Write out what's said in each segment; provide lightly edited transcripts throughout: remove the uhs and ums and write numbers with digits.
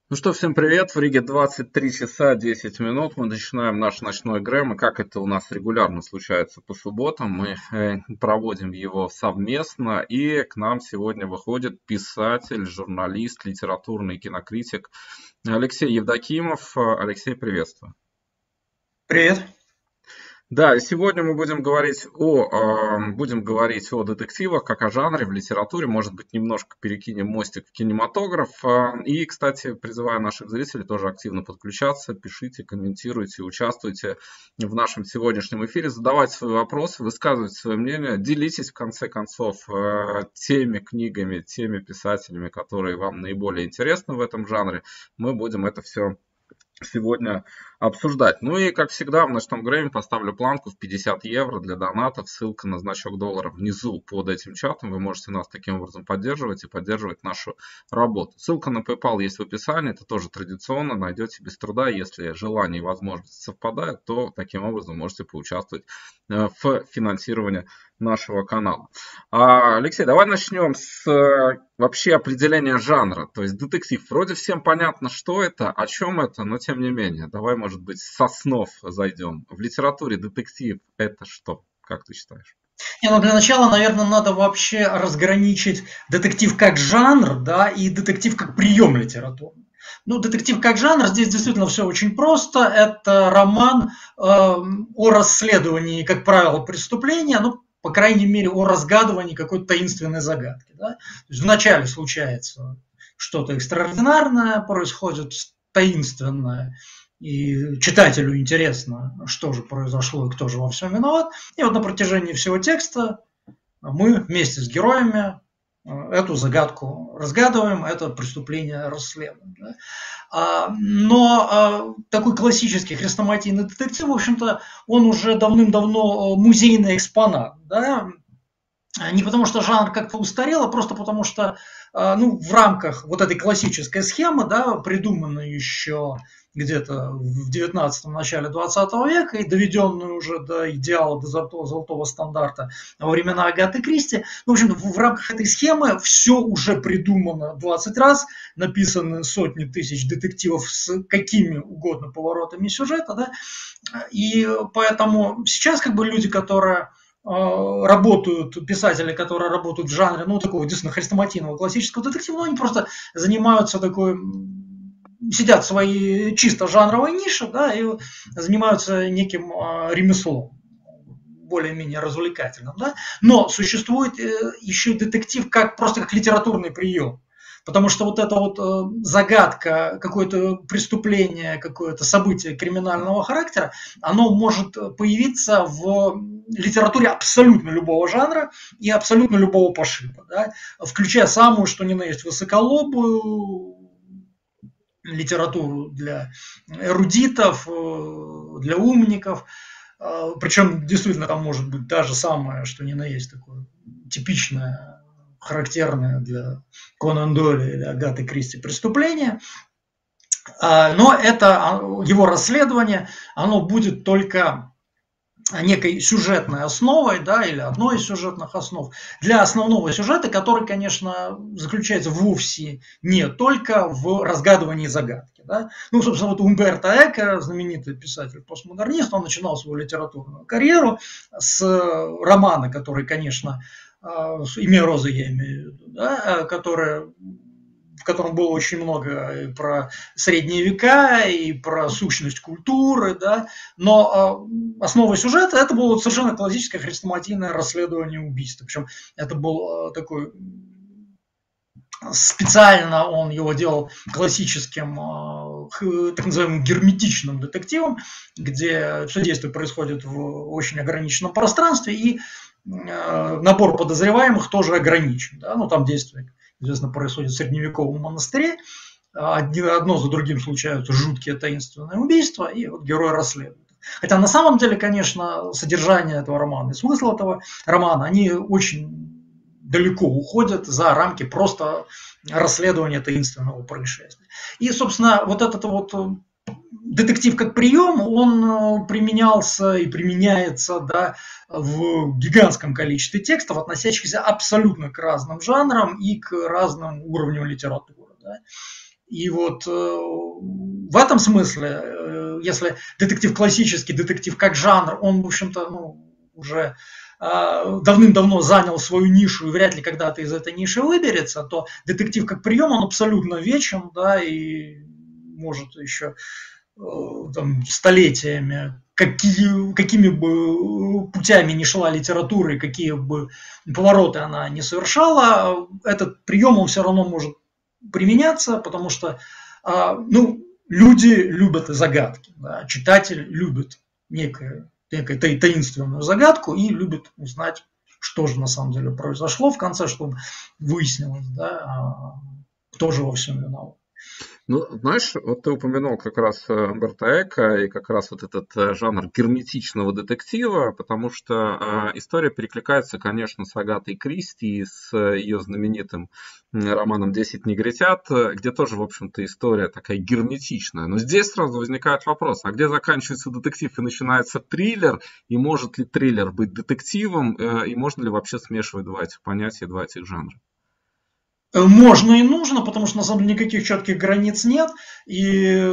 Ну что, всем привет. В Риге 23 часа 10 минут. Мы начинаем наш ночной грэм. И как это у нас регулярно случается по субботам, мы проводим его совместно. И к нам сегодня выходит писатель, журналист, литературный кинокритик Алексей Евдокимов. Алексей, приветствую. Привет. Да, и сегодня мы будем говорить о детективах, как о жанре в литературе, может быть, немножко перекинем мостик в кинематограф. И, кстати, призываю наших зрителей тоже активно подключаться, пишите, комментируйте, участвуйте в нашем сегодняшнем эфире, задавайте свои вопросы, высказывайте свое мнение, делитесь, в конце концов, теми книгами, теми писателями, которые вам наиболее интересны в этом жанре. Мы будем это все сегодня обсуждать. Ну и, как всегда, в ночном грэме поставлю планку в 50 евро для донатов. Ссылка на значок доллара внизу под этим чатом. Вы можете нас таким образом поддерживать и поддерживать нашу работу. Ссылка на PayPal есть в описании. Это тоже традиционно. Найдете без труда. Если желание и возможность совпадают, то таким образом можете поучаствовать в финансировании нашего канала. Алексей, давай начнем с вообще определения жанра. То есть детектив. Вроде всем понятно, что это, о чем это, но тем не менее. Давай, может быть, с основ зайдем. В литературе детектив это что? Как ты считаешь? Ну для начала, наверное, надо вообще разграничить детектив как жанр, да, и детектив как прием литературы. Ну, детектив как жанр, здесь действительно все очень просто. Это роман о расследовании, как правило, преступления, ну, по крайней мере, о разгадывании какой-то таинственной загадки. Да? То есть вначале случается что-то экстраординарное, происходит таинственное, и читателю интересно, что же произошло и кто же во всем виноват. И вот на протяжении всего текста мы вместе с героями эту загадку разгадываем, это преступление расследуем. Да? Но такой классический хрестоматийный детектив, в общем-то, он уже давным-давно музейный экспонат. Да? Не потому что жанр как-то устарел, а просто потому что в рамках вот этой классической схемы, да, придуманной еще где-то в 19-м, начале 20 века и доведенную уже до идеала, до золотого стандарта во времена Агаты Кристи. В общем, в рамках этой схемы все уже придумано 20 раз, написаны сотни тысяч детективов с какими угодно поворотами сюжета, да, и поэтому сейчас как бы люди, которые работают, писатели, которые работают в жанре, ну, такого действительно хрестоматийного классического детектива, ну, они просто занимаются такой, сидят в своей чисто жанровой нише, да, и занимаются неким ремеслом, более-менее развлекательным, да, но существует еще детектив просто как литературный прием. Потому что вот эта вот загадка, какое-то преступление, какое-то событие криминального характера, оно может появиться в литературе абсолютно любого жанра и абсолютно любого пошиба, да? Включая самую, что ни на есть, высоколобую литературу для эрудитов, для умников. Причем действительно там может быть даже самое, что ни на есть, такое типичное, характерное для Конан Дойля или Агаты Кристи преступление. Но это его расследование, оно будет только некой сюжетной основой, да, или одной из сюжетных основ для основного сюжета, который, конечно, заключается вовсе не только в разгадывании загадки. Да. Ну, собственно, вот Умберто Эко, знаменитый писатель-постмодернист, он начинал свою литературную карьеру с романа, который, конечно, «Имя Розы» я имею в виду, да, в котором было очень много и про средние века, и про сущность культуры, да, но основа сюжета это было совершенно классическое хрестоматийное расследование убийства. Причем это был такой специально он его делал классическим, так называемым герметичным детективом, где все действие происходит в очень ограниченном пространстве, и набор подозреваемых тоже ограничен. Да? Ну, там действие, известно, происходит в средневековом монастыре, одно за другим случаются жуткие таинственные убийства, и вот герой расследует. Хотя на самом деле, конечно, содержание этого романа и смысл этого романа, они очень далеко уходят за рамки просто расследования таинственного происшествия. И, собственно, вот этот вот детектив как прием, он применялся и применяется, да, в гигантском количестве текстов, относящихся абсолютно к разным жанрам и к разным уровням литературы. Да. И вот в этом смысле, если детектив классический, детектив как жанр, он, в общем-то, ну, уже давным-давно занял свою нишу и вряд ли когда-то из этой ниши выберется, то детектив как прием, он абсолютно вечен, да, и может еще там, столетиями, какими бы путями ни шла литература и какие бы повороты она не совершала, этот прием он все равно может применяться, потому что ну, люди любят загадки, да, читатель любит некую таинственную загадку и любит узнать, что же на самом деле произошло в конце, чтобы выяснилось, да, кто же во всем виноват. Ну, знаешь, вот ты упомянул как раз Умберто Эко и как раз вот этот жанр герметичного детектива, потому что история перекликается, конечно, с Агатой Кристи и с ее знаменитым романом «10 негритят», где тоже, в общем-то, история такая герметичная. Но здесь сразу возникает вопрос, а где заканчивается детектив и начинается триллер, и может ли триллер быть детективом, и можно ли вообще смешивать два этих понятия, два этих жанра? Можно и нужно, потому что на самом деле никаких четких границ нет. И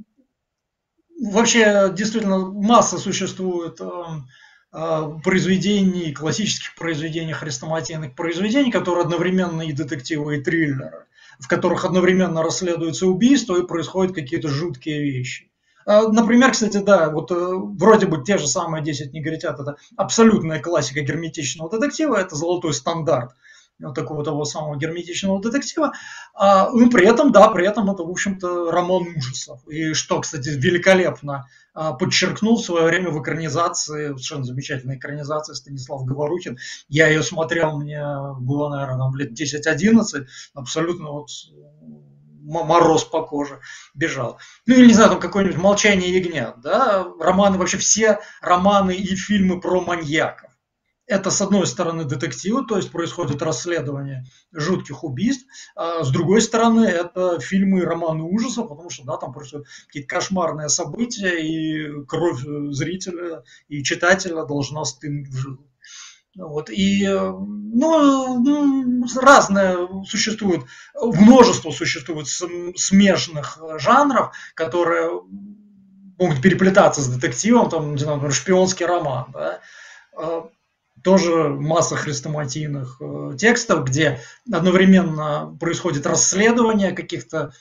вообще действительно масса существует произведений, классических произведений, хрестоматийных произведений, которые одновременно и детективы, и триллеры, в которых одновременно расследуется убийство и происходят какие-то жуткие вещи. Например, кстати, да, вот вроде бы те же самые 10 негритят, это абсолютная классика герметичного детектива, это золотой стандарт вот такого того самого герметичного детектива, но при этом, да, при этом это, в общем-то, роман ужасов. И что, кстати, великолепно подчеркнул в свое время в экранизации, совершенно замечательной экранизации Станислав Говорухин. Я ее смотрел, мне было, наверное, там лет 10-11, абсолютно вот мороз по коже бежал. Ну или, не знаю, там какое-нибудь «Молчание ягнят», да, романы, вообще все романы и фильмы про маньяков. Это, с одной стороны, детективы, то есть происходит расследование жутких убийств, а с другой стороны, это фильмы и романы ужасов, потому что, да, там происходят какие-то кошмарные события, и кровь зрителя и читателя должна стынуть в жилу. Вот, и, ну, разное существует, множество существует смежных жанров, которые могут переплетаться с детективом, там, не знаю, например, шпионский роман, да, тоже масса хрестоматийных текстов, где одновременно происходит расследование каких-то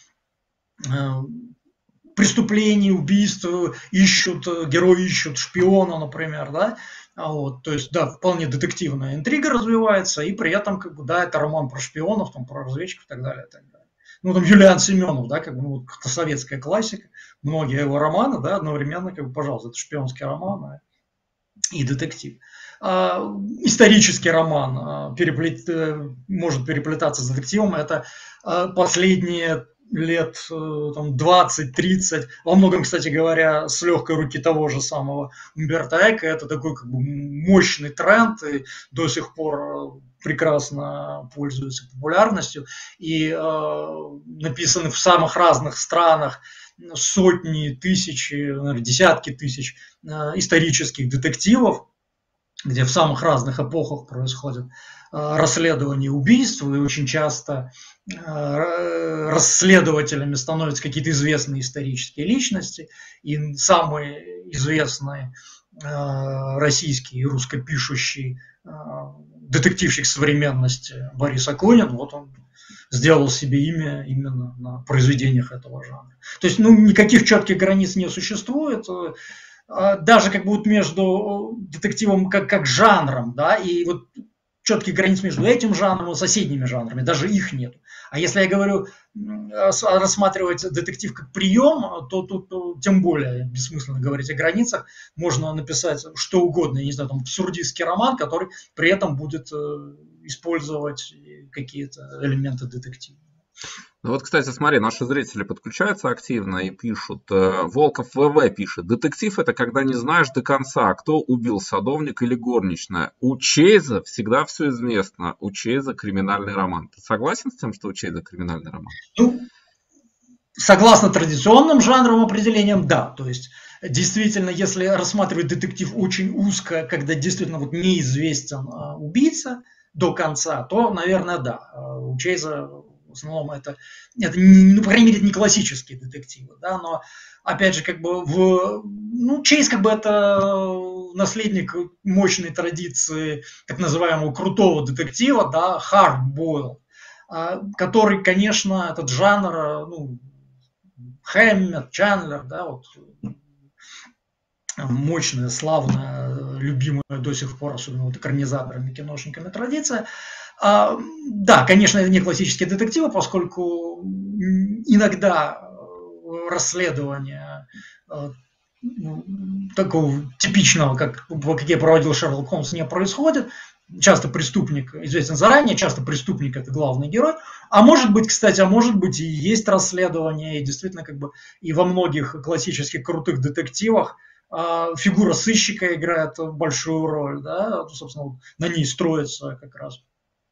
преступлений, убийств, герои ищут шпиона, например, да, вот, то есть, да, вполне детективная интрига развивается, и при этом, как бы, да, это роман про шпионов, там, про разведчиков и так далее, и так далее. Ну, там, Юлиан Семенов, да, как бы, ну, советская классика, многие его романы, да, одновременно, как бы, пожалуйста, это шпионский роман и детектив. Исторический роман может переплетаться с детективом. Это последние лет 20-30, во многом, кстати говоря, с легкой руки того же самого Умберто Эко. Это такой как бы мощный тренд и до сих пор прекрасно пользуется популярностью. И написаны в самых разных странах сотни, тысячи, наверное, десятки тысяч исторических детективов, где в самых разных эпохах происходят расследования убийств, и очень часто расследователями становятся какие-то известные исторические личности, и самый известный российский и русскопишущий детективщик современности Борис Акунин, вот он сделал себе имя именно на произведениях этого жанра. То есть, ну, никаких четких границ не существует, даже как бы вот между детективом как жанром, да, и вот четких границ между этим жанром и соседними жанрами, даже их нет. А если я говорю рассматривать детектив как прием, то тут тем более бессмысленно говорить о границах. Можно написать что угодно, я не знаю, там абсурдистский роман, который при этом будет использовать какие-то элементы детектива. Ну вот, кстати, смотри, наши зрители подключаются активно и пишут. Волков ВВ пишет. Детектив — это когда не знаешь до конца, кто убил, садовник или горничная. У Чейза всегда все известно. У Чейза криминальный роман. Ты согласен с тем, что у Чейза криминальный роман? Ну, согласно традиционным жанровым определениям, да. То есть, действительно, если рассматривать детектив очень узко, когда действительно вот неизвестен убийца до конца, то, наверное, да. У Чейза В основном это не, ну, по крайней мере, это не классические детективы, да, но опять же, как бы Чейз как бы это наследник мощной традиции так называемого крутого детектива, да, hard-boiled, который, конечно, этот жанр, ну, Хэммет, Чандлер, да, вот мощная, славная, любимая до сих пор, особенно вот экранизаторами, киношниками традиция. Да, конечно, это не классические детективы, поскольку иногда расследование такого типичного, какие проводил Шерлок Холмс, не происходит. Часто преступник известен заранее, часто преступник – это главный герой. А может быть, кстати, и есть расследование, и действительно, как бы и во многих классических крутых детективах фигура сыщика играет большую роль, да, собственно, на ней строится как раз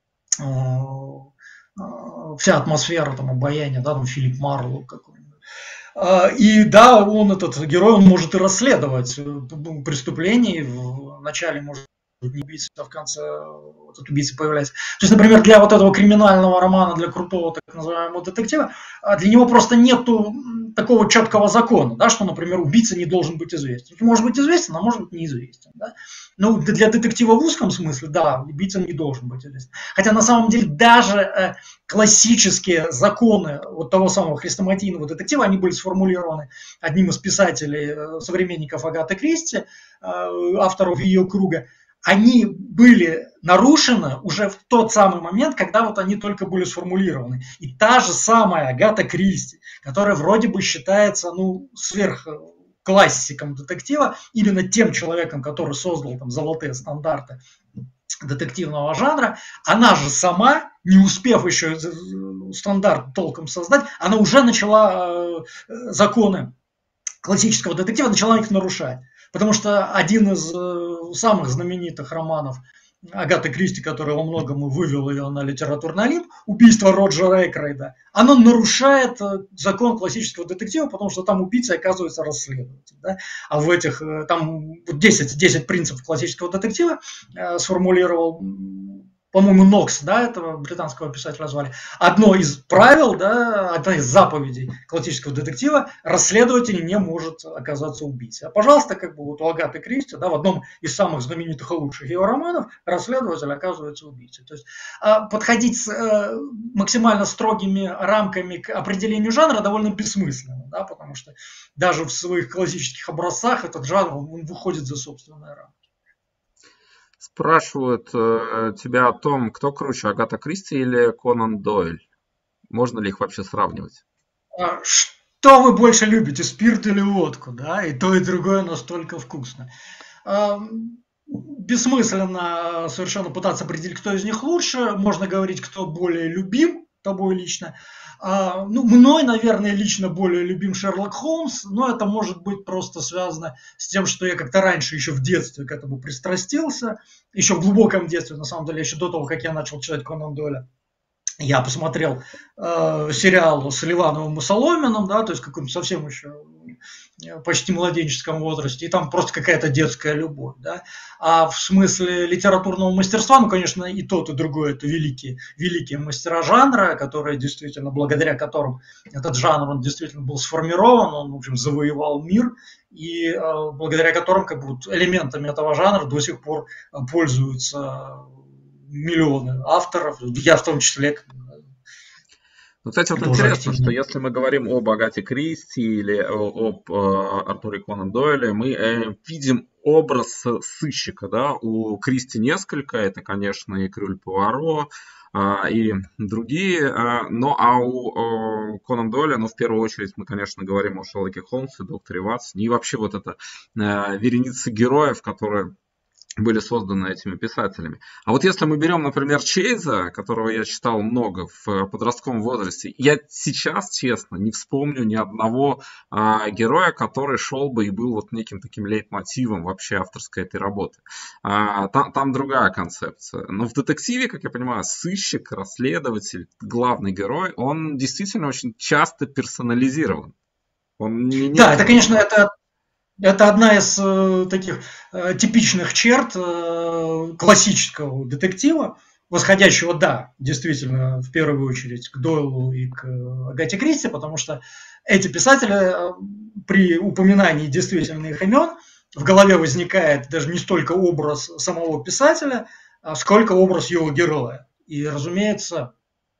вся атмосфера, там, обаяния, да, там, Филипп Марлоу какой-нибудь. И да, этот герой, он может и расследовать преступления, в начале может не убийца, а в конце этот убийца появляется. То есть, например, для вот этого криминального романа, для крутого так называемого детектива, для него просто нету такого четкого закона, да, что, например, убийца не должен быть известен. Может быть известен, а может быть неизвестен. Да? Но для детектива в узком смысле, да, убийца не должен быть известен. Хотя на самом деле даже классические законы вот того самого хрестоматийного детектива, они были сформулированы одним из писателей, современников Агаты Кристи, авторов ее круга. Они были нарушены уже в тот самый момент, когда вот они только были сформулированы. И та же самая Агата Кристи, которая вроде бы считается, ну, сверхклассиком детектива, именно тем человеком, который создал там золотые стандарты детективного жанра, она же сама, не успев еще стандарт толком создать, она уже начала законы классического детектива, начала их нарушать. Потому что один из самых знаменитых романов Агаты Кристи, который во многом вывел ее на литературный олимп, «Убийство Роджера Экройда», оно нарушает закон классического детектива, потому что там убийца оказывается расследователь. Да? А в этих, там 10 принципов классического детектива сформулировал, по-моему, Нокс, да, этого британского писателя звали. Одно из правил, да, одна из заповедей классического детектива: расследователь не может оказаться убийцей. А пожалуйста, как бы вот у Агаты Кристи, да, в одном из самых знаменитых и лучших ее романов расследователь оказывается убийцей. То есть подходить с максимально строгими рамками к определению жанра довольно бессмысленно, да, потому что даже в своих классических образцах этот жанр он выходит за собственные рамки. Спрашивают тебя о том, кто круче, Агата Кристи или Конан Дойль. Можно ли их вообще сравнивать? Что вы больше любите, спирт или водку? Да? И то, и другое настолько вкусно. Бессмысленно совершенно пытаться определить, кто из них лучше. Можно говорить, кто более любим тобой лично. Мной, наверное, лично более любим Шерлок Холмс, но это может быть просто связано с тем, что я как-то раньше, еще в детстве, к этому пристрастился, еще в глубоком детстве, на самом деле, еще до того, как я начал читать Конан Дойля. Я посмотрел сериал с Ливановым и Соломиным, да, то есть в каком-то совсем еще почти младенческом возрасте, и там просто какая-то детская любовь, да. А в смысле литературного мастерства, ну, конечно, и тот, и другой — это великие мастера жанра, которые действительно, благодаря которым этот жанр, он действительно был сформирован, он, в общем, завоевал мир, и благодаря которым, как бы, вот, элементами этого жанра до сих пор пользуются миллионы авторов, я в том числе. Ну, кстати, вот интересно, что если мы говорим об Агате Кристи или об Артуре Конан Дойле, мы видим образ сыщика, да, у Кристи несколько, это, конечно, и Эркюль Пуаро, и другие, но у Конан Дойля, в первую очередь мы, конечно, говорим о Шерлоке Холмсе, докторе Ватсоне, и вообще вот эта вереница героев, которые были созданы этими писателями. А вот если мы берем, например, Чейза, которого я читал много в подростковом возрасте, я сейчас, честно, не вспомню ни одного героя, который шел бы и был вот неким таким лейтмотивом вообще авторской этой работы. Там другая концепция. Но в детективе, как я понимаю, сыщик, расследователь, главный герой, он действительно очень часто персонализирован. Да, это, конечно, это одна из таких типичных черт классического детектива. восходящего, да, действительно, в первую очередь к Дойлу и к Агате Кристи, потому что эти писатели при упоминании действительно их имен в голове возникает даже не столько образ самого писателя, сколько образ его героя. И, разумеется,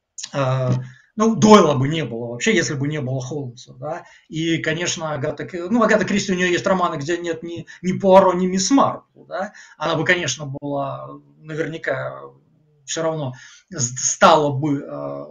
ну, Дойла бы не было вообще, если бы не было Холмса, да. И, конечно, Агата Кристи, у нее есть романы, где нет ни Пуаро, ни мисс Марпл, да. Она бы, конечно, была наверняка все равно стала бы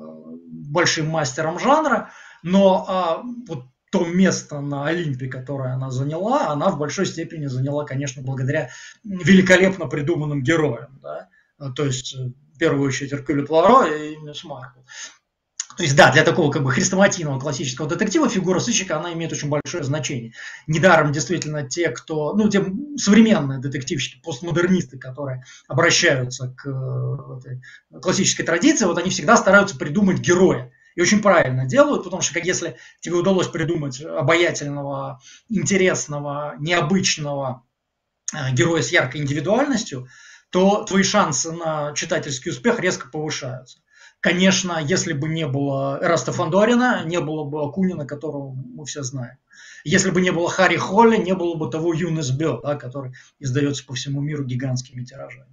большим мастером жанра, но вот то место на Олимпе, которое она заняла, она в большой степени заняла, конечно, благодаря великолепно придуманным героям, да. То есть, в первую очередь, Эркюль Пуаро и мисс Марпл. То есть, да, для такого как бы хрестоматийного классического детектива фигура сыщика, она имеет очень большое значение. Недаром действительно те современные детективщики, постмодернисты, которые обращаются к этой классической традиции, вот они всегда стараются придумать героя. И очень правильно делают, потому что если тебе удалось придумать обаятельного, интересного, необычного героя с яркой индивидуальностью, то твои шансы на читательский успех резко повышаются. Конечно, если бы не было Эраста Фандорина, не было бы Акунина, которого мы все знаем. Если бы не было Харри Холли, не было бы того Юнес Бё, да, который издается по всему миру гигантскими тиражами.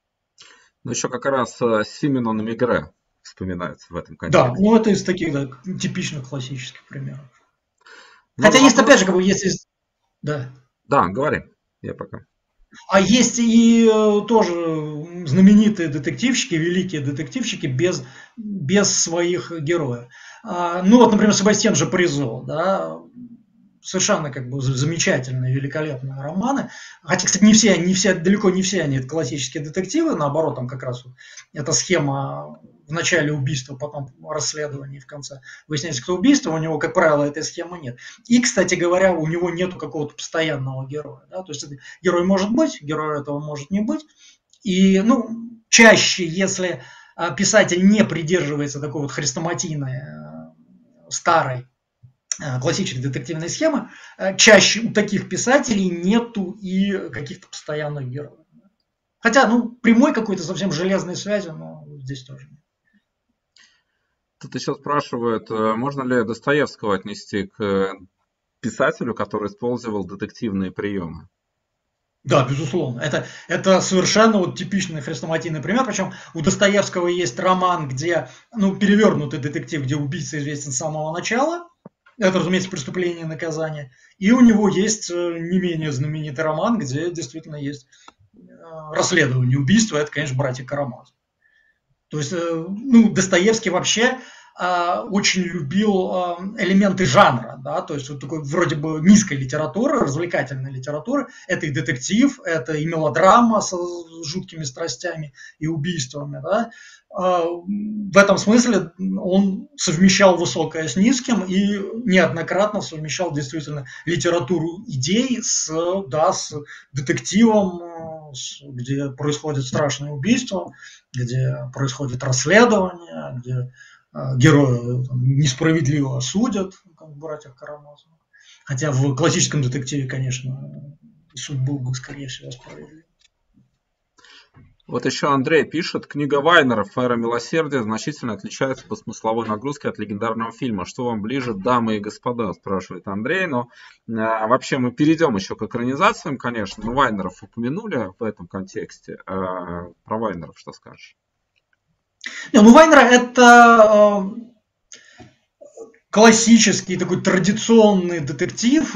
Ну, еще как раз Сименон Мегре вспоминается в этом контексте. Да, ну это из таких типичных классических примеров. Хотя есть, опять же, есть... Да. Да, говори, я пока. А есть и тоже знаменитые детективщики, великие детективщики без своих героев. Ну вот, например, Себастьян Жапризо, да, совершенно как бы замечательные, великолепные романы. Хотя, кстати, далеко не все они это классические детективы, наоборот, там как раз вот эта схема в начале убийства, потом расследование, в конце выясняется, кто убийство, у него, как правило, этой схемы нет. И, кстати говоря, у него нету какого-то постоянного героя. Да? То есть герой может быть, герой этого может не быть. И, чаще, если писатель не придерживается такой вот хрестоматийной, старой, классической детективной схемы, чаще у таких писателей нету и каких-то постоянных героев. Хотя, прямой какой-то совсем железной связи, но здесь тоже нет. Тут еще спрашивают, можно ли Достоевского отнести к писателю, который использовал детективные приемы? Да, безусловно. Это совершенно вот типичный хрестоматийный пример. Причем у Достоевского есть роман, где перевернутый детектив, где убийца известен с самого начала. Это, разумеется, «Преступление и наказание». И у него есть не менее знаменитый роман, где действительно есть расследование убийства. Это, конечно, «Братья Карамазовы». То есть, Достоевский вообще очень любил элементы жанра, да, то есть вот такой вроде бы низкой литературы, развлекательной литературы. Это и детектив, это и мелодрама с жуткими страстями и убийствами, да. В этом смысле он совмещал высокое с низким и неоднократно совмещал действительно литературу идей с детективом, где происходит страшное убийство, где происходит расследование, где героя несправедливо осудят, как в «Братьях Карамазовых». Хотя в классическом детективе, конечно, суд был бы, скорее всего, справедлив. Вот еще Андрей пишет, книга Вайнеров «Эра милосердия» значительно отличается по смысловой нагрузке от легендарного фильма. Что вам ближе, дамы и господа, спрашивает Андрей. Но вообще мы перейдем еще к экранизациям, конечно. Но Вайнеров упомянули в этом контексте. Про Вайнеров что скажешь? Вайнера – это классический такой традиционный детектив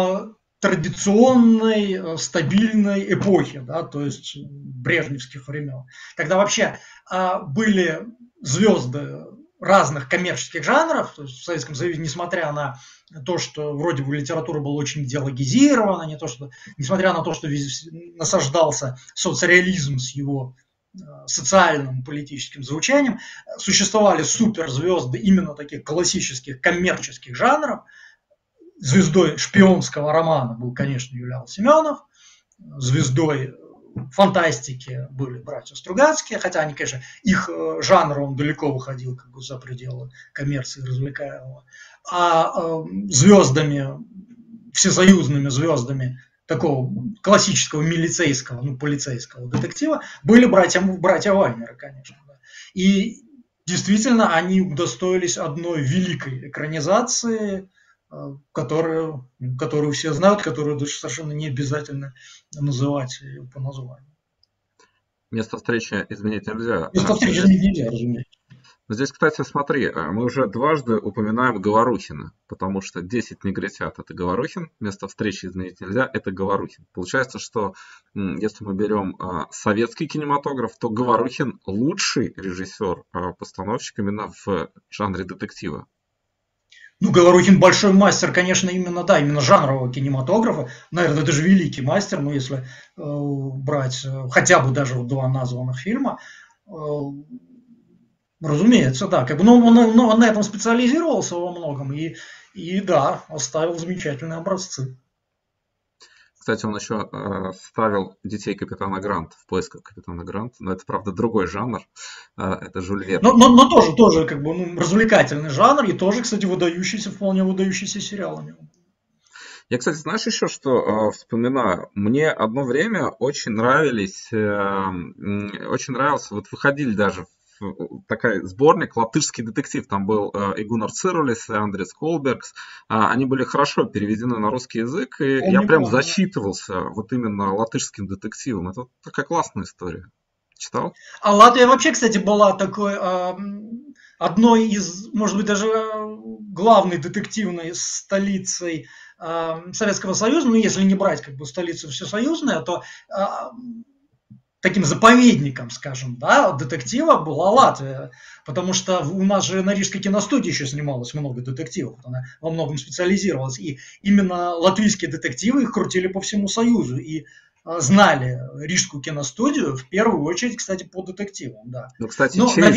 традиционной стабильной эпохи, да, то есть брежневских времен. Тогда вообще были звезды разных коммерческих жанров, то есть в Советском Союзе, несмотря на то, что вроде бы литература была очень идеологизирована, несмотря на то, что насаждался соцреализм с его социальным политическим звучанием, существовали суперзвезды именно таких классических коммерческих жанров. Звездой шпионского романа был, конечно, Юлиан Семенов, звездой фантастики были братья Стругацкие, хотя они, конечно, их жанр, он далеко выходил как бы за пределы коммерции развлекаемого. А звездами, всесоюзными звездами такого классического милицейского, ну, полицейского детектива, были братья Вайнеры, конечно. Да. И действительно, они удостоились одной великой экранизации, которую все знают, которую даже совершенно не обязательно называть ее по названию. Место встречи изменить нельзя. Место встречи изменить нельзя, разумеется. Здесь, кстати, смотри, мы уже дважды упоминаем Говорухина, потому что 10 негритят – это Говорухин, место встречи изменить нельзя – это Говорухин. Получается, что если мы берем советский кинематограф, то Говорухин лучший режиссер, постановщик именно в жанре детектива. Ну, Говорухин большой мастер, конечно, именно жанрового кинематографа. Наверное, это же великий мастер, ну, если брать хотя бы даже вот два названных фильма. Разумеется, да. Но он на этом специализировался во многом и да, оставил замечательные образцы. Кстати, он еще ставил «Детей капитана Гранта», «В поисках капитана Гранта», но это, правда, другой жанр, это Жюль Верн. Но тоже как бы развлекательный жанр и тоже, кстати, вполне выдающийся сериал у него. Я, кстати, знаешь еще, что вспоминаю? Мне одно время очень нравился, вот выходили даже такой сборник «Латышский детектив». Там был и Гуннар Цирулис, и Андрес Колбергс. Они были хорошо переведены на русский язык, и я прям зачитывался вот именно латышским детективом. Это такая классная история. Читал? А Латвия вообще, кстати, была такой одной из, может быть, даже главной детективной столицей Советского Союза. Ну, если не брать как бы столицу всесоюзную, то таким заповедником, скажем, да, детектива была Латвия, потому что у нас же на Рижской киностудии еще снималось много детективов, она во многом специализировалась, и именно латвийские детективы их крутили по всему Союзу, и знали Рижскую киностудию в первую очередь, кстати, по детективам, да. Ну, кстати,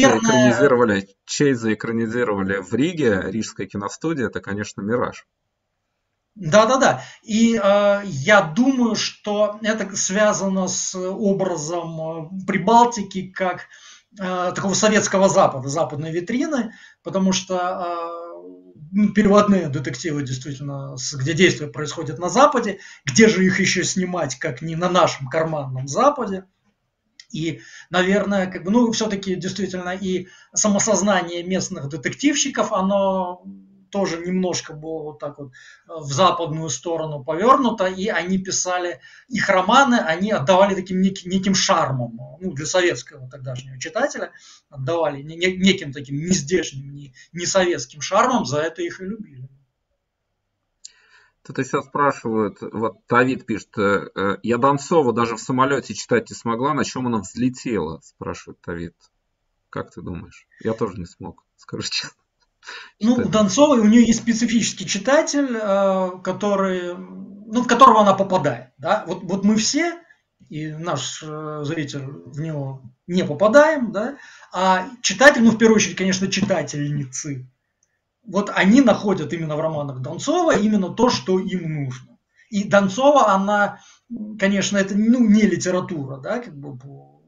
Чейза экранизировали в Риге, Рижская киностудия, это, конечно, мираж. Да. И я думаю, что это связано с образом Прибалтики как такого советского Запада, западной витрины, потому что переводные детективы действительно, где действие происходит на Западе, где же их еще снимать, как не на нашем карманном Западе. И, наверное, как бы, все-таки действительно и самосознание местных детективщиков, оно тоже немножко было вот так вот в западную сторону повернуто, и они писали, их романы, они отдавали таким неким шармом, для советского тогдашнего читателя, отдавали неким таким нездешним, не советским шармом, за это их и любили. Тут еще спрашивают, вот Давид пишет, я Донцова даже в самолете читать не смогла, на чем она взлетела, спрашивает Давид. Как ты думаешь? Я тоже не смог, скажу честно. У Донцовой у нее есть специфический читатель, в которого она попадает. Да? Вот мы все, и наш зритель в него не попадаем, да? А читатель, в первую очередь, конечно, читательницы, вот они находят именно в романах Донцова именно то, что им нужно. И Донцова, она, конечно, это не литература, да, как бы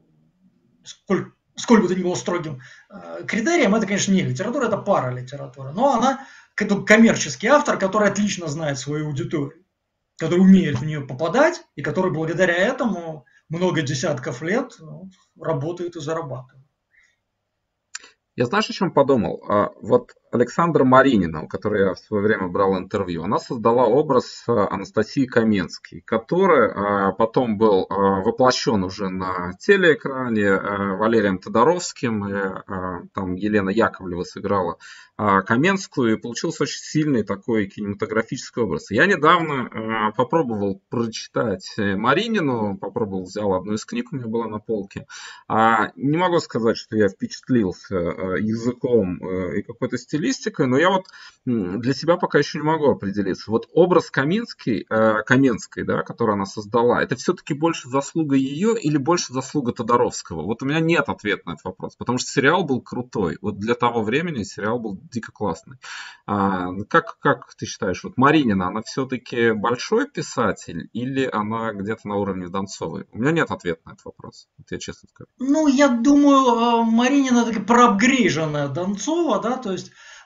сколь бы то ни было строгим критерием, это, конечно, не литература, это паралитература. Но она коммерческий автор, который отлично знает свою аудиторию, который умеет в нее попадать, и который благодаря этому много десятков лет работает и зарабатывает. Я знаешь, о чем подумал? Вот Александра Маринина, у которой я в свое время брал интервью, она создала образ Анастасии Каменской, который потом был воплощен уже на телеэкране Валерием Тодоровским, и там Елена Яковлева сыграла Каменскую, и получился очень сильный такой кинематографический образ. Я недавно попробовал прочитать Маринину, взял одну из книг, у меня была на полке. Не могу сказать, что я впечатлился языком и какой-то стилистикой, но я вот для себя пока еще не могу определиться. Вот образ Каменской, да, который она создала, это все-таки больше заслуга ее или больше заслуга Тодоровского? Вот у меня нет ответа на этот вопрос, потому что сериал был крутой. Вот для того времени сериал был дико классный. Как ты считаешь, вот Маринина, она все-таки большой писатель или она где-то на уровне Донцовой? У меня нет ответа на этот вопрос, вот я честно скажу. Я думаю, Маринина такая проапгрейженная Донцова, да, то есть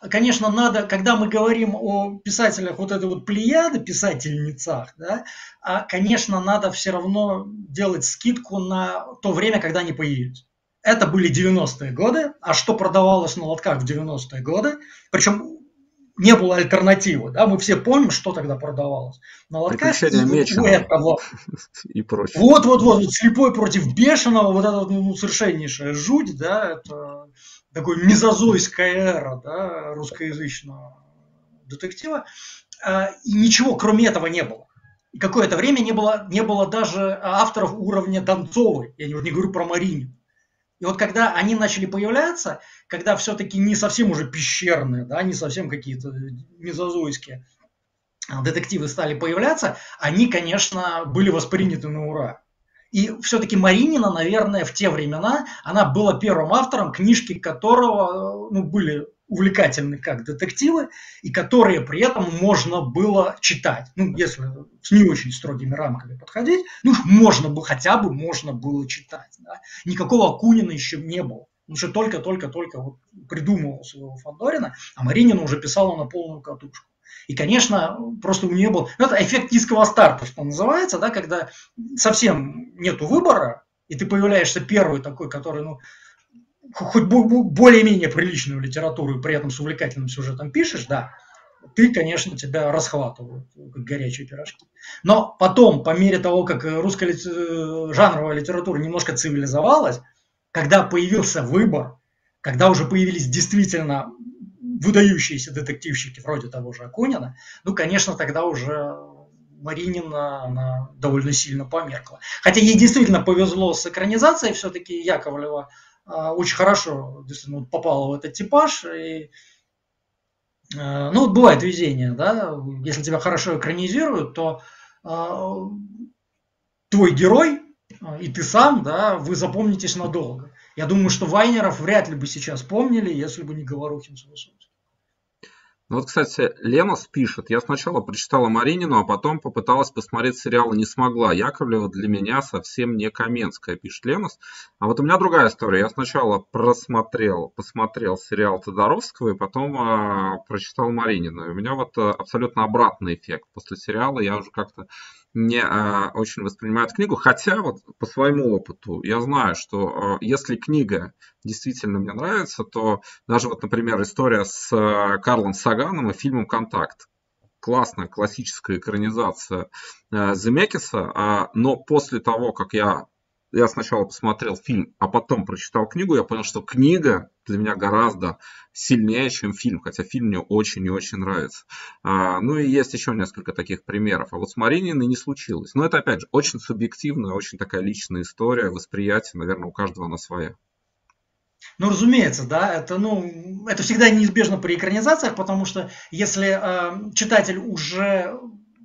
конечно, надо, когда мы говорим о писателях вот этой вот плеяды, писательницах, да, конечно, надо все равно делать скидку на то время, когда они появились. Это были 90-е годы, а что продавалось на лотках в 90-е годы, причем не было альтернативы, да, мы все помним, что тогда продавалось на лотках, Приключения и у Меченого этого и прочее. вот, слепой против бешеного, вот это совершеннейшая жуть, да, это такой мезозойская эра, да, русскоязычного детектива, и ничего кроме этого не было. И какое-то время не было даже авторов уровня Донцовой, я не говорю про Маринину. И вот когда они начали появляться, когда все-таки не совсем уже пещерные, да, не совсем какие-то мезозойские детективы стали появляться, они, конечно, были восприняты на ура. И все-таки Маринина, наверное, в те времена, она была первым автором, книжки которого были увлекательны как детективы, и которые при этом можно было читать. Ну, если с не очень строгими рамками подходить, их можно было, хотя бы можно было читать. Да? Никакого Акунина еще не было. Он еще только-только вот придумывал своего Фандорина, а Маринина уже писала на полную катушку. И, конечно, просто у нее был... это эффект низкого старта, что называется, да, когда совсем нету выбора, и ты появляешься первый такой, который, хоть более-менее приличную литературу и при этом с увлекательным сюжетом пишешь, да, ты, конечно, тебя расхватывают, как горячие пирожки. Но потом, по мере того, как русская жанровая литература немножко цивилизовалась, когда появился выбор, когда уже появились действительно выдающиеся детективщики вроде того же Акунина, конечно, тогда уже Маринина она довольно сильно померкла. Хотя ей действительно повезло с экранизацией, все-таки Яковлева очень хорошо действительно попала в этот типаж. И, бывает везение, да, если тебя хорошо экранизируют, то твой герой и ты сам, да, вы запомнитесь надолго. Я думаю, что Вайнеров вряд ли бы сейчас помнили, если бы не Говорухин с Высоцким. Ну вот, кстати, Ленос пишет, я сначала прочитала Маринину, а потом попыталась посмотреть сериал и не смогла. Яковлева для меня совсем не Каменская, пишет Ленос. А вот у меня другая история. Я сначала посмотрел сериал Тодоровского и потом прочитал Маринину. И у меня вот абсолютно обратный эффект. После сериала я уже как-то не очень воспринимают книгу, хотя вот по своему опыту я знаю, что если книга действительно мне нравится, то даже вот, например, история с Карлом Саганом и фильмом «Контакт». Классная классическая экранизация Земекиса, но после того, как я сначала посмотрел фильм, а потом прочитал книгу, я понял, что книга для меня гораздо сильнее, чем фильм, хотя фильм мне очень и очень нравится. И есть еще несколько таких примеров. А вот с Марининой не случилось. Но это, опять же, очень субъективная, очень такая личная история, восприятие, наверное, у каждого она своя. Разумеется, да, это всегда неизбежно при экранизациях, потому что если читатель уже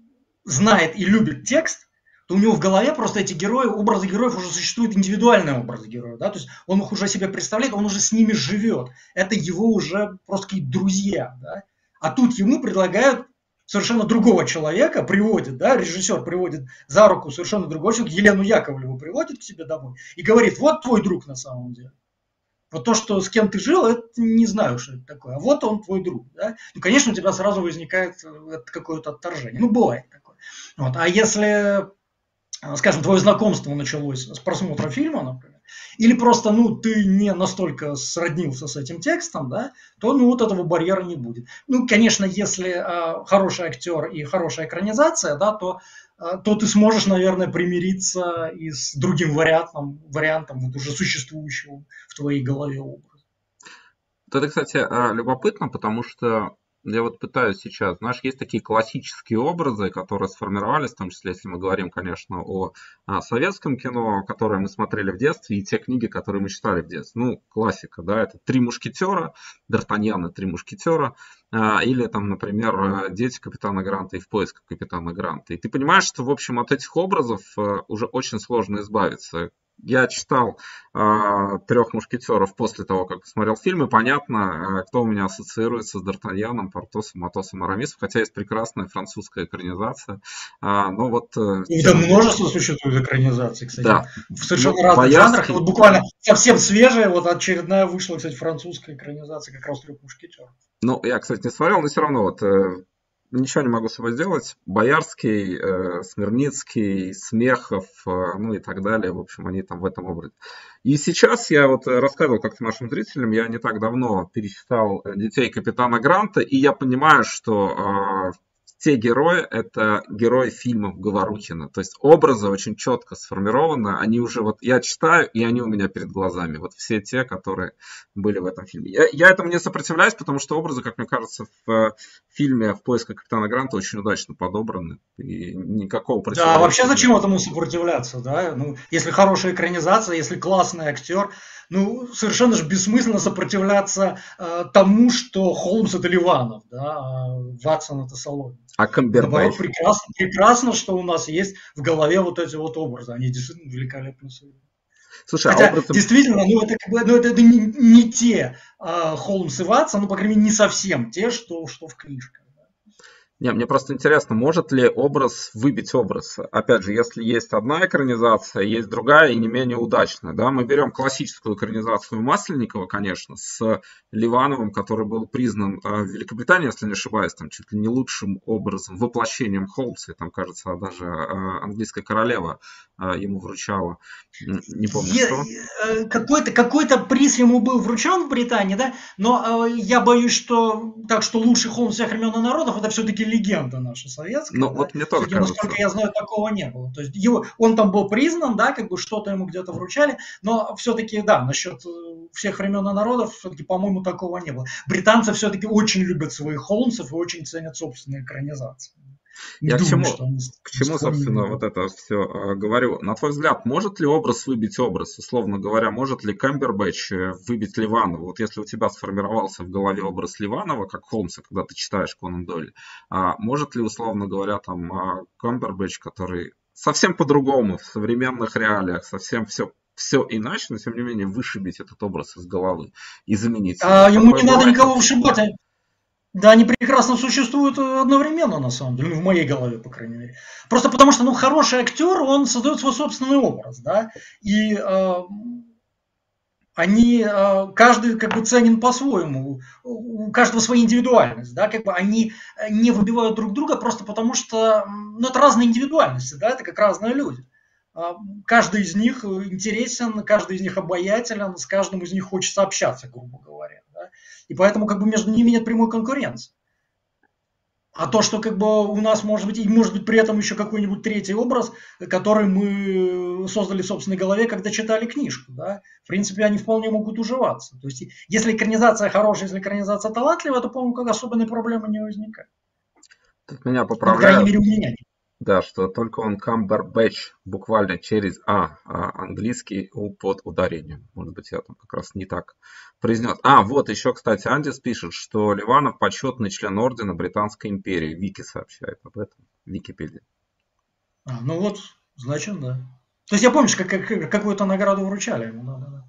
знает и любит текст, то у него в голове просто эти герои, образы героев уже существуют, индивидуальные образы героев, да, то есть он их уже себе представляет, он уже с ними живет, это его уже просто какие-то друзья, да, а тут ему предлагают совершенно другого человека, приводит, да, режиссер приводит за руку совершенно другого человека, Елену Яковлеву приводит к себе домой и говорит, вот твой друг на самом деле. Вот то, что с кем ты жил, это не знаю, что это такое. А вот он твой друг. Да? Конечно, у тебя сразу возникает какое-то отторжение. Бывает такое. Вот. А если, скажем, твое знакомство началось с просмотра фильма, например, или просто, ты не настолько сроднился с этим текстом, да, то, вот этого барьера не будет. Конечно, если хороший актер и хорошая экранизация, да, то ты сможешь, наверное, примириться и с другим вариантом вот уже существующего в твоей голове образа. Это, кстати, любопытно, потому что я вот пытаюсь сейчас, знаешь, есть такие классические образы, которые сформировались, в том числе, если мы говорим, конечно, о советском кино, которое мы смотрели в детстве, и те книги, которые мы читали в детстве. Классика, да, это «Три мушкетера», Д'Артаньян и «Три мушкетера», или там, например, «Дети капитана Гранта» и «В поисках капитана Гранта». И ты понимаешь, что, в общем, от этих образов уже очень сложно избавиться. Я читал «Трех мушкетеров» после того, как посмотрел фильм, и понятно, кто у меня ассоциируется с Д'Артаньяном, Портосом, Атосом, Арамисом, хотя есть прекрасная французская экранизация. Но вот Да, множество существует экранизаций, кстати, да. в совершенно разных жанрах. И вот буквально совсем свежая, вот очередная вышла, кстати, французская экранизация как раз «Трех мушкетеров». Ну, я, кстати, не смотрел, но все равно вот ничего не могу с собой сделать. Боярский, Смирницкий, Смехов, ну и так далее. В общем, они там в этом образе. И сейчас я вот рассказывал как-то нашим зрителям, я не так давно перечитал «Детей капитана Гранта», и я понимаю, что те герои – это герои фильмов Говорухина. То есть образы очень четко сформированы. Они уже вот я читаю, и они у меня перед глазами. Вот все те, которые были в этом фильме. Я этому не сопротивляюсь, потому что образы, как мне кажется, в фильме «В поисках капитана Гранта» очень удачно подобраны. И никакого противоречия. Да, вообще зачем этому сопротивляться, да? Ну, если хорошая экранизация, если классный актер, ну, совершенно же бессмысленно сопротивляться тому, что Холмс это Ливанов, да, а Ватсон это Соломин. А Камбербэтч? Наоборот, прекрасно, что у нас есть в голове вот эти вот образы, они действительно великолепны. Слушай, хотя, действительно, это не те Холмс и Ватсон, ну, по крайней мере, не совсем те, что в книжках. Не, мне просто интересно, может ли образ выбить образ? Опять же, если есть одна экранизация, есть другая и не менее удачная. Да? Мы берем классическую экранизацию Масленникова, конечно, с Ливановым, который был признан в Великобритании, если не ошибаюсь, там чуть ли не лучшим образом, воплощением Холмса. И там, кажется, даже английская королева ему вручала. Не помню, что. Какой-то приз ему был вручен в Британии, да, но я боюсь, что лучший Холмс всех времен и народов это все-таки легенда наша советская. Ну, да? Вот мне тоже кажется. Насколько я знаю, такого не было. То есть он там был признан, да, как бы что-то ему где-то вручали, но все-таки, да, насчет всех времен и народов, все-таки, по-моему, такого не было. Британцы все-таки очень любят своих Холмсов и очень ценят собственные экранизации. Я к чему, собственно, вот это все говорю. На твой взгляд, может ли образ выбить образ? Условно говоря, может ли Камбербэтч выбить Ливанова? Вот если у тебя сформировался в голове образ Ливанова, как Холмса, когда ты читаешь Конан Дойля, может ли, условно говоря, там Камбербэтч, который совсем по-другому, в современных реалиях, совсем все иначе, но тем не менее вышибить этот образ из головы и заменить. Ему не надо никого вышибать. Да, они прекрасно существуют одновременно, на самом деле, в моей голове, по крайней мере. Просто потому что, хороший актер, он создает свой собственный образ, да, и они, каждый как бы ценен по-своему, у каждого своя индивидуальность, да, как бы они не выбивают друг друга просто потому что, это разные индивидуальности, да, это как разные люди. Каждый из них интересен, каждый из них обаятелен, с каждым из них хочется общаться, грубо говоря. Да? И поэтому как бы между ними нет прямой конкуренции. А то, что как бы у нас может быть при этом еще какой-нибудь третий образ, который мы создали в собственной голове, когда читали книжку, да, в принципе, они вполне могут уживаться. То есть, если экранизация хорошая, если экранизация талантливая, то, по-моему, как особенной проблемы не возникает. Тут меня поправляют. По крайней мере, у меня нет. Да, что только он Камбербэтч буквально через английский под ударением. Может быть, я там как раз не так произнес. Вот еще, кстати, Андис пишет, что Ливанов почетный член ордена Британской империи. Вики сообщает об этом. Википедия. Ну вот, значит, да. То есть я помню, что какую-то награду вручали ему. Да.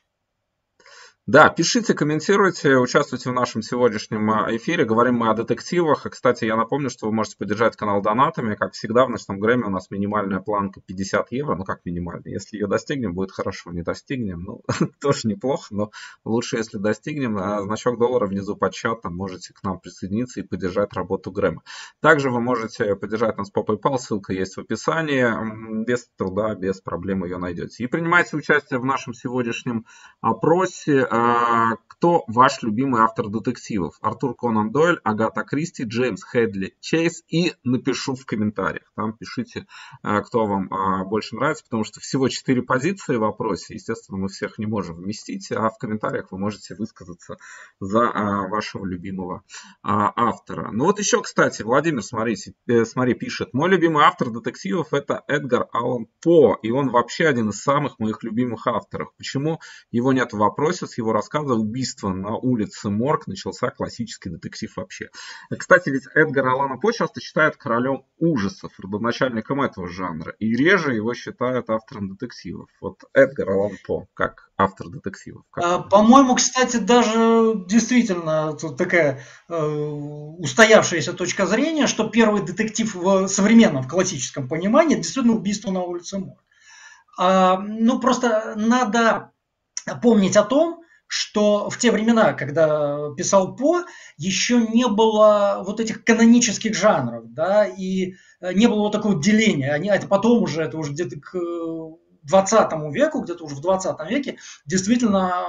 Да, пишите, комментируйте, участвуйте в нашем сегодняшнем эфире. Говорим мы о детективах. И, кстати, я напомню, что вы можете поддержать канал донатами. Как всегда, в ночном Грэмми у нас минимальная планка 50 евро. Ну, как минимальная? Если ее достигнем, будет хорошо. Не достигнем, тоже неплохо. Но лучше, если достигнем. Значок доллара внизу под чатом. Можете к нам присоединиться и поддержать работу Грэма. Также вы можете поддержать нас по PayPal. Ссылка есть в описании. Без труда, без проблем ее найдете. И принимайте участие в нашем сегодняшнем опросе. Кто ваш любимый автор детективов? Артур Конан Дойль, Агата Кристи, Джеймс Хедли Чейз. И напишу в комментариях. Там пишите, кто вам больше нравится, потому что всего 4 позиции в вопросе. Естественно, мы всех не можем вместить, а в комментариях вы можете высказаться за вашего любимого автора. Ну вот еще, кстати, Владимир, смотри, пишет. Мой любимый автор детективов это Эдгар Аллан По. И он вообще один из самых моих любимых авторов. Почему его нет в вопросе с его рассказа «Убийство убийство на улице Морг начался классический детектив вообще. Кстати, ведь Эдгара Аллана По часто считают королем ужасов, родоначальником этого жанра, и реже его считают автором детективов. Вот Эдгар Аллан По как автор детективов. По-моему, кстати, даже действительно тут такая устоявшаяся точка зрения, что первый детектив в современном, в классическом понимании, действительно убийство на улице Морг. Ну, просто надо помнить о том, что в те времена, когда писал По, еще не было вот этих канонических жанров, да, и не было вот такого деления. Это потом уже, это уже где-то к 20 веку, где-то уже в 20 веке, действительно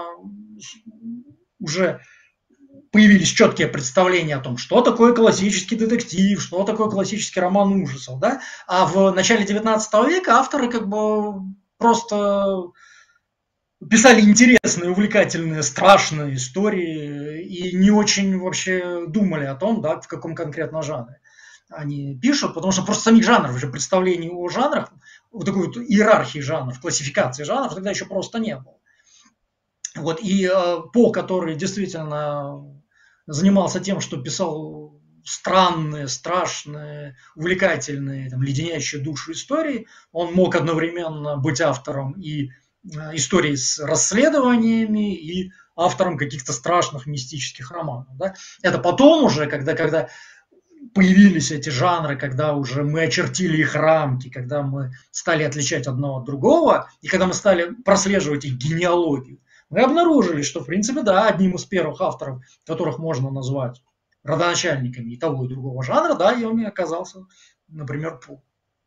уже появились четкие представления о том, что такое классический детектив, что такое классический роман ужасов, да, а в начале 19 века авторы как бы просто писали интересные, увлекательные, страшные истории и не очень вообще думали о том, да, в каком конкретно жанре они пишут, потому что просто самих жанров, уже представлений о жанрах, вот такой вот иерархии жанров, классификации жанров тогда еще просто не было. Вот, и По, который действительно занимался тем, что писал странные, страшные, увлекательные, там, леденящие душу истории, он мог одновременно быть автором и историй с расследованиями, и автором каких-то страшных мистических романов. Да? Это потом уже, когда появились эти жанры, когда уже мы очертили их рамки, когда мы стали отличать одно от другого, и когда мы стали прослеживать их генеалогию, мы обнаружили, что, в принципе, да, одним из первых авторов, которых можно назвать родоначальниками и того, и другого жанра, да, и он и оказался, например, По.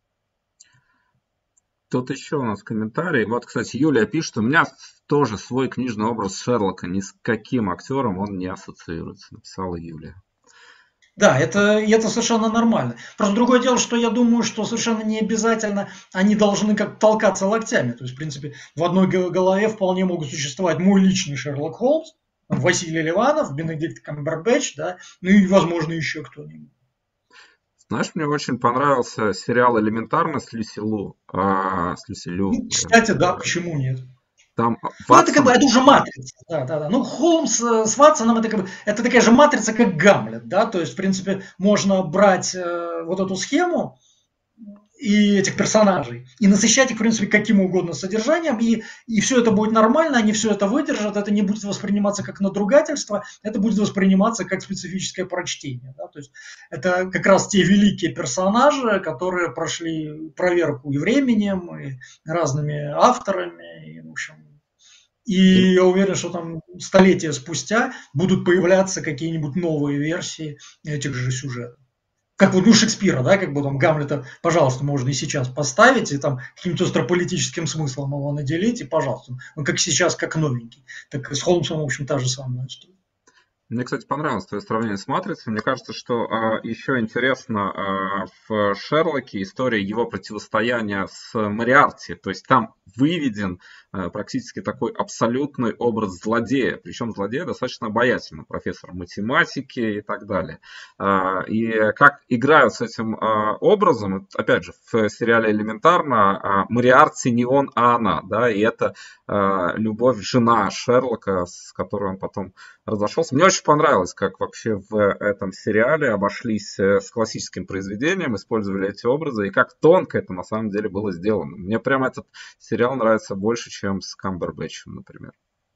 Тут еще у нас комментарий. Вот, кстати, Юлия пишет, у меня тоже свой книжный образ Шерлока. Ни с каким актером он не ассоциируется, написала Юлия. Да, это совершенно нормально. Просто другое дело, что я думаю, что совершенно не обязательно они должны как толкаться локтями. То есть, в принципе, в одной голове вполне могут существовать мой личный Шерлок Холмс, Василий Ливанов, Бенедикт Камбербэтч, да, ну и, возможно, еще кто-нибудь. Знаешь, мне очень понравился сериал «Элементарно» с Люси Лю. Кстати, да, почему нет? Там это уже матрица. Да. Ну, Холмс с Ватсоном это такая же матрица, как Гамлет, да. То есть, в принципе, можно брать вот эту схему и этих персонажей и насыщать их, в принципе, каким угодно содержанием, и все это будет нормально, они все это выдержат, это не будет восприниматься как надругательство, это будет восприниматься как специфическое прочтение. Да? То есть это как раз те великие персонажи, которые прошли проверку и временем, и разными авторами, и, в общем, и я уверен, что там столетия спустя будут появляться какие-нибудь новые версии этих же сюжетов. Как вот у Шекспира, да, как бы там Гамлета, пожалуйста, можно и сейчас поставить, и там каким-то острополитическим смыслом его наделить, и пожалуйста. Он как сейчас, как новенький. Так и с Холмсом, в общем, та же самая история. Мне, кстати, понравилось твое сравнение с «Матрицей». Мне кажется, что еще интересно в «Шерлоке» история его противостояния с Мориарти. То есть там выведен практически такой абсолютный образ злодея. Причем злодея достаточно обаятельного, профессора математики и так далее. И как играют с этим образом, опять же, в сериале «Элементарно» Мориарти не он, а она. Да? И это любовь жена Шерлока, с которой он потом разошелся. Мне очень понравилось, как вообще в этом сериале обошлись с классическим произведением, использовали эти образы, и как тонко это на самом деле было сделано. Мне прямо этот сериал нравится больше, чем с Камбербэтчем, например.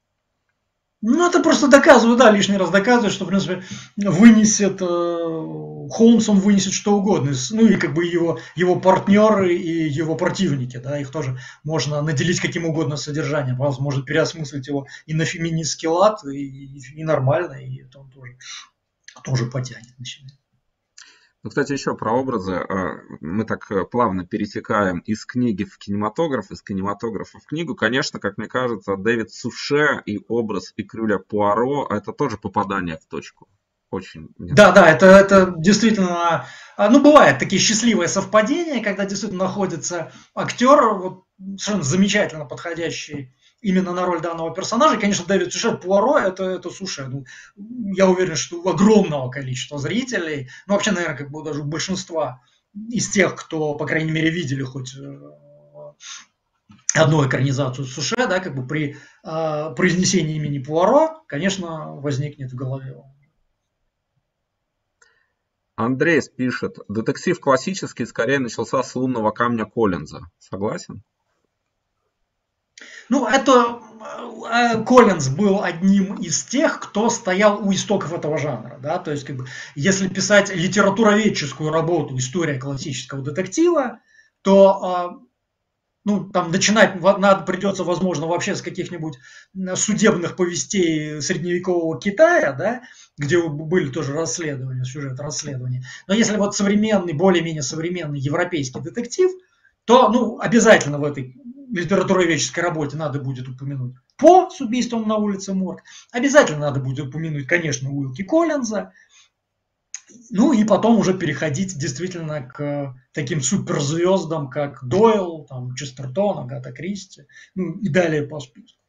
Ну, это просто доказывает, да, лишний раз доказывает, что, в принципе, вынесет Холмс, он вынесет что угодно. Ну, и как бы его партнеры и его противники, да, их тоже можно наделить каким угодно содержанием. Пожалуйста, можно переосмыслить его и на феминистский лад, и нормально, и это он тоже потянет на себя. Ну, кстати, еще про образы. Мы так плавно перетекаем из книги в кинематограф, из кинематографа в книгу. Конечно, как мне кажется, Дэвид Суше и образ Эркюля Пуаро – это тоже попадание в точку. Очень. Да, это действительно, ну, бывают такие счастливые совпадения, когда действительно находится актер, вот, совершенно замечательно подходящий именно на роль данного персонажа. И, конечно, Дэвид Суше, Пуаро, это Суше. Ну, я уверен, что у огромного количества зрителей, ну, вообще, наверное, как бы даже у большинства из тех, кто, по крайней мере, видели хоть одну экранизацию Суше, да, как бы при произнесении имени Пуаро, конечно, возникнет в голове. Андрей пишет, детектив классический скорее начался с «Лунного камня» Коллинза. Согласен? Ну, это Коллинз был одним из тех, кто стоял у истоков этого жанра. Да? То есть, как бы, если писать литературоведческую работу «История классического детектива», то ну, там начинать надо придется, возможно, вообще с каких-нибудь судебных повестей средневекового Китая, да, где были тоже расследования, сюжет расследования. Но если вот современный, более-менее современный европейский детектив, то, ну, обязательно в этой литературоведческой работе надо будет упомянуть По с убийством на улице Морг, обязательно надо будет упомянуть, конечно, Уилки Коллинза, ну и потом уже переходить действительно к таким суперзвездам, как Дойл, там, Честертон, Агата Кристи, ну и далее по списку.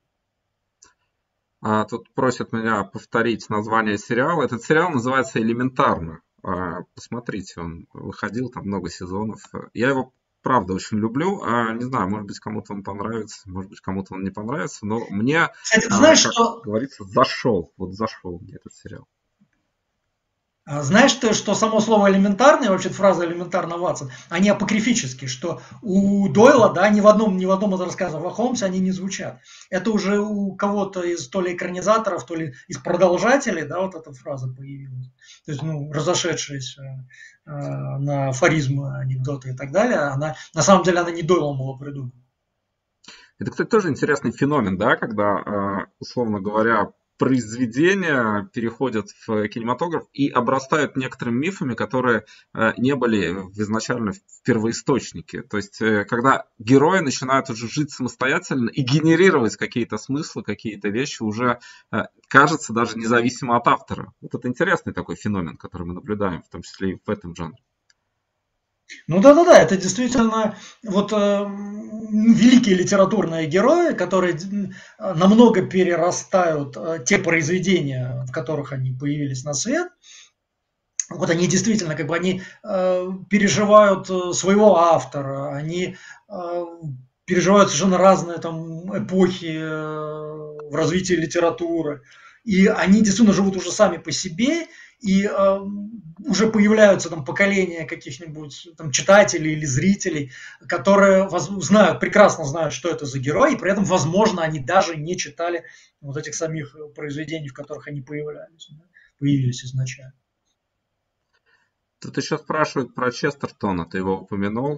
Тут просят меня повторить название сериала. Этот сериал называется «Элементарно». Посмотрите, он выходил, там много сезонов. Я его, правда, очень люблю. Не знаю, может быть, кому-то он понравится, может быть, кому-то он не понравится, но мне, Кстати, знаешь, как что... говорится, зашел. Вот зашел мне этот сериал. Знаешь ты, что само слово элементарное, вообще фраза элементарно, Ватсон, они апокрифические, что у Дойла, да, ни в одном из рассказов о Холмсе они не звучат. Это уже у кого-то из то ли экранизаторов, то ли из продолжателей, да, вот эта фраза появилась. То есть, ну, разошедшаяся на афоризмы, анекдоты и так далее, она, на самом деле, она не Дойлом была придумана. Это, кстати, тоже интересный феномен, да, когда, условно говоря, произведения переходят в кинематограф и обрастают некоторыми мифами, которые не были изначально в первоисточнике. То есть, когда герои начинают уже жить самостоятельно и генерировать какие-то смыслы, какие-то вещи, уже кажется даже независимо от автора. Вот это интересный такой феномен, который мы наблюдаем, в том числе и в этом жанре. Ну да-да-да, это действительно вот великие литературные герои, которые намного перерастают те произведения, в которых они появились на свет. Вот они действительно, как бы они переживают своего автора, они переживают совершенно разные там эпохи в развитии литературы. И они действительно живут уже сами по себе, и уже появляются там поколения каких-нибудь там читателей или зрителей, которые знают, прекрасно знают, что это за герой, и при этом, возможно, они даже не читали вот этих самих произведений, в которых они появились изначально. Тут еще спрашивают про Честертона, ты его упомянул?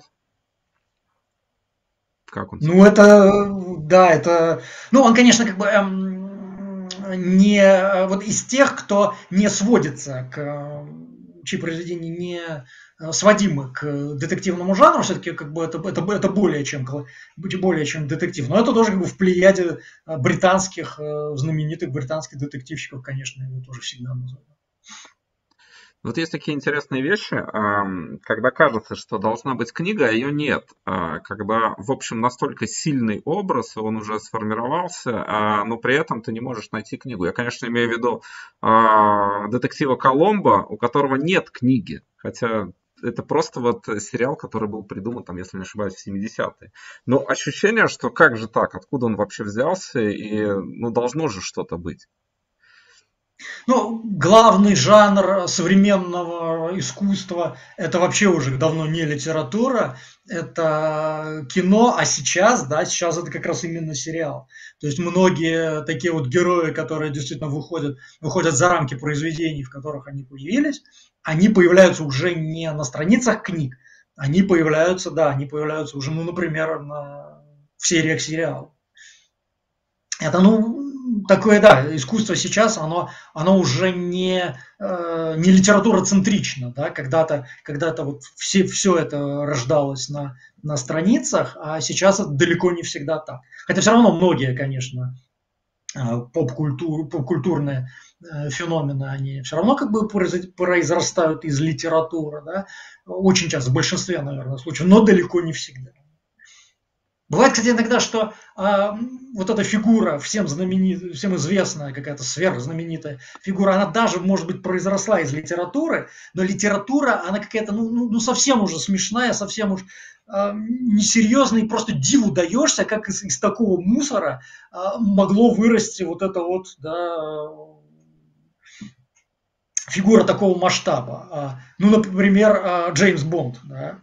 Как он? Ну, это, да, это, ну, он, конечно, как бы не вот из тех, кто не сводится к чьи произведения не сводимы к детективному жанру, все-таки как бы это более чем детектив. Но это тоже как бы в плеяде британских, знаменитых британских детективщиков, конечно, его тоже всегда называют. Вот есть такие интересные вещи, когда кажется, что должна быть книга, а ее нет. Когда, в общем, настолько сильный образ, он уже сформировался, но при этом ты не можешь найти книгу. Я, конечно, имею в виду детектива Коломбо, у которого нет книги, хотя это просто вот сериал, который был придуман, там, если не ошибаюсь, в 70-е. Но ощущение, что как же так, откуда он вообще взялся, и ну, должно же что-то быть. Ну, главный жанр современного искусства – это вообще уже давно не литература, это кино, а сейчас, да, сейчас это как раз именно сериал. То есть многие такие вот герои, которые действительно выходят за рамки произведений, в которых они появились, они появляются уже не на страницах книг, они появляются уже, ну, например, в сериях сериалов. Это, ну, такое, да, искусство сейчас, оно уже не литература-центрично, да, когда-то вот все это рождалось на страницах, а сейчас это далеко не всегда так. Хотя все равно многие, конечно, попкультурные феномены, они все равно как бы произрастают из литературы, да, очень часто, в большинстве, наверное, случаев, но далеко не всегда. Бывает, кстати, иногда, что вот эта фигура, всем известная, какая-то сверхзнаменитая фигура, она даже, может быть, произросла из литературы, но литература, она какая-то, ну совсем уже смешная, совсем уж несерьезно, и просто диву даешься, как из такого мусора могло вырасти вот это вот, да, фигура такого масштаба. Ну, например, Джеймс Бонд, да?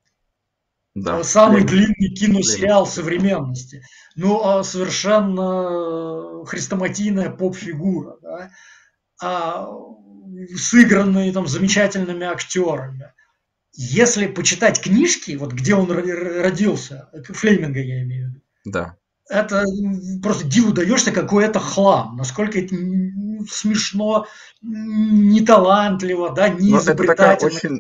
Да, Самый Флеминг. длинный киносериал современности. Ну, совершенно хрестоматийная поп-фигура, да? Сыгранные там замечательными актерами. Если почитать книжки, вот где он родился, Флеминга я имею в виду, Да. это просто диву даешься, какой это хлам, насколько это смешно, неталантливо, да, Но это такая неизобретательно. очень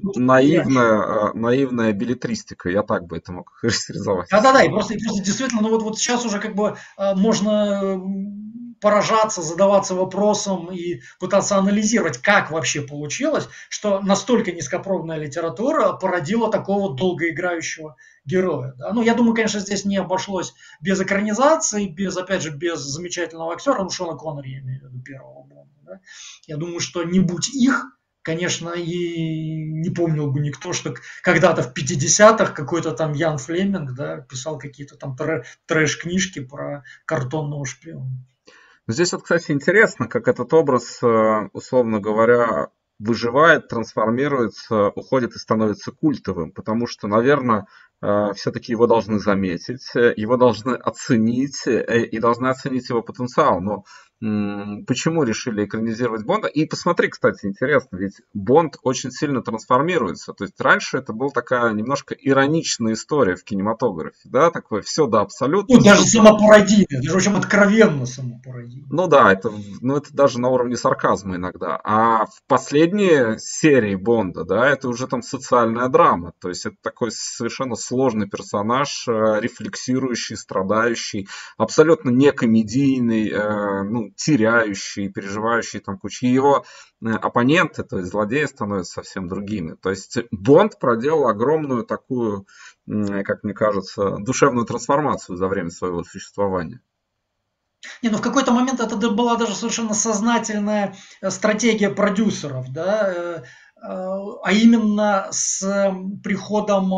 наивная беллетристика, я так бы это мог характеризовать. Да-да-да, и просто действительно, ну вот сейчас уже как бы можно поражаться, задаваться вопросом и пытаться анализировать, как вообще получилось, что настолько низкопробная литература породила такого долгоиграющего героя. Да? Ну, я думаю, конечно, здесь не обошлось без экранизации, без, опять же, без замечательного актера, ну, Шона Коннери, я имею в виду, первого Бонда. Да? Я думаю, что не будь их, конечно, и не помнил бы никто, что когда-то в 50-х какой-то там Ян Флеминг, да, писал какие-то там трэш-книжки про картонного шпиона. Здесь вот, кстати, интересно, как этот образ, условно говоря, выживает, трансформируется, уходит и становится культовым, потому что, наверное, все-таки его должны заметить, его должны оценить и должны оценить его потенциал. Но почему решили экранизировать Бонда? И посмотри, кстати, интересно, ведь Бонд очень сильно трансформируется. То есть раньше это была такая немножко ироничная история в кинематографе, да, такое все до абсолютно. Ну, даже самопародийная, даже очень откровенно самопародийная. Ну да, это даже на уровне сарказма иногда. А в последней серии Бонда, да, это уже там социальная драма. То есть это такой совершенно сложный персонаж, рефлексирующий, страдающий, абсолютно не комедийный, ну, теряющий, переживающий там кучу. И его оппоненты, то есть злодеи, становятся совсем другими. То есть Бонд проделал огромную такую, как мне кажется, душевную трансформацию за время своего существования. Не, ну в какой-то момент это была даже совершенно сознательная стратегия продюсеров, да, а именно с приходом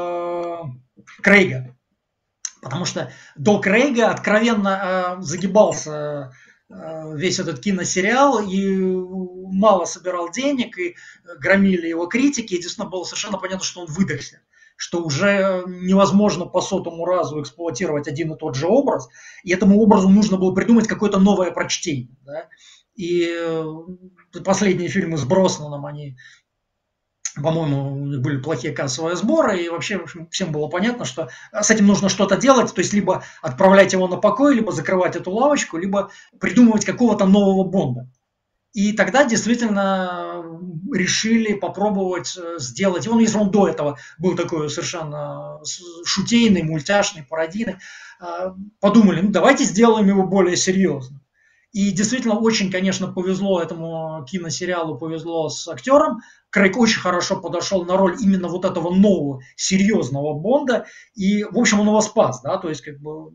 Крейга. Потому что до Крейга откровенно загибался весь этот киносериал и мало собирал денег, и громили его критики. Единственное, было совершенно понятно, что он выдохся, что уже невозможно по сотому разу эксплуатировать один и тот же образ, и этому образу нужно было придумать какое-то новое прочтение. Да? И последние фильмы с Броснаном, они, по-моему, у них были плохие кассовые сборы, и вообще, в общем, всем было понятно, что с этим нужно что-то делать, то есть либо отправлять его на покой, либо закрывать эту лавочку, либо придумывать какого-то нового Бонда. И тогда действительно решили попробовать сделать, если он до этого был такой совершенно шутейный, мультяшный, пародийный, подумали, ну давайте сделаем его более серьезным. И действительно очень, конечно, повезло этому киносериалу, повезло с актером. Крейг очень хорошо подошел на роль именно вот этого нового, серьезного Бонда. И, в общем, он его спас, да, то есть как бы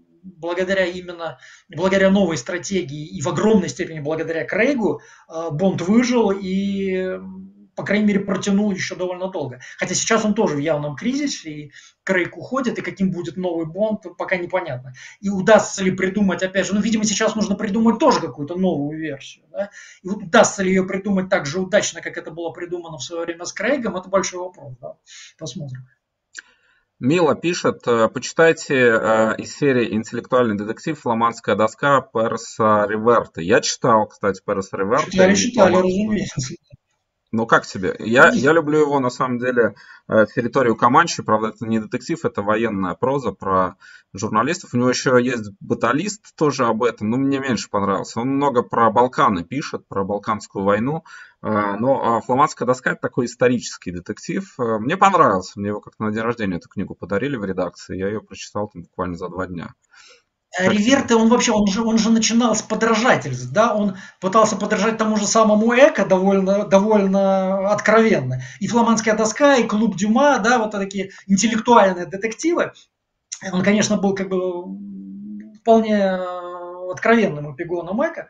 благодаря новой стратегии и в огромной степени благодаря Крейгу Бонд выжил и, по крайней мере, протянул еще довольно долго. Хотя сейчас он тоже в явном кризисе, и Крейг уходит, и каким будет новый Бонд, пока непонятно. И удастся ли придумать, опять же, видимо, сейчас нужно придумать тоже какую-то новую версию. Да? И вот удастся ли ее придумать так же удачно, как это было придумано в свое время с Крейгом, это большой вопрос. Да? Посмотрим. Мила пишет, почитайте из серии «Интеллектуальный детектив. Фламандская доска» Переса Реверта. Я читал, кстати, Переса Реверта. Читали, разумеется. Ну, как тебе? Я люблю его, на самом деле, «Территорию Команчи». Правда, это не детектив, это военная проза про журналистов. У него еще есть «Баталист» тоже об этом, но мне меньше понравился. Он много про Балканы пишет, про Балканскую войну. Но «Фламандская доска» — это такой исторический детектив. Мне понравился. Мне его как-то на день рождения эту книгу подарили в редакции. Я ее прочитал там буквально за 2 дня. Реверте, он же начинал с подражательств, да, он пытался подражать тому же самому Эко довольно откровенно. И «Фламандская доска», и «Клуб Дюма», да, вот такие интеллектуальные детективы. Он, конечно, был как бы вполне откровенным эпигоном Эко.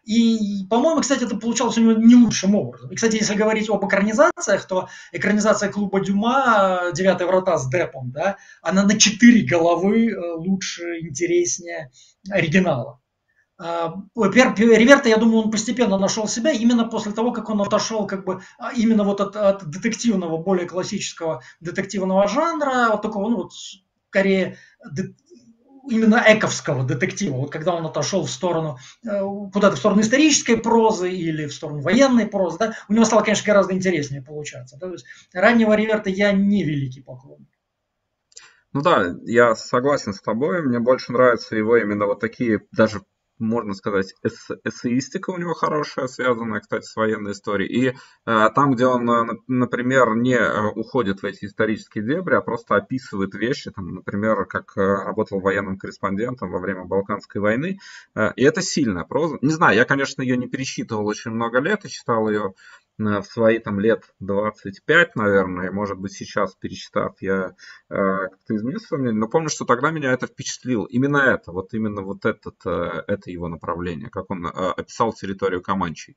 И, по-моему, кстати, это получалось у него не лучшим образом. И, кстати, если говорить об экранизациях, то экранизация Клуба Дюма «Девятые врата» с Деппом, да, она на 4 головы лучше, интереснее оригинала. Риверта, я думаю, он постепенно нашел себя именно после того, как он отошел как бы именно вот от детективного, более классического детективного жанра, вот такого, ну вот, скорее, именно эковского детектива, вот когда он отошел в сторону, куда-то в сторону исторической прозы или в сторону военной прозы, да, у него стало, конечно, гораздо интереснее получаться. То есть раннего Риверта я не великий поклонник. Ну да, я согласен с тобой. Мне больше нравятся его именно вот такие, даже можно сказать, эссеистика у него хорошая, связанная, кстати, с военной историей. И там, где он, например, не уходит в эти исторические дебри, а просто описывает вещи, там, например, как работал военным корреспондентом во время Балканской войны. И это сильная проза. Не знаю, я, конечно, ее не пересчитывал очень много лет и читал ее в свои там лет 25, наверное, и, может быть, сейчас, перечитав, я как-то изменил свое мнение, но помню, что тогда меня это впечатлило. Именно вот это его направление, как он описал территорию Команчей.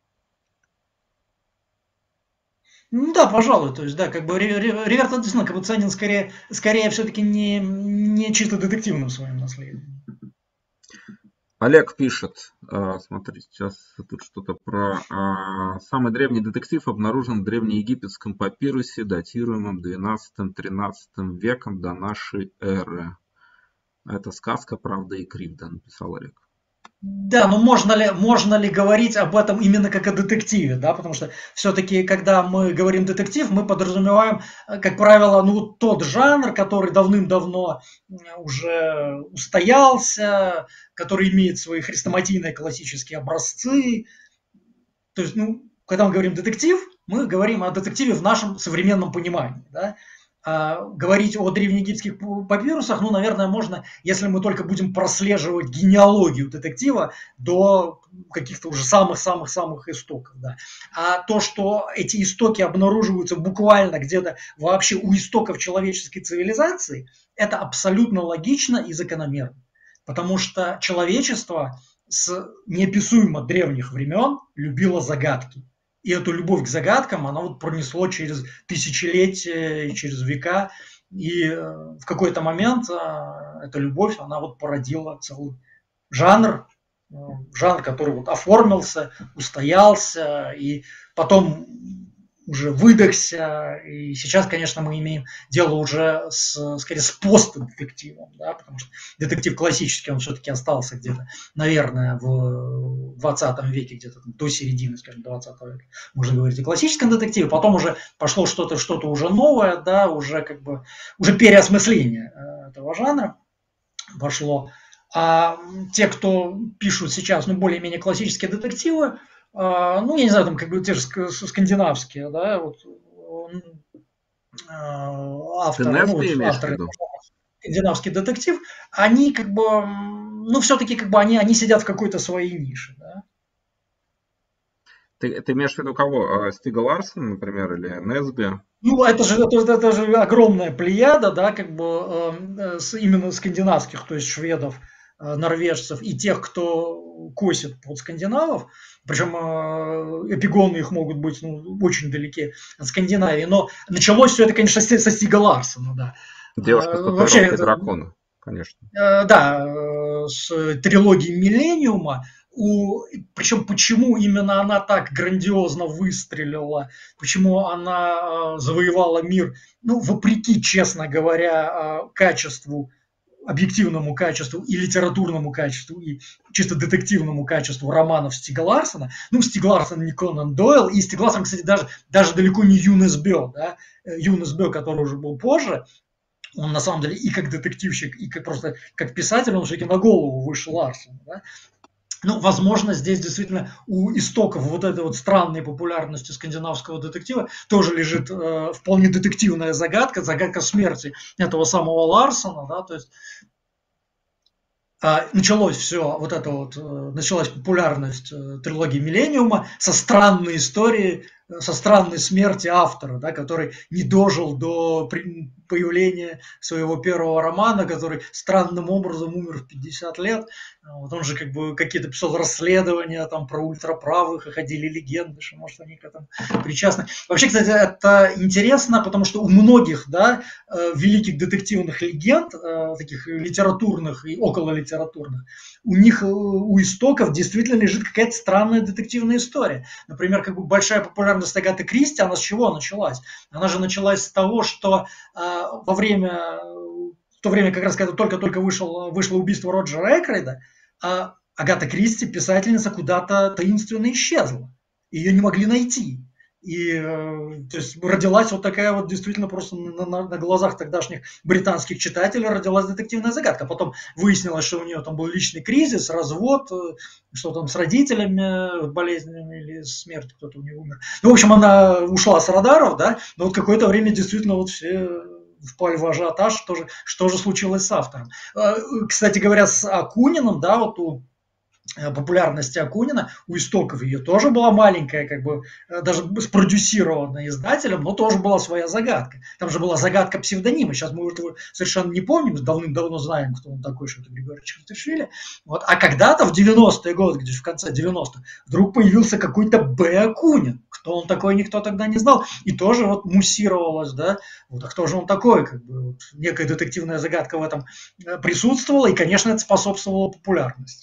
Ну да, пожалуй, то есть, да, как бы Риверта действительно как бы ценен скорее все-таки не чисто детективным своим наследием. Олег пишет, смотри, сейчас тут что-то про самый древний детектив обнаружен в древнеегипетском папирусе, датируемом 12-13 веком до нашей эры. Это сказка, правда и кривда, написал Олег. Да, но можно ли говорить об этом именно как о детективе, да, потому что все-таки, когда мы говорим детектив, мы подразумеваем, как правило, ну, тот жанр, который давным-давно уже устоялся, который имеет свои хрестоматийные классические образцы. То есть, ну, когда мы говорим детектив, мы говорим о детективе в нашем современном понимании, да. Говорить о древнеегипетских папирусах, ну, наверное, можно, если мы только будем прослеживать генеалогию детектива до каких-то уже самых-самых-самых истоков. Да. А то, что эти истоки обнаруживаются буквально где-то вообще у истоков человеческой цивилизации, это абсолютно логично и закономерно. Потому что человечество с неописуемо древних времен любило загадки. И эту любовь к загадкам, она вот пронесло через тысячелетия, через века. И в какой-то момент эта любовь, она вот породила целый жанр, который вот оформился, устоялся, и потом уже выдохся. И сейчас, конечно, мы имеем дело уже скорее с постдетективом, да, потому что детектив классический, он все-таки остался где-то, наверное, в 20 веке, где-то до середины, скажем, 20 века. Можно говорить о классическом детективе. Потом уже пошло что-то уже новое, да, уже как бы уже переосмысление этого жанра пошло. А те, кто пишут сейчас, ну, более-менее классические детективы, ну, я не знаю, там, как бы те же скандинавские, да, вот авторы, ну, вот авторы скандинавский детектив, они как бы, ну, все-таки как бы они сидят в какой-то своей нише, да. Ты имеешь в виду кого? Стига Ларсона, например, или Несби? Ну, это же огромная плеяда, да, как бы именно скандинавских, то есть шведов, норвежцев и тех, кто косит под скандинавов, причем эпигоны их могут быть, ну, очень далеки от Скандинавии, но началось все это, конечно, со Стига Ларсона, да. Девушка с татуировкой дракона, конечно. Да, с трилогией Миллениума. Причем почему именно она так грандиозно выстрелила, почему она завоевала мир, ну, вопреки, честно говоря, качеству, объективному качеству и литературному качеству, и чисто детективному качеству романов Стига Ларсона. Ну, Стиг Ларсон не Конан Дойл, и Стиг Ларсон, кстати, даже далеко не Юнес Бё, да? Юнес Бё, который уже был позже, он на самом деле и как детективщик, и просто как писатель, он все-таки на голову выше Ларсона, да? Ну, возможно, здесь действительно у истоков вот этой вот странной популярности скандинавского детектива тоже лежит вполне детективная загадка смерти этого самого Ларсона, да, то есть началась популярность трилогии Миллениума со странной историей со странной смерти автора, да, который не дожил до появления своего первого романа, который странным образом умер в 50 лет. Вот он же как бы какие-то писал расследования там про ультраправых, и ходили легенды, что может они к этому причастны. Вообще, кстати, это интересно, потому что у многих, да, великих детективных легенд, таких литературных и окололитературных, у них у истоков действительно лежит какая-то странная детективная история. Например, как бы большая популярность Агаты Кристи, она с чего началась? Она же началась с того, что в то время, как раз когда только-только вышло убийство Роджера Экройда, Агата Кристи, писательница, куда-то таинственно исчезла. Ее не могли найти. И то есть родилась вот такая вот действительно просто на глазах тогдашних британских читателей родилась детективная загадка. Потом выяснилось, что у нее там был личный кризис, развод, что там с родителями, болезнями или смертью кто-то у нее умер. Ну, в общем, она ушла с радаров, да, но вот какое-то время действительно вот все впали в ажиотаж, что же случилось с автором. Кстати говоря, с Акуниным, да, вот у популярности Акунина, у истоков ее тоже была маленькая, как бы даже спродюсированная издателем, но тоже была своя загадка. Там же была загадка псевдонима. Сейчас мы его совершенно не помним, давным-давно знаем, кто он такой, что это Григорий Чертышвили. Вот. А когда-то в 90-е годы, где-то в конце 90-х, вдруг появился какой-то Б. Акунин. Кто он такой, никто тогда не знал. И тоже вот муссировалось, да, вот, а кто же он такой, как бы, вот, некая детективная загадка в этом присутствовала, и, конечно, это способствовало популярности.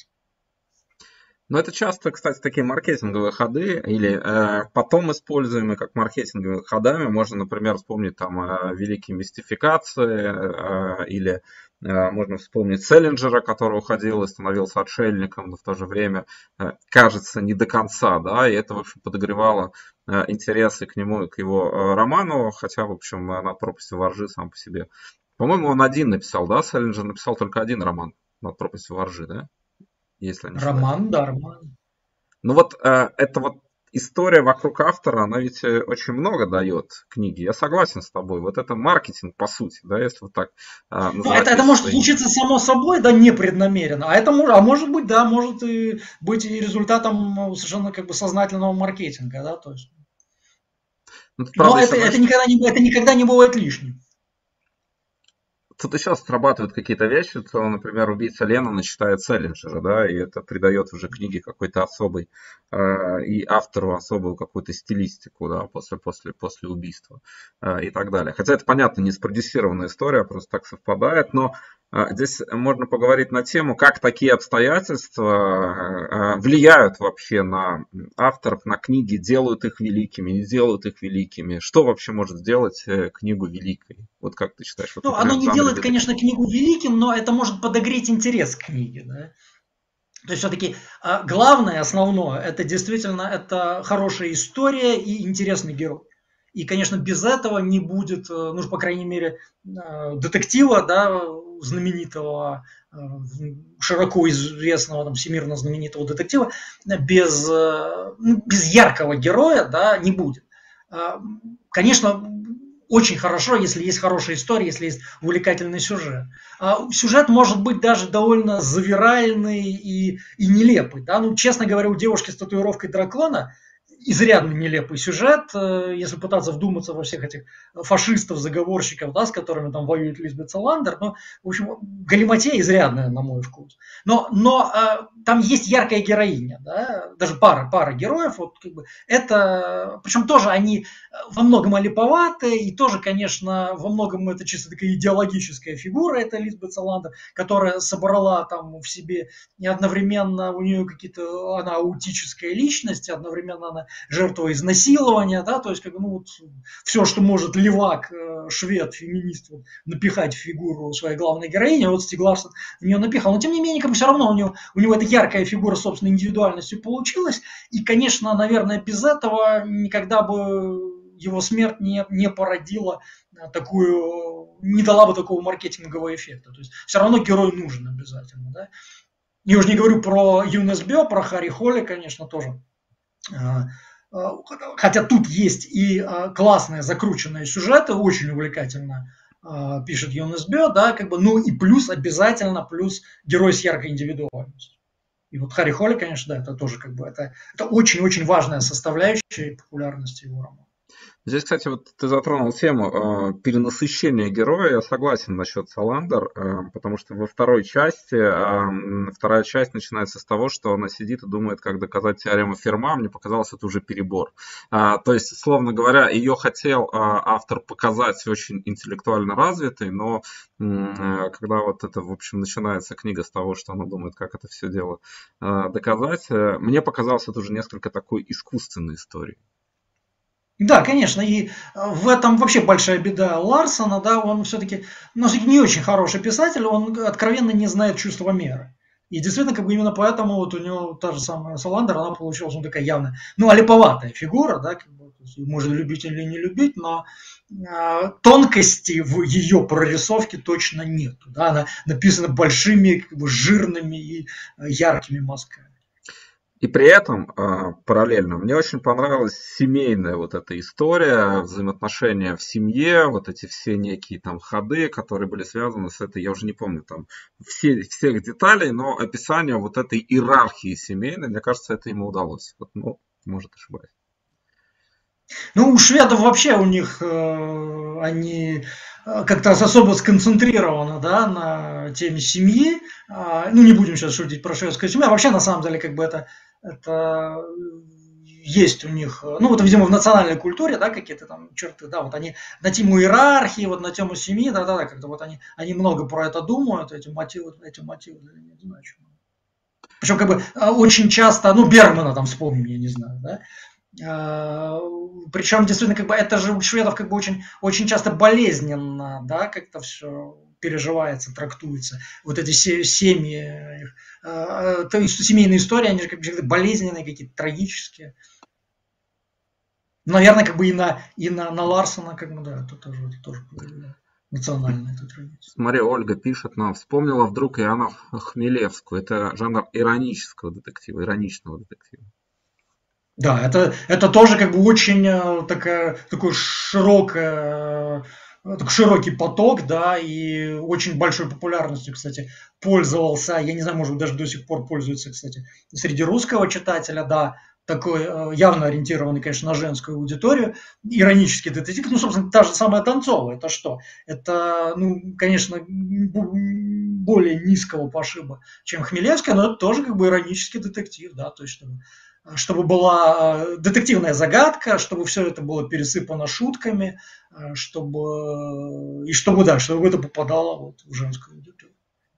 Но это часто, кстати, такие маркетинговые ходы, или потом используемые как маркетинговыми ходами. Можно, например, вспомнить там великие мистификации, или можно вспомнить Селлинджера, который уходил и становился отшельником, но в то же время, кажется, не до конца, да, и это, в общем, подогревало интересы к нему и к его роману, хотя, в общем, «Над пропастью воржи» сам по себе. По-моему, он один написал, да, Селлинджер написал только один роман «Над пропастью воржи», да? Если не Роман, да, роман. Ну вот эта вот история вокруг автора, она ведь очень много дает книге. Я согласен с тобой. Вот это маркетинг, по сути, да, если вот так называть. Это может случиться само собой, да, непреднамеренно. А может быть, да, может и быть и результатом совершенно как бы сознательного маркетинга, да, то есть. Но это никогда не бывает лишним. Тут еще срабатывают какие-то вещи, то, например, убийца Леннона читает Селлинджера, да, и это придает уже книге какой-то особый, и автору особую какую-то стилистику, да, после убийства и так далее. Хотя это, понятно, не спродюсированная история, просто так совпадает, но здесь можно поговорить на тему, как такие обстоятельства влияют вообще на авторов, на книги, делают их великими, не делают их великими. Что вообще может сделать книгу великой? Вот как ты считаешь? Вот, например, оно не делает, конечно, книгу великим, но это может подогреть интерес к книге. Да? То есть все-таки главное, основное, это действительно это хорошая история и интересный герой. И, конечно, без этого не будет, ну, по крайней мере, детектива, да, знаменитого, широко известного, там, всемирно знаменитого детектива, без яркого героя, да, не будет. Конечно, очень хорошо, если есть хорошая история, если есть увлекательный сюжет. Сюжет может быть даже довольно завиральный и нелепый. Да? Ну, честно говоря, у девушки с татуировкой дракона изрядно нелепый сюжет, если пытаться вдуматься во всех этих фашистов, заговорщиков, да, с которыми там воюет Лизбет Саландер. Ну, в общем, галиматья изрядная, на мой вкус. Но там есть яркая героиня, да, даже пара героев. Вот, как бы, это, причем тоже они во многом олиповатые, и тоже, конечно, во многом это чисто такая идеологическая фигура, это Лизбет Саландер, которая собрала там в себе и одновременно у нее какие-то, она аутическая личность, одновременно она жертва изнасилования, да, то есть как бы, ну, вот, все, что может левак, швед, феминист вот, напихать в фигуру своей главной героини, вот Стиг Ларсон в нее напихал. Но тем не менее, как бы, все равно у него эта яркая фигура собственной индивидуальностью получилась, и, конечно, наверное, без этого никогда бы его смерть не породила такую, не дала бы такого маркетингового эффекта. То есть все равно герой нужен обязательно, да. Я уже не говорю про ЮНСБ, про Харри Холли, конечно, тоже. Хотя тут есть и классные закрученные сюжеты, очень увлекательно пишет ЮНСБ, да, как бы, ну и плюс обязательно, плюс герой с яркой индивидуальностью. И вот Харри Холли, конечно, да, это тоже как бы это очень-очень важная составляющая популярности его романа. Здесь, кстати, вот ты затронул тему перенасыщения героя. Я согласен насчет Саландер, потому что во второй части, вторая часть начинается с того, что она сидит и думает, как доказать теорему Ферма. Мне показалось, это уже перебор. То есть, словно говоря, ее хотел автор показать очень интеллектуально развитой, но когда вот это, в общем, начинается книга с того, что она думает, как это все дело доказать, мне показалось, это уже несколько такой искусственной историей. Да, конечно, и в этом вообще большая беда Ларсона, да, он все-таки не очень хороший писатель, он откровенно не знает чувства меры. И действительно, как бы именно поэтому вот у него та же самая Саландер, она получилась такая явно, олиповатая фигура, да, как бы, можно любить или не любить, но тонкости в ее прорисовке точно нет. Да, она написана большими, как бы, жирными и яркими мазками. И при этом параллельно мне очень понравилась семейная вот эта история, взаимоотношения в семье, вот эти все некие там ходы, которые были связаны с этой, я уже не помню там всех деталей, но описание вот этой иерархии семейной, мне кажется, это ему удалось. Вот, может, ошибаюсь. У шведов вообще у них они как-то особо сконцентрированы, да, на теме семьи. Не будем сейчас шутить про шведскую семью, а вообще на самом деле как бы это есть у них, вот, видимо, в национальной культуре, да, какие-то там черты, да, вот они на тему иерархии, вот на тему семьи, да, как-то вот они много про это думают, эти мотивы для них значимы. Причем как бы очень часто, Бергмана там вспомним, я не знаю, да, причем действительно как бы это же у шведов как бы очень, очень часто болезненно, да, как-то все переживается, трактуется. Вот эти семьи, то есть семейные истории, они же как бы болезненные, какие-то трагические. Наверное, как бы и на Ларсона, как бы, да, это тоже национальная эта традиция. Смотри, Ольга пишет нам, вспомнила вдруг Иоанна Хмелевскую. Это жанр иронического детектива, ироничного детектива. Да, это тоже как бы очень такой широкий поток, да, и очень большой популярностью, кстати, пользовался, я не знаю, может быть, даже до сих пор пользуется, кстати, среди русского читателя, да, такой явно ориентированный, конечно, на женскую аудиторию, иронический детектив, собственно, та же самая Донцова, это что? Это, конечно, более низкого пошиба, чем Хмелевская, но это тоже как бы иронический детектив, да, то есть чтобы была детективная загадка, чтобы все это было пересыпано шутками, чтобы это попадало вот в женскую аудиторию.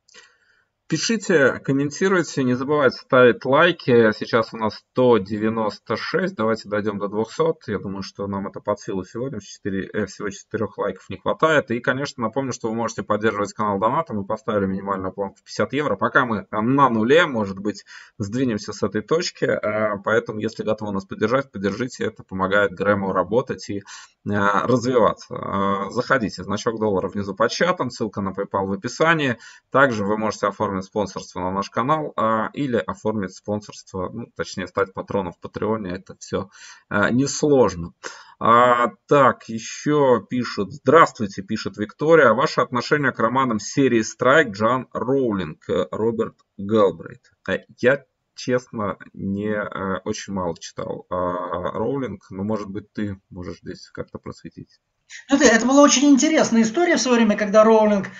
Пишите, комментируйте, не забывайте ставить лайки. Сейчас у нас 196, давайте дойдем до 200. Я думаю, что нам это под силу сегодня. Всего 4 лайков не хватает. И, конечно, напомню, что вы можете поддерживать канал донатом. Мы поставили минимальную планку в 50 евро. Пока мы на нуле, может быть, сдвинемся с этой точки. Поэтому, если готовы нас поддержать, поддержите. Это помогает Грэму работать и развиваться. Заходите, значок доллара внизу под чатом, ссылка на PayPal в описании. Также вы можете оформить спонсорство на наш канал или оформить спонсорство, точнее стать патроном в Патреоне. Это все несложно. Так, еще пишут. Здравствуйте, пишет Виктория. Ваше отношение к романам серии Страйк Джоан Роулинг, Роберт Гелбрейт. Я, честно, не очень мало читал Роулинг, но, может быть, ты можешь здесь как-то просветить. Это была очень интересная история в свое время, когда Роулинг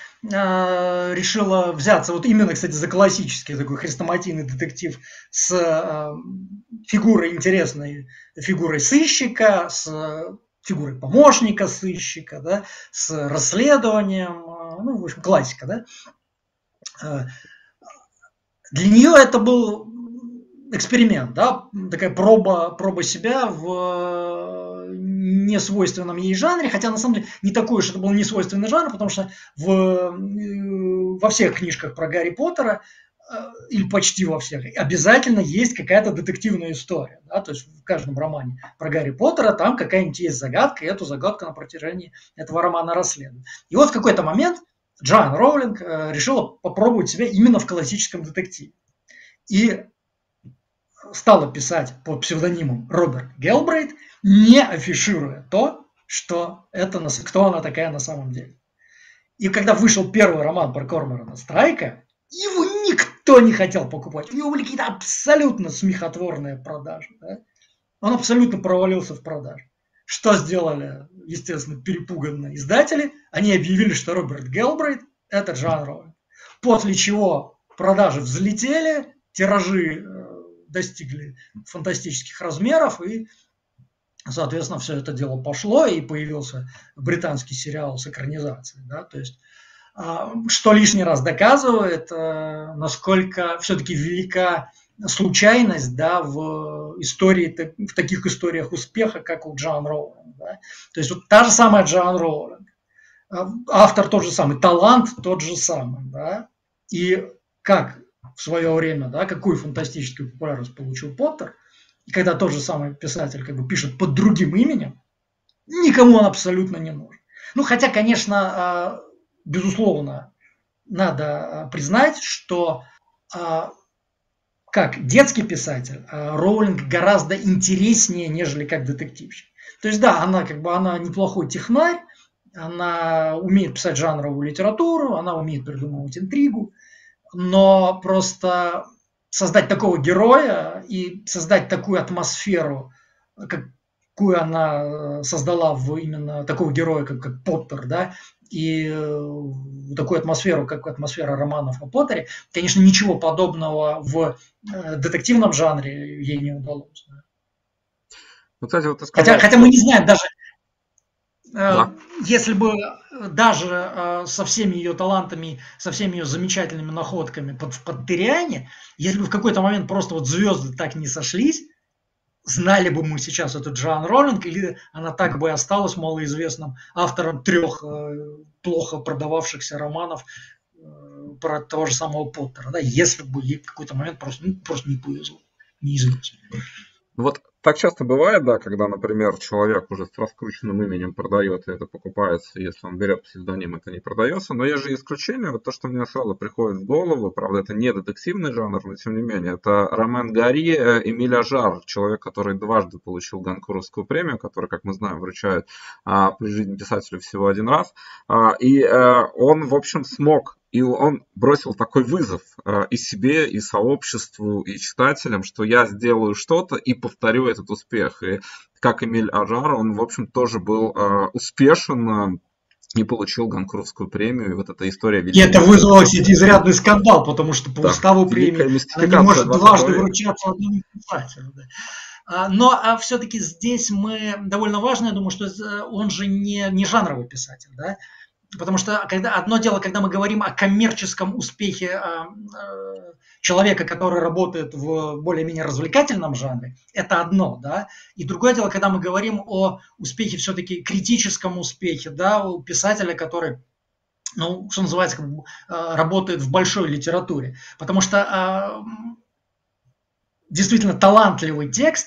решила взяться вот именно, кстати, за классический такой хрестоматийный детектив с фигурой интересной, фигурой сыщика, с фигурой помощника сыщика, да, с расследованием, в общем, классика, да. Для нее это был эксперимент, да, такая проба себя в несвойственном ей жанре, хотя на самом деле не такой уж это был несвойственный жанр, потому что во всех книжках про Гарри Поттера, или почти во всех, обязательно есть какая-то детективная история, да, то есть в каждом романе про Гарри Поттера там какая-нибудь есть загадка, и эту загадку на протяжении этого романа расследуют. И вот в какой-то момент Джоан Роулинг решила попробовать себя именно в классическом детективе. И стала писать под псевдонимом Роберт Гелбрейт, не афишируя то, кто она такая на самом деле. И когда вышел первый роман про Корморана Страйка, его никто никто не хотел покупать. У него были какие-то абсолютно смехотворные продажи. Да? Он абсолютно провалился в продаже. Что сделали, естественно, перепуганные издатели? Они объявили, что Роберт Гелбрейт – это Джоан Роулинг. После чего продажи взлетели, тиражи достигли фантастических размеров, и, соответственно, все это дело пошло, и появился британский сериал с экранизацией. Да? То есть, что лишний раз доказывает, насколько все-таки велика случайность, да, в истории, в таких историях успеха, как у Джоан Роулинг. Да? То есть вот та же самая Джоан Роулинг, автор тот же самый, талант тот же самый, да, и как в свое время, да, какую фантастическую популярность получил Поттер, и когда тот же самый писатель как бы пишет под другим именем, никому он абсолютно не нужен. Ну, хотя, конечно, безусловно, надо признать, что как детский писатель Роулинг гораздо интереснее, нежели как детективщик. То есть, да, она как бы она неплохой технарь, она умеет писать жанровую литературу, она умеет придумывать интригу, но просто создать такого героя и создать такую атмосферу, какую она создала в именно такого героя, как Поттер, да, и такую атмосферу, как атмосфера романов о Поттере, конечно, ничего подобного в детективном жанре ей не удалось. Да. Ну, кстати, вот ты сказал, хотя мы не знаем даже, да. Если бы даже со всеми ее талантами, со всеми ее замечательными находками в Поттериане, если бы в какой-то момент просто вот звезды так не сошлись, знали бы мы сейчас эту Джоан Роулинг, или она так бы и осталась малоизвестным автором 3 плохо продававшихся романов про того же самого Поттера, да, если бы ей в какой-то момент просто не повезло, неизвестно. Вот так часто бывает, да, когда, например, человек уже с раскрученным именем продает, и это покупается, если он берет псевдоним, это не продается. Но есть же исключение, вот то, что мне сразу приходит в голову, правда, это не детективный жанр, но тем не менее, это Ромен Гари, Эмиль Ажар, человек, который дважды получил Гонкуровскую премию, который, как мы знаем, вручают при жизни писателю всего один раз. И он, в общем, смог. И он бросил такой вызов и себе, и сообществу, и читателям, что я сделаю что-то и повторю этот успех. И как Эмиль Ажар, он, в общем, тоже был успешен и получил Гонкуровскую премию. И вот эта история... И это вызвало, кстати, изрядный скандал, потому что по уставу премии она не может дважды вручаться одному писателю. Да. Но все-таки здесь мы довольно важно, я думаю, что он же не жанровый писатель, да? Потому что одно дело, когда мы говорим о коммерческом успехе человека, который работает в более-менее развлекательном жанре, это одно, да. И другое дело, когда мы говорим о успехе все-таки критическом успехе, да, у писателя, который, ну, что называется, работает в большой литературе. Потому что действительно талантливый текст,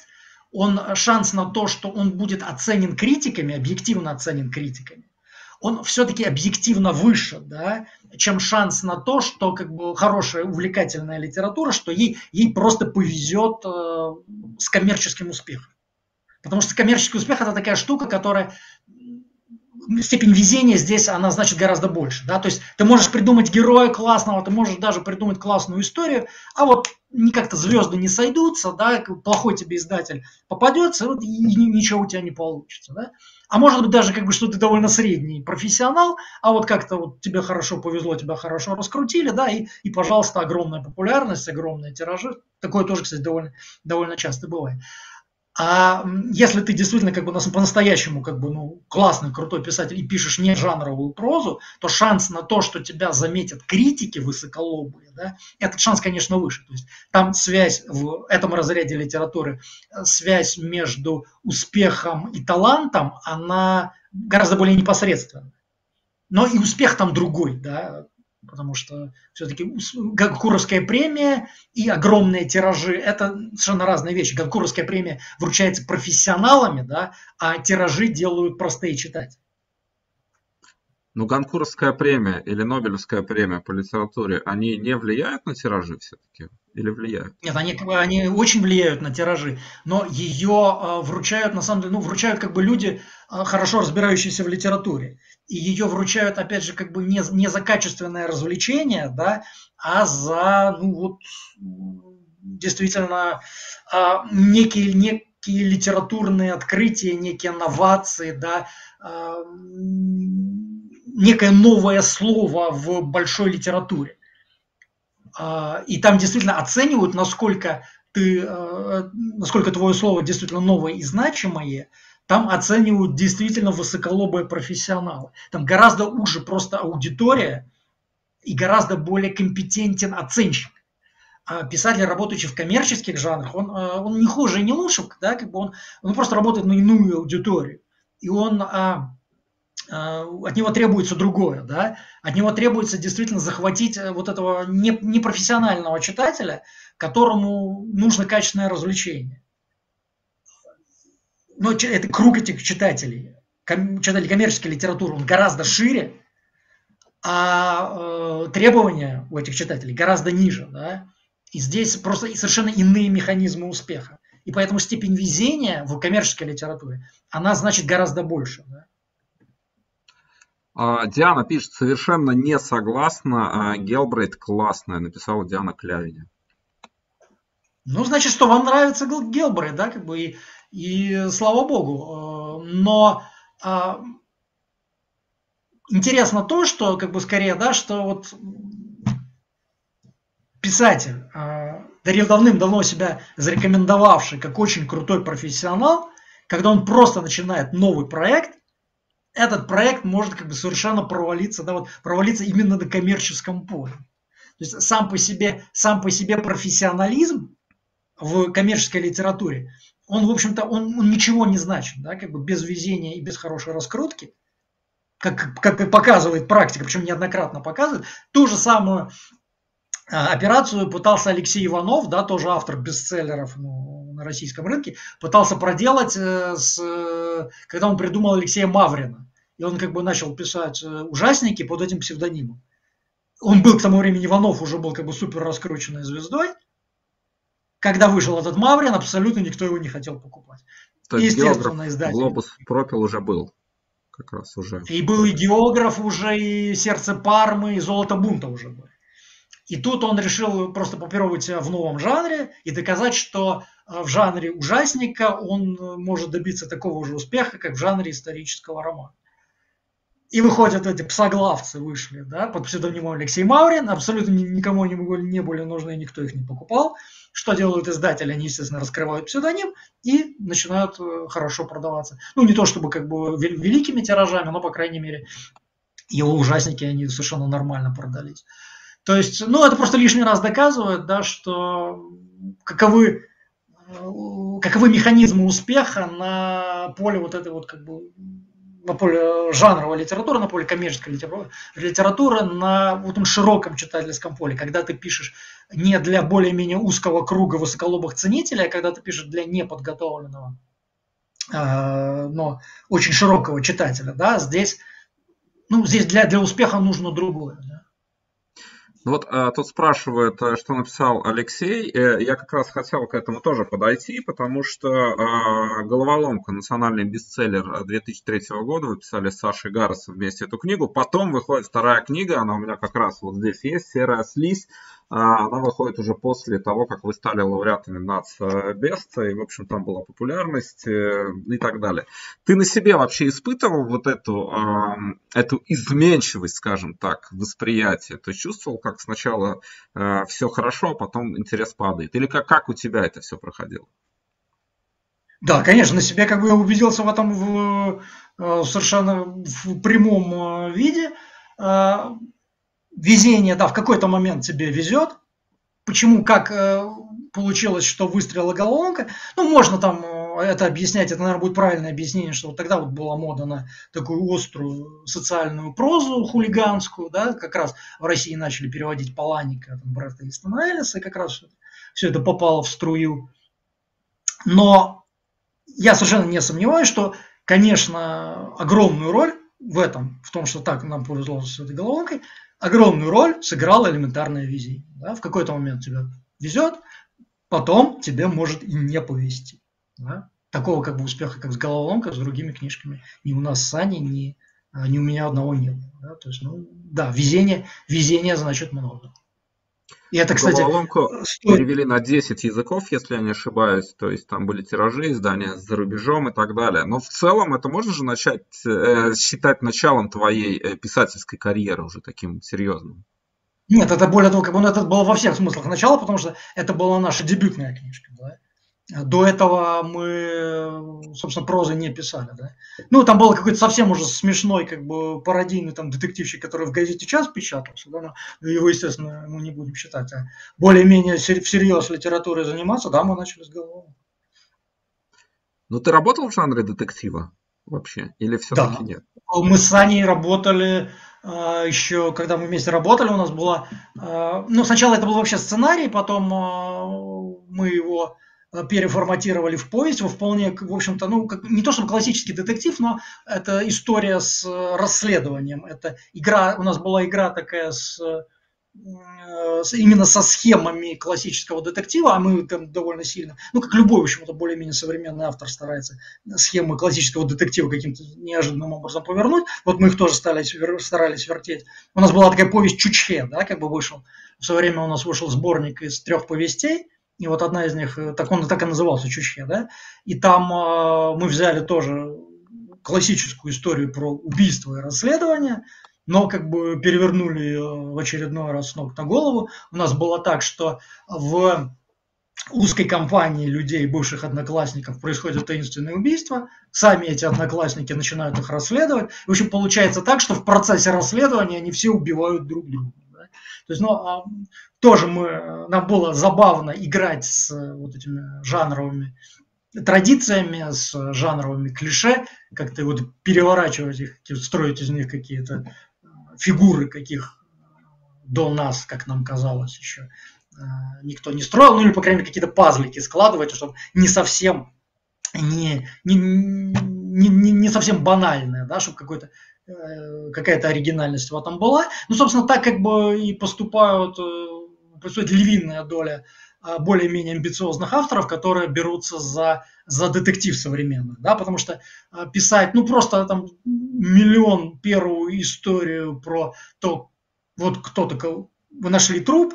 шанс на то, что он будет оценен критиками, объективно оценен критиками, он все-таки объективно выше, да, чем шанс на то, что как бы хорошая, увлекательная литература, что ей просто повезет с коммерческим успехом. Потому что коммерческий успех – это такая штука, которая… Степень везения здесь, она значит гораздо больше. Да? То есть ты можешь придумать героя классного, ты можешь даже придумать классную историю, а вот как-то звезды не сойдутся, да, плохой тебе издатель попадется, и ничего у тебя не получится. Да? А может быть даже как бы, что ты довольно средний профессионал, а вот как-то вот тебе хорошо повезло, тебя хорошо раскрутили, да, и пожалуйста, огромная популярность, огромные тиражи. Такое тоже, кстати, довольно часто бывает. А если ты действительно как бы по-настоящему как бы, ну, классный, крутой писатель и пишешь не жанровую прозу, то шанс на то, что тебя заметят критики высоколобые, да, этот шанс, конечно, выше. То есть там связь в этом разряде литературы, связь между успехом и талантом, она гораздо более непосредственна. Но и успех там другой, да, потому что все-таки Гонкуровская премия и огромные тиражи – это совершенно разные вещи. Гонкуровская премия вручается профессионалами, да, а тиражи делают простые читатели. Но Гонкуровская премия или Нобелевская премия по литературе, они не влияют на тиражи все-таки? Или влияют? Нет, они очень влияют на тиражи, но ее вручают, на самом деле, ну, вручают как бы люди, хорошо разбирающиеся в литературе. И ее вручают, опять же, как бы не за качественное развлечение, да, а за, ну, вот, действительно, некие литературные открытия, некие новации, да, некое новое слово в большой литературе. И там действительно оценивают, насколько твое слово действительно новое и значимое, там оценивают действительно высоколобые профессионалы. Там гораздо уже просто аудитория и гораздо более компетентен оценщик. А писатель, работающий в коммерческих жанрах, он не хуже и не лучше, да, как бы он просто работает на иную аудиторию. И от него требуется другое, да, от него требуется действительно захватить вот этого непрофессионального читателя, которому нужно качественное развлечение. Но это круг этих читателей. Читателей коммерческой литературы, он гораздо шире, а требования у этих читателей гораздо ниже, да. И здесь просто совершенно иные механизмы успеха. И поэтому степень везения в коммерческой литературе, она значит гораздо больше, да. Диана пишет, совершенно не согласна. Гелбрейт классная, написала Диана Клявиня. Ну, значит, что вам нравится Гелбрейт, да, как бы, и слава богу. Но интересно то, что, как бы, скорее, да, что вот писатель, давным-давно себя зарекомендовавший как очень крутой профессионал, когда он просто начинает новый проект, этот проект может как бы совершенно провалиться, да, вот провалиться именно на коммерческом поле. То есть сам по себе профессионализм в коммерческой литературе, он, в общем-то, он ничего не значит, да, как бы без везения и без хорошей раскрутки, как показывает практика, причем неоднократно показывает, ту же самую операцию пытался Алексей Иванов, да, тоже автор бестселлеров на российском рынке, пытался проделать, когда он придумал Алексея Маврина. И он как бы начал писать ужасники под этим псевдонимом. Он был к тому времени, Иванов уже был как бы супер раскрученной звездой. Когда вышел этот Маврин, абсолютно никто его не хотел покупать. То есть естественно, издатель. Глобус пропил уже был. Как раз уже. И был и географ уже, и сердце Пармы, и золото бунта уже были. И тут он решил просто попробовать себя в новом жанре и доказать, что в жанре ужасника он может добиться такого же успеха, как в жанре исторического романа. И выходят эти псоглавцы, вышли, да, под псевдонимом Алексей Маврин, абсолютно никому не были нужны, никто их не покупал. Что делают издатели? Они, естественно, раскрывают псевдоним и начинают хорошо продаваться. Ну, не то чтобы как бы великими тиражами, но, по крайней мере, его ужасники, они совершенно нормально продались. То есть, ну, это просто лишний раз доказывает, да, что каковы механизмы успеха на поле вот этой вот как бы на поле жанровой литературы, на поле коммерческой литературы, на вот этом широком читательском поле, когда ты пишешь не для более-менее узкого круга высоколобых ценителей, а когда ты пишешь для неподготовленного, но очень широкого читателя, да, здесь для успеха нужно другое, да. Вот тут спрашивают, что написал Алексей. Я как раз хотел к этому тоже подойти, потому что «Головоломка», национальный бестселлер 2003 года, вы писали с Сашей Гаросом вместе эту книгу. Потом выходит вторая книга, она у меня как раз вот здесь есть, «Серая слизь». Она выходит уже после того, как вы стали лауреатами нацбеста, и, в общем, там была популярность и так далее. Ты на себе вообще испытывал вот эту изменчивость, скажем так, восприятия? Ты чувствовал, как сначала все хорошо, а потом интерес падает? Или как у тебя это все проходило? Да, конечно, на себе как бы я убедился в этом совершенно в прямом виде. Везение, да, в какой-то момент тебе везет. Почему, как получилось, что выстрелила головоломка? Ну, можно там это объяснять, это, наверное, будет правильное объяснение, что вот тогда вот была мода на такую острую социальную прозу хулиганскую, да, как раз в России начали переводить Паланика, там, брата Истона Эллиса, и как раз все это попало в струю. Но я совершенно не сомневаюсь, что, конечно, огромную роль в том, что так нам повезло с этой головоломкой, огромную роль сыграло элементарное везение. Да? В какой-то момент тебя везет, потом тебе может и не повезти. Да? Такого как бы успеха, как с головоломкой, с другими книжками, ни у нас с Аней, ни у меня одного не было. Да? То есть, ну, да, везение значит много. И это, кстати, Головоломку перевели на 10 языков, если я не ошибаюсь. То есть там были тиражи, издания за рубежом и так далее. Но в целом это можно же начать считать началом твоей писательской карьеры уже таким серьезным. Нет, это более того, как бы, это было во всех смыслах начало, потому что это была наша дебютная книжка. Да? До этого мы, собственно, прозы не писали. Да? Ну, там был какой-то совсем уже смешной, как бы, пародийный там детективщик, который в газете «Час» печатался. Да? Но его, естественно, мы не будем считать. А более-менее всерьез литературой заниматься, да, мы начали с головоломок. Ну, ты работал в жанре детектива вообще? Или все-таки Да. нет? Мы с Аней работали еще, когда мы вместе работали, у нас была... Ну, сначала это был вообще сценарий, потом мы его переформатировали в повесть, во вполне, в общем-то, ну, не то чтобы классический детектив, но это история с расследованием. Это игра, у нас была игра такая именно со схемами классического детектива, а мы там довольно сильно, ну, как любой, в общем-то, более-менее современный автор старается схемы классического детектива каким-то неожиданным образом повернуть. Вот мы их тоже старались вертеть. У нас была такая повесть «Чучхе», да, как бы вышел. В свое время у нас вышел сборник из 3 повестей, и вот одна из них, он так и назывался «Чучхе», да, и там мы взяли тоже классическую историю про убийство и расследование, но как бы перевернули ее в очередной раз с ног на голову. У нас было так, что в узкой компании людей, бывших одноклассников, происходит таинственное убийство, сами эти одноклассники начинают их расследовать. В общем, получается так, что в процессе расследования они все убивают друг друга. Да? То есть, ну, тоже нам было забавно играть с вот этими жанровыми традициями, с жанровыми клише, как-то вот переворачивать их, строить из них какие-то фигуры, каких до нас, как нам казалось, еще никто не строил, ну или, по крайней мере, какие-то пазлики складывать, чтобы не совсем не совсем банальное, да, чтобы какая-то оригинальность в этом была. Ну, собственно, так как бы и происходит львиная доля более-менее амбициозных авторов, которые берутся за детектив современных, да, потому что писать, ну, просто там миллион первую историю про то, вот кто-то, вы нашли труп,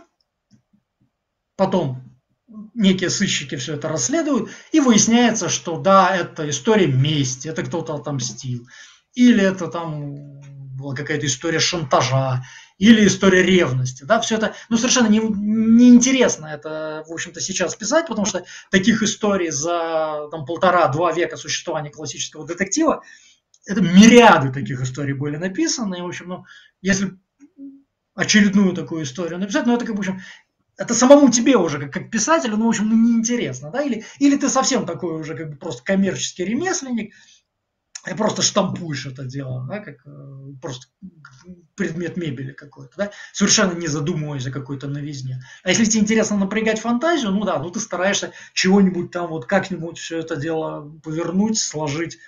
потом некие сыщики все это расследуют, и выясняется, что да, это история мести, это кто-то отомстил, или это там была какая-то история шантажа, или история ревности, да, все это, ну, совершенно неинтересно это, в общем-то, сейчас писать, потому что таких историй за там 1,5-2 века существования классического детектива, это мириады таких историй были написаны, и, в общем, ну, если очередную такую историю написать, ну, это, как бы, в общем, это самому тебе уже, как писателю, ну, в общем, ну, неинтересно, да, или ты совсем такой уже, как бы, просто коммерческий ремесленник, и просто штампуешь это дело, да, как просто предмет мебели какой-то, да, совершенно не задумываясь о какой-то новизне. А если тебе интересно напрягать фантазию, ну да, ну ты стараешься чего-нибудь там вот как-нибудь все это дело повернуть, сложить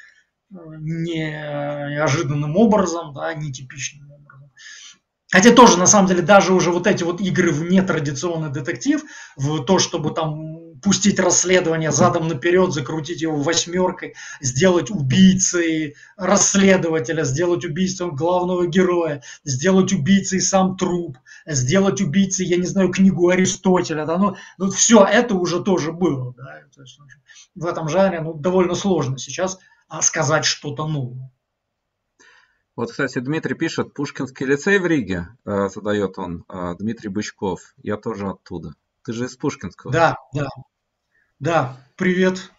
неожиданным образом, да, нетипичным образом. Хотя тоже, на самом деле, даже уже вот эти вот игры в нетрадиционный детектив, в то, чтобы там пустить расследование задом наперед, закрутить его восьмеркой, сделать убийцей расследователя, сделать убийцей главного героя, сделать убийцей сам труп, сделать убийцей, я не знаю, книгу Аристотеля. Да, ну все это уже тоже было. Да, то есть, в этом жанре довольно сложно сейчас сказать что-то новое. Вот, кстати, Дмитрий пишет, Пушкинский лицей в Риге, задает он, Дмитрий Бычков. Я тоже оттуда. Ты же из Пушкинского. Да, привет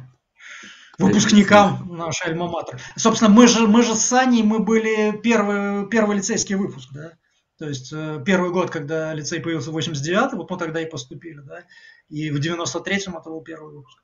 выпускникам нашей альма-матер. Собственно, мы же с Саней, мы были первый лицейский выпуск, да. То есть первый год, когда лицей появился в 89-м, вот мы тогда и поступили, да. И в 93-м это был первый выпуск.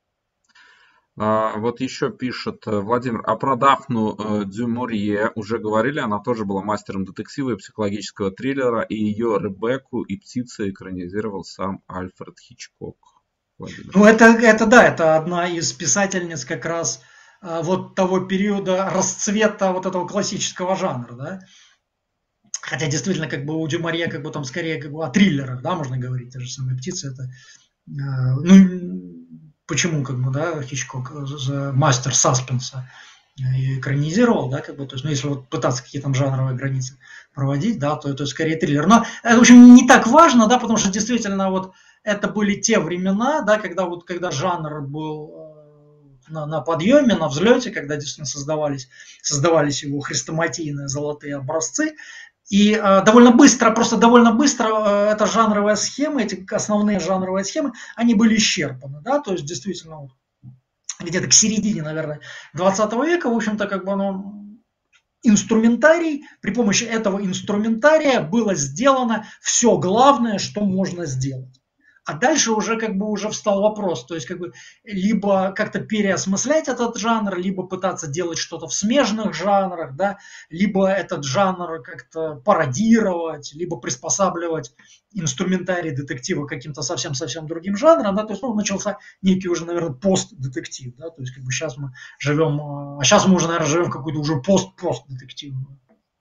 Вот еще пишет Владимир, а про Дафну Дюмурье уже говорили, она тоже была мастером детектива и психологического триллера, и ее Ребекку и Птицы экранизировал сам Альфред Хичкок. Владимир. Ну, это одна из писательниц как раз вот того периода расцвета вот этого классического жанра, да. Хотя действительно, как бы у Дюмарье, как бы там скорее как бы о триллерах, да, можно говорить, та же самая «Птица», это, ну, почему, как бы, да, Хичкок мастер саспенса экранизировал, да, как бы, то есть, ну, если вот пытаться какие-то там жанровые границы проводить, да, то это скорее триллер. Но это, в общем, не так важно, да, потому что действительно вот это были те времена, да, когда вот, когда жанр был на подъеме, на взлете, когда действительно создавались его хрестоматийные золотые образцы. И довольно быстро эта жанровая схема, эти основные жанровые схемы, они были исчерпаны, да, то есть действительно вот, где-то к середине, наверное, 20 века, в общем-то, как бы инструментарий, при помощи этого инструментария было сделано все главное, что можно сделать. А дальше уже как бы уже встал вопрос, то есть как бы либо как-то переосмыслять этот жанр, либо пытаться делать что-то в смежных жанрах, да, либо этот жанр как-то пародировать, либо приспосабливать инструментарий детектива к каким-то совсем-совсем другим жанрам, да, то есть, ну, начался некий уже, наверное, пост-детектив, да, то есть как бы сейчас мы уже, наверное, живем в какую-то уже пост-детективную.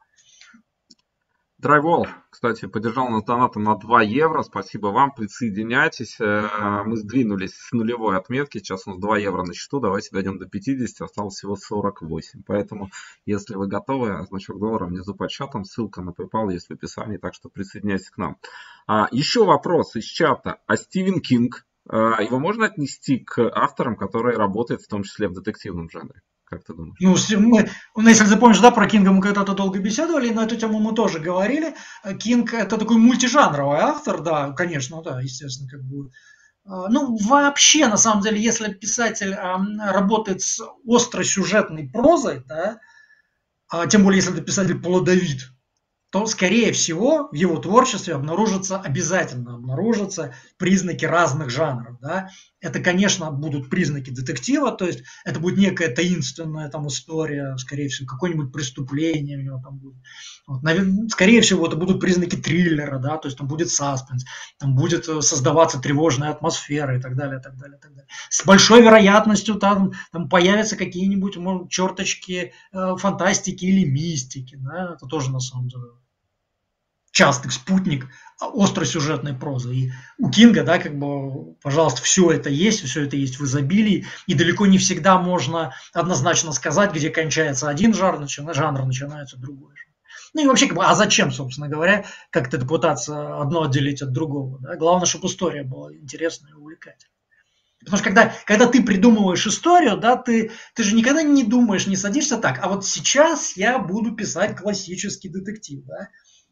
Драйвол, кстати, поддержал нас донатом на 2 евро. Спасибо вам, присоединяйтесь. Мы сдвинулись с нулевой отметки. Сейчас у нас 2 евро на счету. Давайте дойдем до 50. Осталось всего 48. Поэтому, если вы готовы, значок доллара внизу под чатом. Ссылка на PayPal есть в описании. Так что присоединяйтесь к нам. Еще вопрос из чата. А Стивен Кинг, его можно отнести к авторам, которые работают в том числе в детективном жанре? Как ты думаешь? Ну, если ты помнишь, да, про Кинга мы когда-то долго беседовали, на эту тему мы тоже говорили. Кинг – это такой мультижанровый автор, да, конечно, да, естественно, как бы. Ну, вообще, на самом деле, если писатель работает с остросюжетной прозой, да, тем более, если это писатель плодовит, то, скорее всего, в его творчестве обязательно обнаружатся признаки разных жанров. Да? Это, конечно, будут признаки детектива, то есть это будет некая таинственная там история, скорее всего, какое-нибудь преступление у него там будет. Вот, скорее всего, это будут признаки триллера, да? То есть там будет саспенс, там будет создаваться тревожная атмосфера и так далее, так далее, так далее. С большой вероятностью там появятся какие-нибудь черточки фантастики или мистики. Да? Это тоже на самом деле частый спутник остросюжетной прозы. И у Кинга, да, как бы, пожалуйста, все это есть в изобилии, и далеко не всегда можно однозначно сказать, где кончается один жанр начинается другой. Ну и вообще, как бы, а зачем, собственно говоря, как-то пытаться одно отделить от другого? Да? Главное, чтобы история была интересная и увлекательная. Потому что когда ты придумываешь историю, да, ты же никогда не думаешь, не садишься так, а вот сейчас я буду писать классический детектив, да.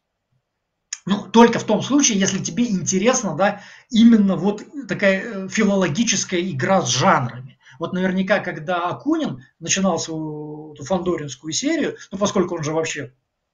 Ну, только в том случае, если тебе интересно, да, именно вот такая филологическая игра с жанрами. Вот наверняка, когда Акунин начинал свою фандоринскую серию, ну, поскольку он же вообще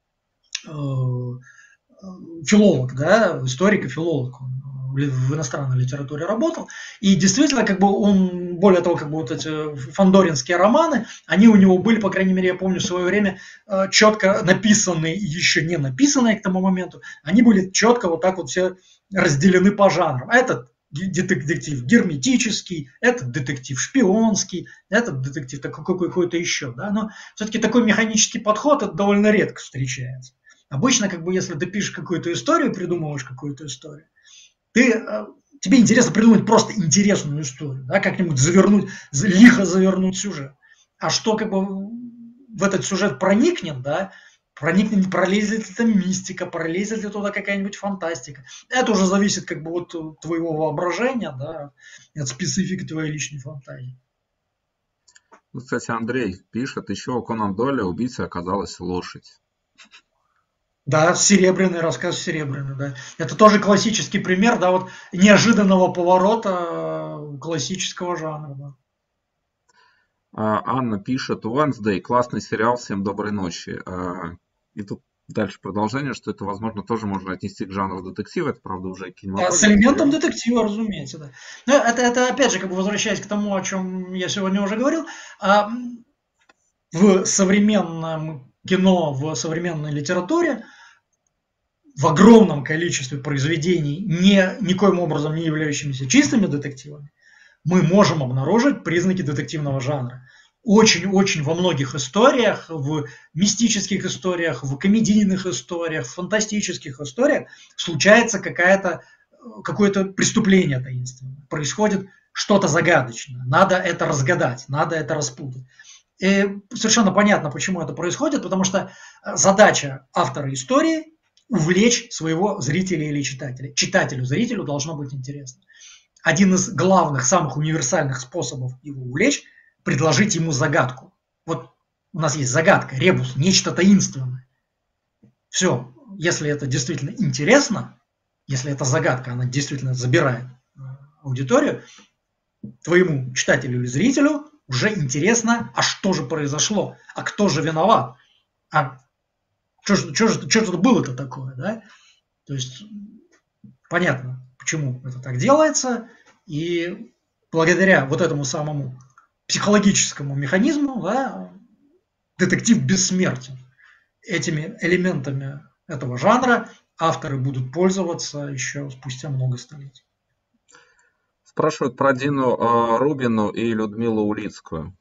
филолог, да, историк и филолог, он в иностранной литературе работал, и действительно, как бы он, более того, как бы вот эти фандоринские романы, они у него были, по крайней мере, я помню, в свое время четко написанные и еще не написанные к тому моменту, они были четко вот так вот все разделены по жанрам. Этот детектив герметический, этот детектив шпионский, этот детектив такой какой-то еще, да, но все-таки такой механический подход, это довольно редко встречается. Обычно, как бы, если ты пишешь какую-то историю, придумываешь какую-то историю, тебе интересно придумать просто интересную историю, да, как-нибудь лихо завернуть сюжет. А что как бы в этот сюжет проникнет, да, пролезет ли там мистика, пролезет ли туда какая-нибудь фантастика. Это уже зависит как бы от твоего воображения, да, от специфики твоей личной фантазии. Ну, кстати, Андрей пишет, еще у Конан Дойля убийцей оказалась лошадь. Да, серебряный рассказ серебряный, да. Это тоже классический пример, да, вот неожиданного поворота классического жанра, да. Анна пишет, Wednesday, классный сериал, всем доброй ночи. И тут дальше продолжение, что это, возможно, тоже можно отнести к жанру детектива, это, правда, уже кинематограф. С элементом детектива, разумеется, да. Но это опять же, как бы возвращаясь к тому, о чем я сегодня уже говорил, в современном кино, в современной литературе, в огромном количестве произведений, никоим образом не являющимися чистыми детективами, мы можем обнаружить признаки детективного жанра. очень-очень во многих историях, в мистических историях, в комедийных историях, в фантастических историях случается какое-то преступление таинственное, происходит что-то загадочное, надо это разгадать, надо это распутать. И совершенно понятно, почему это происходит, потому что задача автора истории – увлечь своего зрителя или читателя. Зрителю должно быть интересно. Один из главных, самых универсальных способов его увлечь – предложить ему загадку. Вот у нас есть загадка, ребус, нечто таинственное. Все, если это действительно интересно, если эта загадка, она действительно забирает аудиторию, твоему читателю или зрителю уже интересно, а что же произошло, а кто же виноват, а что было-то такое, да? То есть понятно, почему это так делается, и благодаря вот этому самому психологическому механизму, да, детектив бессмертен. Этими элементами этого жанра авторы будут пользоваться еще спустя много столетий. Спрашивают про Дину Рубину и Людмилу Улицкую.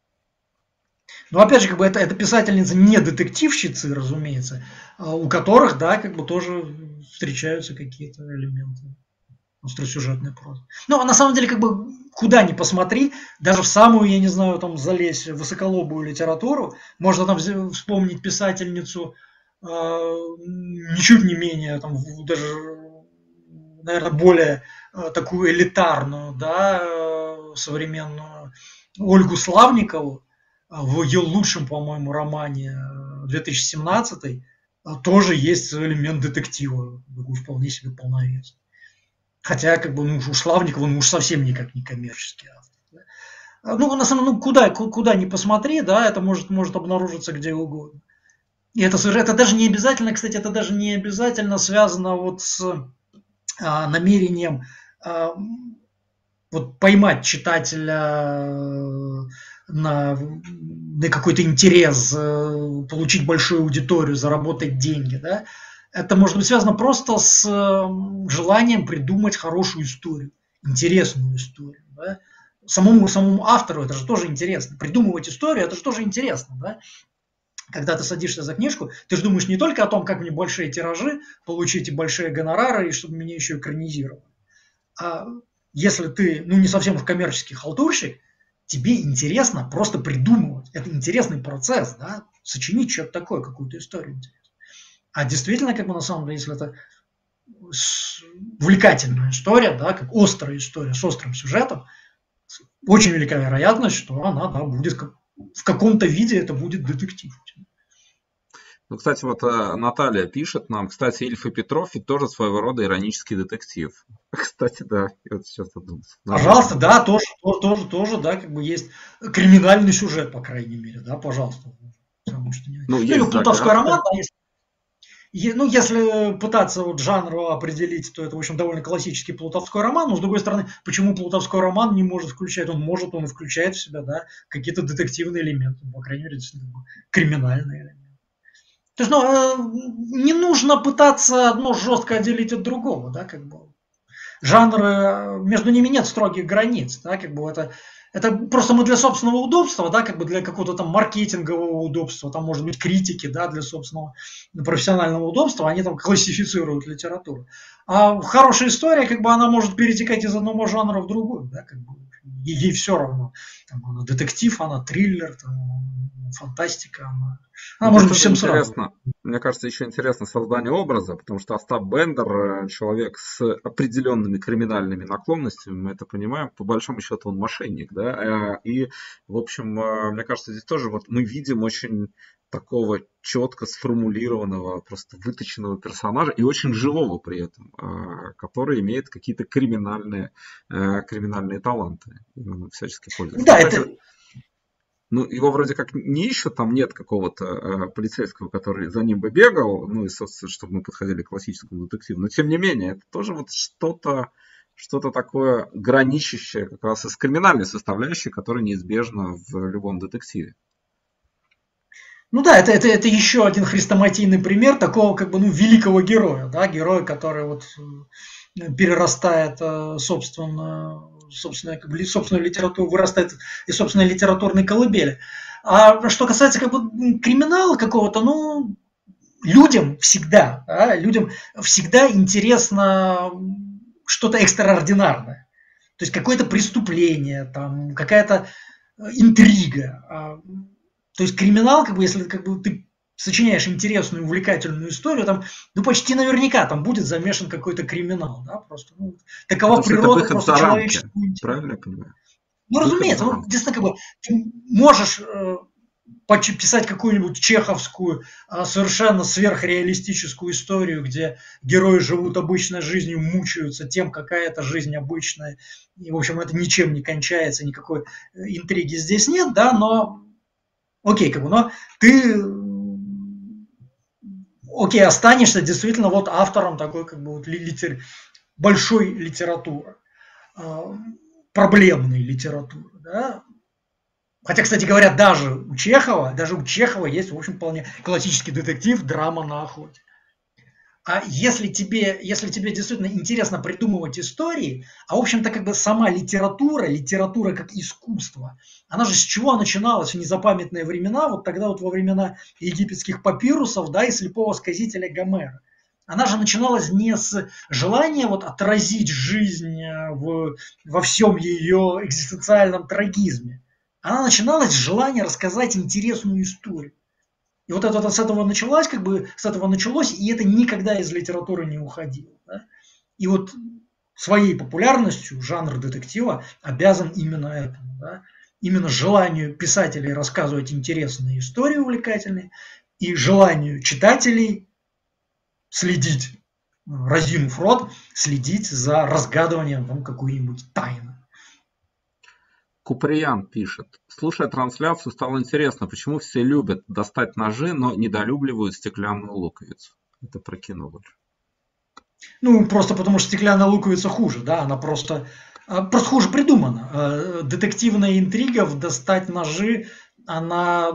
Но опять же, это писательницы не детективщицы, разумеется, у которых, да, тоже встречаются какие-то элементы остросюжетной прозы. Но на самом деле, куда ни посмотри, даже в самую, я не знаю, там залезть высоколобую литературу, можно там вспомнить писательницу ничуть не менее, там, даже, наверное, более такую элитарную, да, современную Ольгу Славникову, в ее лучшем, по-моему, романе 2017 тоже есть элемент детектива, вполне себе полновесный. Хотя, у Славникова, уж совсем никак не коммерческий автор. Да? На самом деле, куда ни посмотри, да, это может обнаружиться где угодно. И это даже не обязательно, кстати, это даже не обязательно связано вот с намерением вот поймать читателя на какой-то интерес, получить большую аудиторию, заработать деньги, да. Это может быть связано просто с желанием придумать хорошую историю, интересную историю. Да? Самому автору это же тоже интересно. Придумывать историю, это же тоже интересно. Да? Когда ты садишься за книжку, ты же думаешь не только о том, как мне большие тиражи получить и большие гонорары, и чтобы меня еще экранизировали. А если ты не совсем уж коммерческий халтурщик, тебе интересно просто придумывать. Это интересный процесс, да? Сочинить что-то такое, какую-то историю интересную. А действительно, на самом деле, если это увлекательная история, да, как острая история с острым сюжетом, очень велика вероятность, что она, да, будет в каком-то виде это будет детектив. Кстати, вот Наталья пишет нам, кстати, Ильф и Петров ведь тоже своего рода иронический детектив. Кстати, да, я вот сейчас подумал. Пожалуйста, да, тоже, да, есть криминальный сюжет, по крайней мере, да, пожалуйста. Есть плутовской роман, да, если пытаться жанр определить, то это, в общем, довольно классический плутовской роман, но, с другой стороны, почему плутовской роман не может включать? Он и включает в себя, да, какие-то детективные элементы, по крайней мере, криминальные элементы. То есть, не нужно пытаться одно жестко отделить от другого, да, жанры, между ними нет строгих границ, да, это просто мы для собственного удобства, да, для какого-то там маркетингового удобства, там может быть критики, да, для собственного профессионального удобства, они там классифицируют литературу. А хорошая история, она может перетекать из одного жанра в другой, да, ей все равно. Там, она детектив, она триллер, там, фантастика, она может быть всем сразу. Мне кажется, еще интересно создание образа, потому что Остап Бендер, человек с определенными криминальными наклонностями, мы это понимаем, по большому счету он мошенник, да, и, в общем, мне кажется, здесь тоже вот мы видим очень такого четко сформулированного, просто выточенного персонажа и очень живого при этом, который имеет какие-то криминальные таланты, и он всячески пользуется. Да, это... Его вроде как не ищут, там нет какого-то полицейского, который за ним бы бегал, и, собственно, чтобы мы подходили к классическому детективу. Но, тем не менее, это тоже вот что-то такое граничащее как раз и с криминальной составляющей, которая неизбежна в любом детективе. Это еще один хрестоматийный пример такого великого героя, да, героя, который вот перерастает, собственно, собственная, как бы, собственную литературу, вырастает из собственной литературной колыбели. А что касается как бы криминала какого-то, ну, людям всегда интересно что-то экстраординарное. То есть какое-то преступление, там, какая-то интрига. То есть криминал, как бы, если как бы, ты сочиняешь интересную, увлекательную историю, там, ну, почти наверняка там будет замешан какой-то криминал. Да? Просто, ну, такова природа просто человеческого интереса. Правильно я понимаю? Ну, разумеется, ну, действительно, как бы, ты можешь писать какую-нибудь чеховскую, совершенно сверхреалистическую историю, где герои живут обычной жизнью, мучаются тем, какая это жизнь обычная, и, в общем, это ничем не кончается, никакой интриги здесь нет, да, но, окей, как бы, но ты, окей, останешься действительно вот автором такой, как бы, вот, большой литературы, проблемной литературы, да. Хотя, кстати говоря, даже у Чехова есть, в общем, вполне классический детектив «Драма на охоте». А если тебе действительно интересно придумывать истории, а, в общем-то, как бы сама литература как искусство, она же с чего начиналась в незапамятные времена, вот тогда вот во времена египетских папирусов, да, и слепого сказителя Гомера. Она же начиналась не с желания вот отразить жизнь во всем ее экзистенциальном трагизме. Она начиналась с желания рассказать интересную историю. И вот это с этого началось, как бы с этого началось, и это никогда из литературы не уходило. Да? И вот своей популярностью жанр детектива обязан именно этому. Да? Именно желанию писателей рассказывать интересные истории увлекательные и желанию читателей следить, разинув рот, следить за разгадыванием там какой-нибудь тайны. Куприян пишет: слушая трансляцию, стало интересно, почему все любят достать ножи, но недолюбливают стеклянную луковицу. Это про кино больше. Ну, просто потому что стеклянная луковица хуже, да, она просто хуже придумана. Детективная интрига в достать ножи, она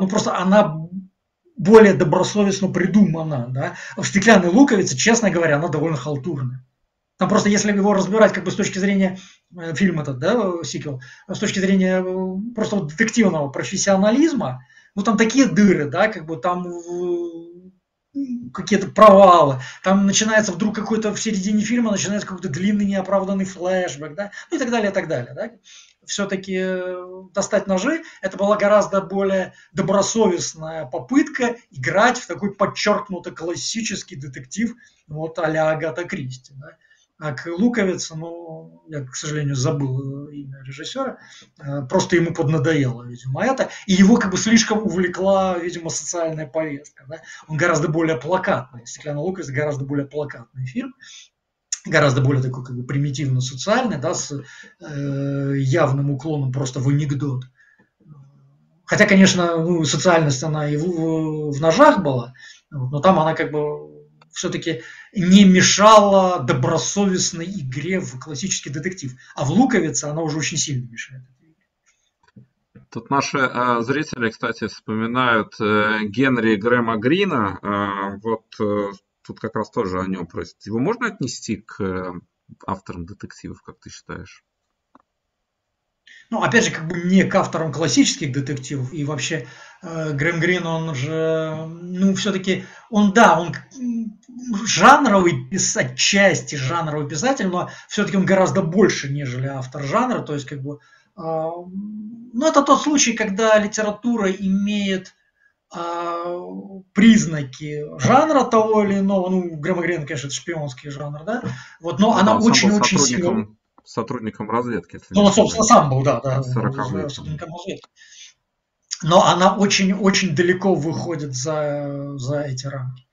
более добросовестно придумана, да. В стеклянной луковице, честно говоря, она довольно халтурная. Там просто, если его разбирать как бы с точки зрения фильма этот, да, сиквел, с точки зрения просто вот детективного профессионализма, ну там такие дыры, да, как бы там какие-то провалы, там начинается вдруг какой-то в середине фильма начинается какой-то длинный неоправданный флешбэк, да, ну и так далее, да. Все-таки достать ножи это была гораздо более добросовестная попытка играть в такой подчеркнуто классический детектив вот а-ля Агата Кристи, да. А к луковице, ну, я, к сожалению, забыл имя режиссера, просто ему поднадоело, видимо, это. И его как бы слишком увлекла, видимо, социальная повестка. Да? Он гораздо более плакатный. «Стеклянная луковица» гораздо более плакатный фильм. Гораздда более такой как бы примитивно-социальный, да, с явным уклоном просто в анекдот. Хотя, конечно, ну, социальность она и в ножах была, но там она как бы все-таки не мешала добросовестной игре в классический детектив. А в «Луковице» она уже очень сильно мешает. Тут наши зрители, кстати, вспоминают Генри Грэма Грина. Вот тут как раз тоже о нем просят. Его можно отнести к авторам детективов, как ты считаешь? Ну, опять же, как бы не к авторам классических детективов. И вообще Грэм Грин, он же, ну, все-таки, он жанровый писатель, отчасти жанровый писатель, но все-таки он гораздо больше, нежели автор жанра. То есть, как бы, ну, это тот случай, когда литература имеет признаки жанра того или иного. Ну, Грэм Грин, конечно, это шпионский жанр, да? Вот, но она очень-очень сильно... Сотрудником разведки. Ну, он, собственно, сам был, да, сотрудником разведки. Но она очень-очень далеко выходит за эти рамки.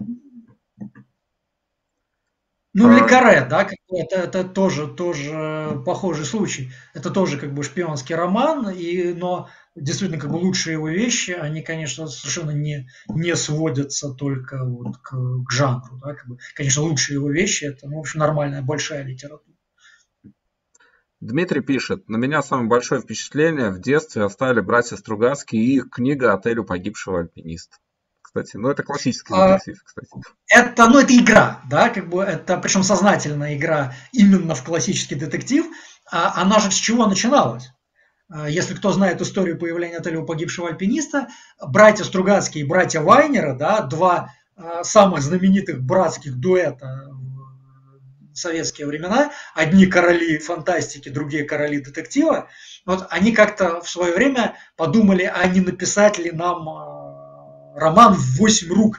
Ну, Le Carré, да, это тоже похожий случай. Это тоже как бы шпионский роман, но действительно как бы лучшие его вещи, они, конечно, совершенно не сводятся только вот к жанру. Да, как бы, конечно, лучшие его вещи это, ну, в общем, нормальная большая литература. Дмитрий пишет: на меня самое большое впечатление в детстве оставили братья Стругацкие и их книга «Отель у погибшего альпиниста». Кстати, ну это классический детектив, кстати. Это игра, да, как бы это, причем сознательная игра именно в классический детектив. она же с чего начиналась? Если кто знает историю появления этого погибшего альпиниста, братья Стругацкие и братья Вайнера, да, два самых знаменитых братских дуэта в советские времена, одни короли фантастики, другие короли детектива, вот они как-то в свое время подумали, а не написать ли нам роман в 8 рук,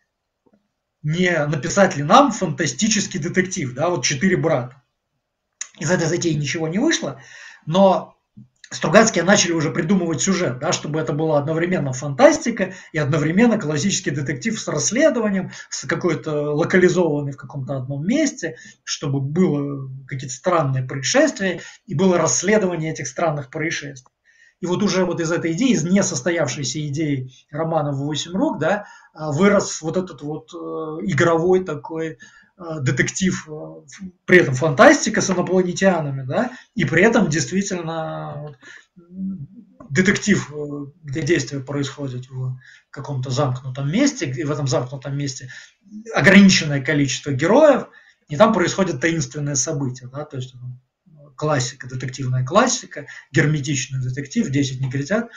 не написать ли нам фантастический детектив, да, вот 4 брата. Из этой затеи ничего не вышло, но Стругацкие начали уже придумывать сюжет, да, чтобы это была одновременно фантастика и одновременно классический детектив с расследованием, с какой-то локализованный в каком-то одном месте, чтобы было какие-то странные происшествия и было расследование этих странных происшествий. И вот уже вот из этой идеи, из несостоявшейся идеи романа в 8 рук, да, вырос вот этот вот игровой такой детектив, при этом фантастика с инопланетянами, да, и при этом действительно детектив, где действие происходит в каком-то замкнутом месте, и в этом замкнутом месте ограниченное количество героев, и там происходят таинственные события, да, то есть классика, детективная классика, герметичный детектив, 10 негритят.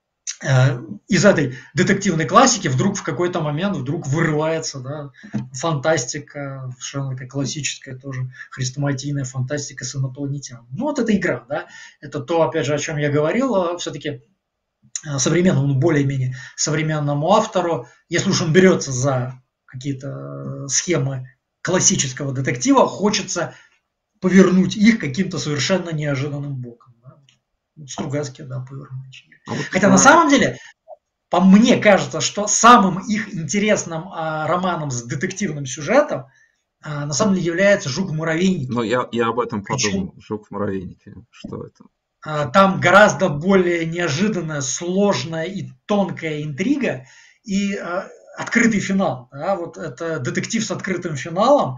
Из этой детективной классики вдруг в какой-то момент вдруг вырывается, да, фантастика, совершенно такая классическая тоже хрестоматийная фантастика с инопланетянами. Ну вот это игра, да, это то, опять же, о чем я говорил, все-таки современному, ну, более-менее современному автору, если уж он берется за какие-то схемы классического детектива, хочется повернуть их каким-то совершенно неожиданным боком. Да. Стругацкие, да, повернуть. Хотя на самом деле, по мне кажется, что самым их интересным романом с детективным сюжетом на самом деле является «Жук в муравейнике». Ну, я об этом подумал. «Жук в муравейнике». Что это? Там гораздо более неожиданная, сложная и тонкая интрига и открытый финал. Да? Вот это детектив с открытым финалом,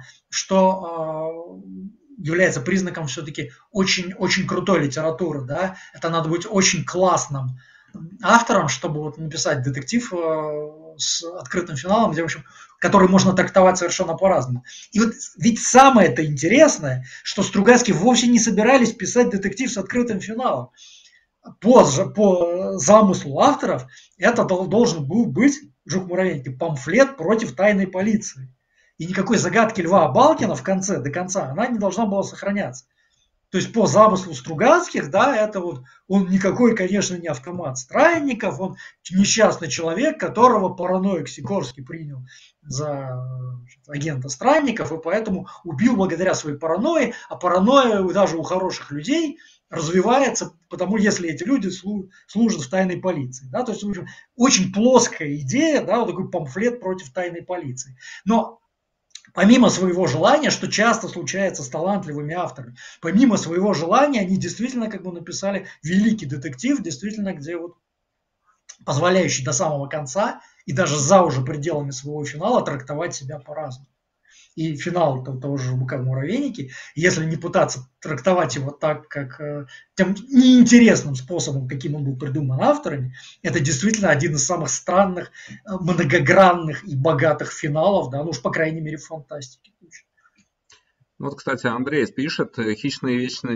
что является признаком все-таки очень крутой литературы. Да? Это надо быть очень классным автором, чтобы вот написать детектив с открытым финалом, где, в общем, который можно трактовать совершенно по-разному. И вот ведь самое-то интересное, что Стругацкие вовсе не собирались писать детектив с открытым финалом. По замыслу авторов это должен был быть «Жук в муравейнике» памфлет против тайной полиции. И никакой загадки Льва Балкина в конце, до конца, она не должна была сохраняться. То есть по замыслу Стругацких, да, это вот он никакой, конечно, не автомат Странников, он несчастный человек, которого параноик Сикорский принял за агента Странников, и поэтому убил благодаря своей паранойи, а паранойя даже у хороших людей развивается, потому если эти люди служат в тайной полиции. Да, то есть очень плоская идея, да, вот такой памфлет против тайной полиции. Но помимо своего желания, что часто случается с талантливыми авторами, помимо своего желания, они действительно как бы написали великий детектив, действительно, где вот позволяющий до самого конца и даже за уже пределами своего финала трактовать себя по-разному. И финал того же «Жука в муравейнике», если не пытаться трактовать его так, как тем неинтересным способом, каким он был придуман авторами, это действительно один из самых странных, многогранных и богатых финалов, да, ну уж по крайней мере в фантастике. Вот, кстати, Андрей пишет, хищные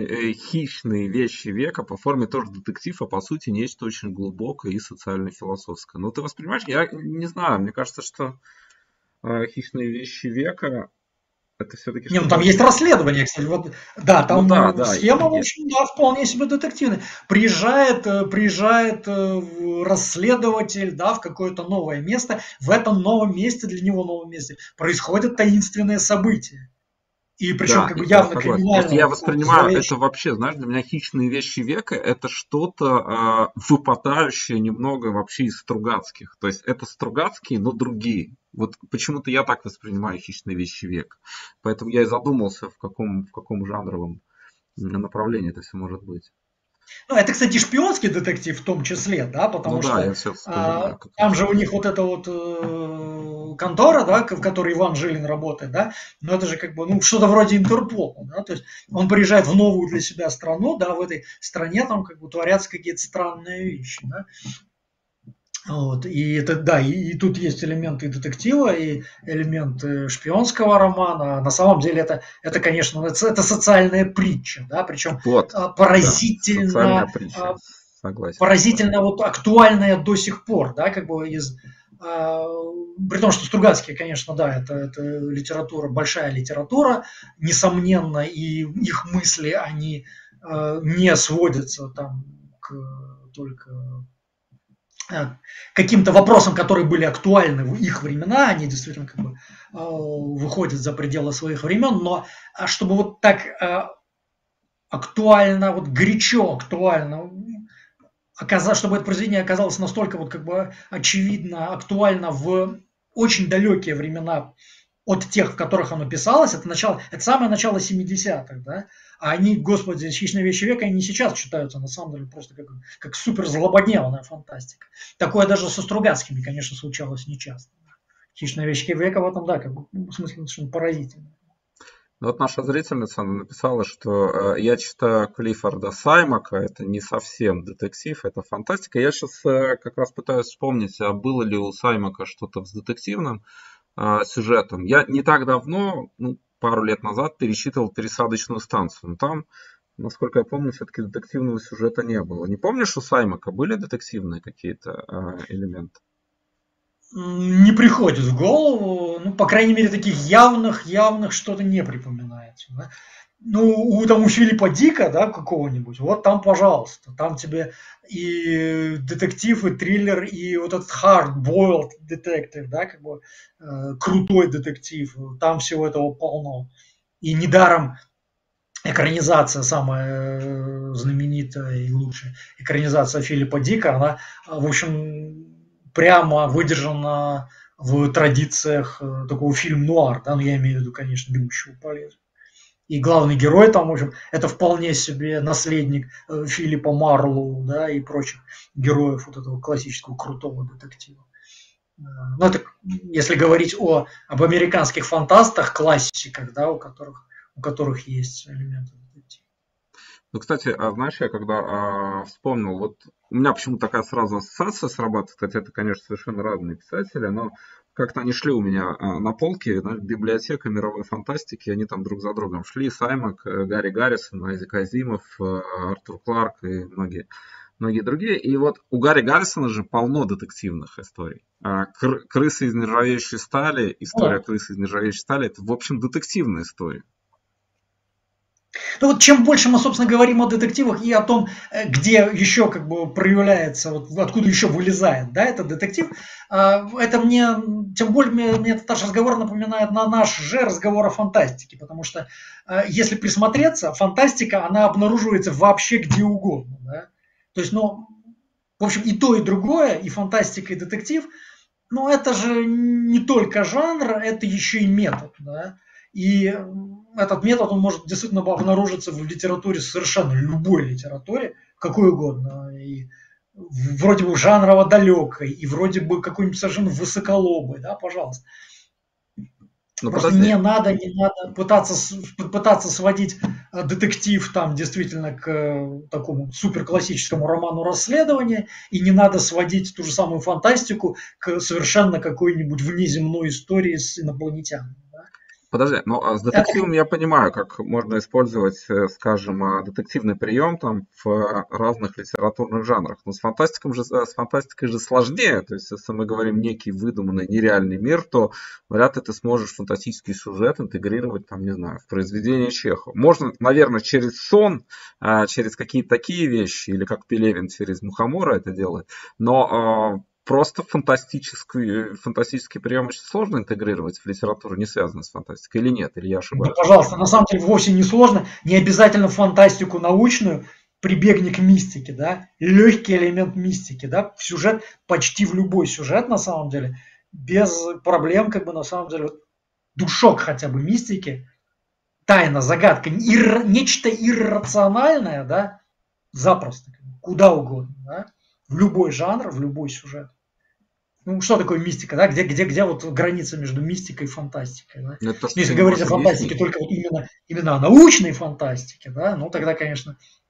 вещи века по форме тоже детектив, а по сути нечто очень глубокое и социально-философское. Ну, ты воспринимаешь? Я не знаю, мне кажется, что хищные вещи века это все-таки... Не, ну там есть расследование, кстати. Вот, да, там схема, в общем, да, вполне себе детективная. Приезжает расследователь, да, в какое-то новое место. В этом новом месте, для него новом месте, происходят таинственные события. И причем да, как бы явно криминально. Я воспринимаю это вообще, знаешь, для меня хищные вещи века это что-то выпадающее немного вообще из Стругацких. То есть это Стругацкие, но другие. Вот почему-то я так воспринимаю хищные вещи века. Поэтому я и задумался, в каком жанровом направлении это все может быть. Ну, это, кстати, шпионский детектив в том числе, да, потому что я все вспоминаю, там же у них вот эта вот контора, да, в которой Иван Жилин работает, да, но это же как бы, ну, что-то вроде Интерпола, да, то есть он приезжает в новую для себя страну, да, в этой стране там как бы творятся какие-то странные вещи, да. Вот, и это, да, и тут есть элементы детектива, и элементы шпионского романа. На самом деле это конечно, это социальная притча, да, причем Вот, да, социальная поразительно, притча, согласен. поразительно вот актуальная до сих пор, да, как бы при том, что Стругацкие, конечно, да, это литература, большая литература, несомненно, и их мысли, они не сводятся там к только каким-то вопросам, которые были актуальны в их времена, они действительно как бы выходят за пределы своих времен, но чтобы вот так актуально, вот горячо актуально, чтобы это произведение оказалось настолько вот как бы очевидно, актуально в очень далекие времена от тех, в которых оно писалось, это самое начало 70-х, да, а они, господи, «Хищные вещи века», они сейчас читаются, на самом деле, просто как супер злободневная фантастика. Такое даже со Стругацкими, конечно, случалось нечасто. «Хищные вещи века» в этом, да, как бы, в смысле, совершенно поразительно. Вот наша зрительница написала, что я читаю Клиффорда Саймака, это не совсем детектив, это фантастика. Я сейчас как раз пытаюсь вспомнить, а было ли у Саймака что-то с детективным сюжетом. Я не так давно, пару лет назад, перечитывал «Пересадочную станцию». Но там, насколько я помню, все-таки детективного сюжета не было. Не помнишь, у Саймака были детективные какие-то элементы? Не приходит в голову, ну, по крайней мере, таких явных что-то не припоминается. Да? Ну, у Филиппа Дика, да, какого-нибудь, вот там, пожалуйста, там тебе и детектив, и триллер, и вот этот hard-boiled детектив, да, как бы крутой детектив, там всего этого полно. И недаром экранизация самая знаменитая и лучшая, экранизация Филиппа Дика, она, в общем, прямо выдержана в традициях такого фильм-нуар, да, но я имею в виду, конечно, «Бегущего по лезвию». И главный герой там, в общем, это вполне себе наследник Филиппа Марлоу, да, и прочих героев вот этого классического крутого детектива. Ну, это если говорить об американских фантастах, классиках, да, у которых есть элементы детектива. Ну, кстати, знаешь, я когда вспомнил, вот у меня почему-то такая сразу ассоциация срабатывает, хотя это, конечно, совершенно разные писатели, но как-то они шли у меня на полке, библиотека мировой фантастики, они там друг за другом шли, Саймак, Гарри Гаррисон, Айзек Азимов, Артур Кларк и многие другие. И вот у Гарри Гаррисона же полно детективных историй. «Крысы из нержавеющей стали», история «Крысы из нержавеющей стали», это, в общем, детективная история. Ну вот чем больше мы, собственно, говорим о детективах и о том, где еще как бы проявляется, вот откуда еще вылезает, да, этот детектив, это тем более мне этот наш разговор напоминает на наш же разговор о фантастике, потому что если присмотреться, фантастика, она обнаруживается вообще где угодно, да. То есть, в общем, и то, и другое, и фантастика, и детектив, это же не только жанр, это еще и метод, да. И этот метод, он может действительно обнаружиться в литературе, совершенно любой литературе, какой угодно. И вроде бы жанрово далекой, и вроде бы какой-нибудь совершенно высоколобой, да, пожалуйста. Просто не надо пытаться сводить детектив там действительно к такому суперклассическому роману расследования, и не надо сводить ту же самую фантастику к совершенно какой-нибудь внеземной истории с инопланетянами. Подожди, но с детективом я понимаю, как можно использовать, скажем, детективный прием там в разных литературных жанрах. Но с фантастикой же сложнее. То есть, если мы говорим некий выдуманный нереальный мир, то вряд ли ты сможешь фантастический сюжет интегрировать, там, не знаю, в произведение Чехова. Можно, наверное, через сон, через какие-то такие вещи, или как Пелевин через Мухомора это делает. Но просто фантастический прием очень сложно интегрировать в литературу, не связанную с фантастикой, или нет, или я ошибаюсь? Да, пожалуйста, на самом деле вовсе не сложно, не обязательно фантастику научную, прибегни к мистике, да, легкий элемент мистики, да, сюжет, почти в любой сюжет, на самом деле, без проблем, как бы, на самом деле, душок хотя бы мистики, тайна, загадка, нечто иррациональное, да, запросто, куда угодно, да, в любой жанр, в любой сюжет. Ну, что такое мистика, да? Где вот граница между мистикой и фантастикой? Да? Если говорить о фантастике только вот именно о научной фантастике, да, ну тогда, конечно,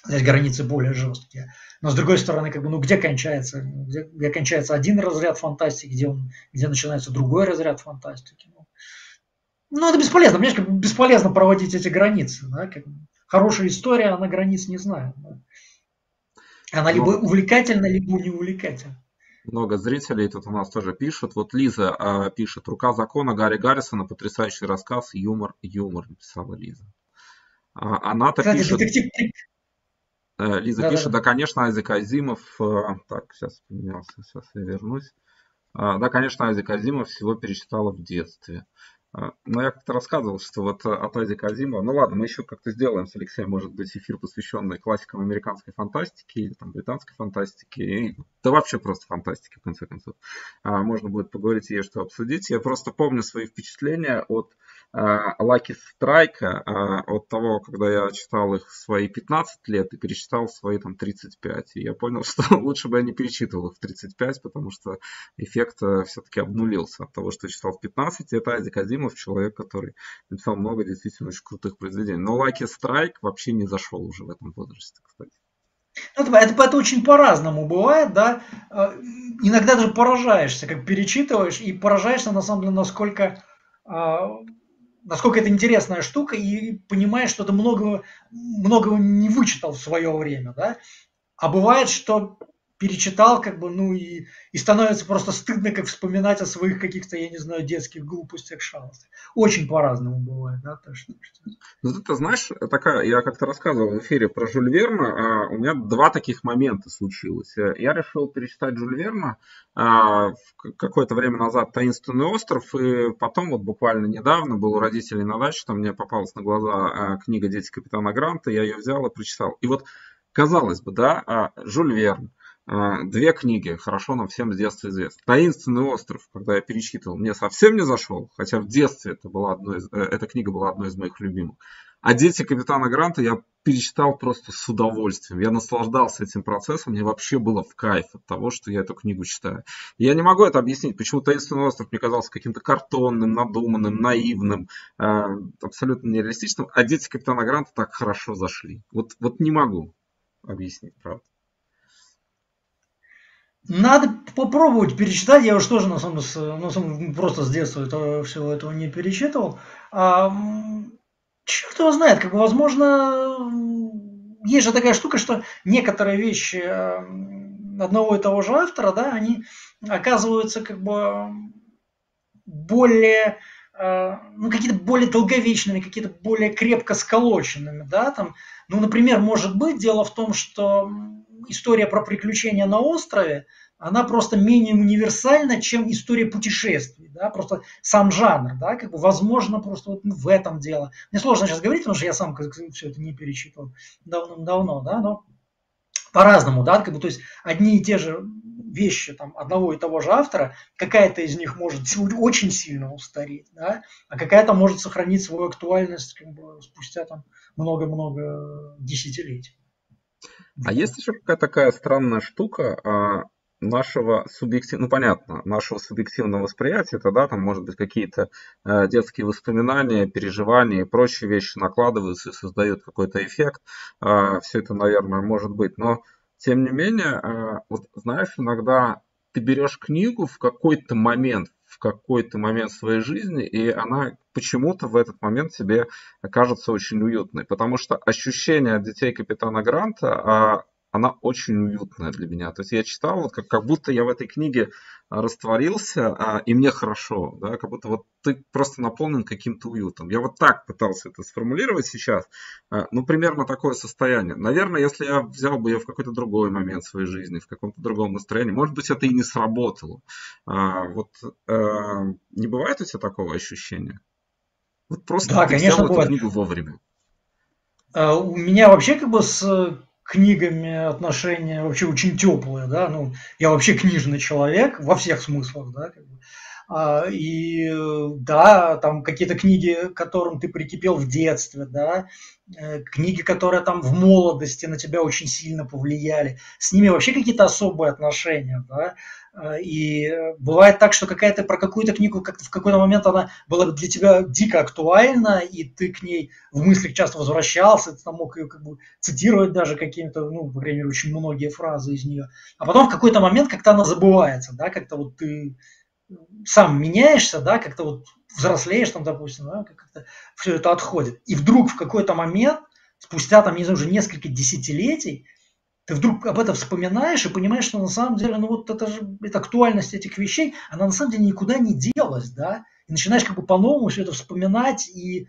Здесь границы более жесткие. Но с другой стороны, как бы, ну где кончается один разряд фантастики, где начинается другой разряд фантастики. Ну, это бесполезно, понимаешь, как бы бесполезно проводить эти границы. Да? Хорошая история, она границ не знает. Да? Она либо увлекательна, либо не увлекательна. Много зрителей тут у нас тоже пишут. Вот Лиза пишет: «Рука закона» Гарри Гаррисона, потрясающий рассказ, юмор, написала Лиза. Она-то Кстати, пишет... детектив... Лиза пишет: да, конечно, Айзек Азимов... Так, сейчас поменялся, сейчас я вернусь. Да, конечно, Айзек Азимов всего перечитала в детстве. Но я как-то рассказывал, что вот от Айзека Азимова... Ну ладно, мы еще как-то сделаем с Алексеем, может быть, эфир, посвященный классикам американской фантастики или там британской фантастики, да вообще просто фантастики, в конце концов. Можно будет поговорить и что обсудить. Я просто помню свои впечатления от Lucky Strike, от того, когда я читал их в свои 15 лет и перечитал в свои там 35. И я понял, что лучше бы я не перечитывал их в 35, потому что эффект все-таки обнулился от того, что я читал в 15. Это Айзек Азимов, человек, который написал много действительно очень крутых произведений. Но Lucky Strike вообще не зашел уже в этом возрасте, кстати. Это очень по-разному бывает, да. Иногда даже поражаешься, как перечитываешь, и поражаешься, на самом деле, насколько это интересная штука, и понимаешь, что ты многого не вычитал в свое время, да. А бывает, что перечитал, как бы, ну и становится просто стыдно, как вспоминать о своих каких-то, я не знаю, детских глупостях, шалостях. Очень по-разному бывает, да. Ну, ты знаешь, я как-то рассказывал в эфире про Жюль Верна, у меня два таких момента случилось. Я решил перечитать Жюль Верна какое-то время назад «Таинственный остров», и потом вот буквально недавно был у родителей на даче, там мне попалась на глаза книга «Дети капитана Гранта», я ее взял и прочитал. И вот, казалось бы, да, Жюль Верн, две книги, хорошо нам всем с детства известны. «Таинственный остров», когда я перечитывал, мне совсем не зашел, хотя в детстве эта книга была одной из моих любимых. А «Дети капитана Гранта» я перечитал просто с удовольствием. Я наслаждался этим процессом, мне вообще было в кайф от того, что я эту книгу читаю. И я не могу это объяснить, почему «Таинственный остров» мне казался каким-то картонным, надуманным, наивным, абсолютно нереалистичным, а «Дети капитана Гранта» так хорошо зашли. Вот не могу объяснить, правда. Надо попробовать перечитать. Я уж тоже, на самом деле, просто с детства всего этого не перечитывал. Черт его знает, как бы, возможно, есть же такая штука, что некоторые вещи одного и того же автора, да, они оказываются как бы более, какие-то более долговечными, какие-то более крепко сколоченными, да, там, ну, например, может быть, дело в том, что история про приключения на острове, она просто менее универсальна, чем история путешествий, да, просто сам жанр, да, как бы, возможно, просто вот в этом дело. Мне сложно сейчас говорить, потому что я сам все это не перечитывал давно, да, но по-разному, да, как бы, то есть одни и те же вещи там одного и того же автора, какая-то из них может очень сильно устареть, да, а какая-то может сохранить свою актуальность как бы спустя там много-много десятилетий. А есть еще какая-то такая странная штука нашего нашего субъективного восприятия, тогда там, может быть, какие-то детские воспоминания, переживания и прочие вещи накладываются и создают какой-то эффект. Все это, наверное, может быть. Но, тем не менее, вот знаешь, иногда ты берешь книгу в какой-то момент своей жизни, и она почему-то в этот момент тебе кажется очень уютной. Потому что ощущение от «Детей капитана Гранта», она очень уютная для меня. То есть я читал, вот как будто я в этой книге растворился, и мне хорошо, да, как будто вот ты просто наполнен каким-то уютом. Я вот так пытался это сформулировать сейчас. Ну, примерно такое состояние. Наверное, если я взял бы ее в какой-то другой момент своей жизни, в каком-то другом настроении, может быть, это и не сработало. Не бывает у тебя такого ощущения? Вот просто Да, ты конечно, взял эту бывает. книгу вовремя. У меня вообще как бы с книгами отношения вообще очень теплые, да, ну, я вообще книжный человек во всех смыслах, да, как бы. Да, там какие-то книги, к которым ты прикипел в детстве, да, книги, которые там в молодости на тебя очень сильно повлияли, с ними вообще какие-то особые отношения, да? И бывает так, что про какую-то книгу как-то в какой-то момент она была для тебя дико актуальна, и ты к ней в мыслях часто возвращался, ты там мог ее как бы цитировать даже какими-то, ну, по крайней мере, очень многие фразы из нее. А потом в какой-то момент как-то она забывается, да, как-то вот ты сам меняешься, да, как-то вот взрослеешь, там, допустим, да, как-то все это отходит. И вдруг в какой-то момент, спустя там, не знаю, уже несколько десятилетий, ты вдруг об этом вспоминаешь и понимаешь, что на самом деле, ну вот это актуальность этих вещей, она на самом деле никуда не делась, да, и начинаешь как бы по-новому все это вспоминать, и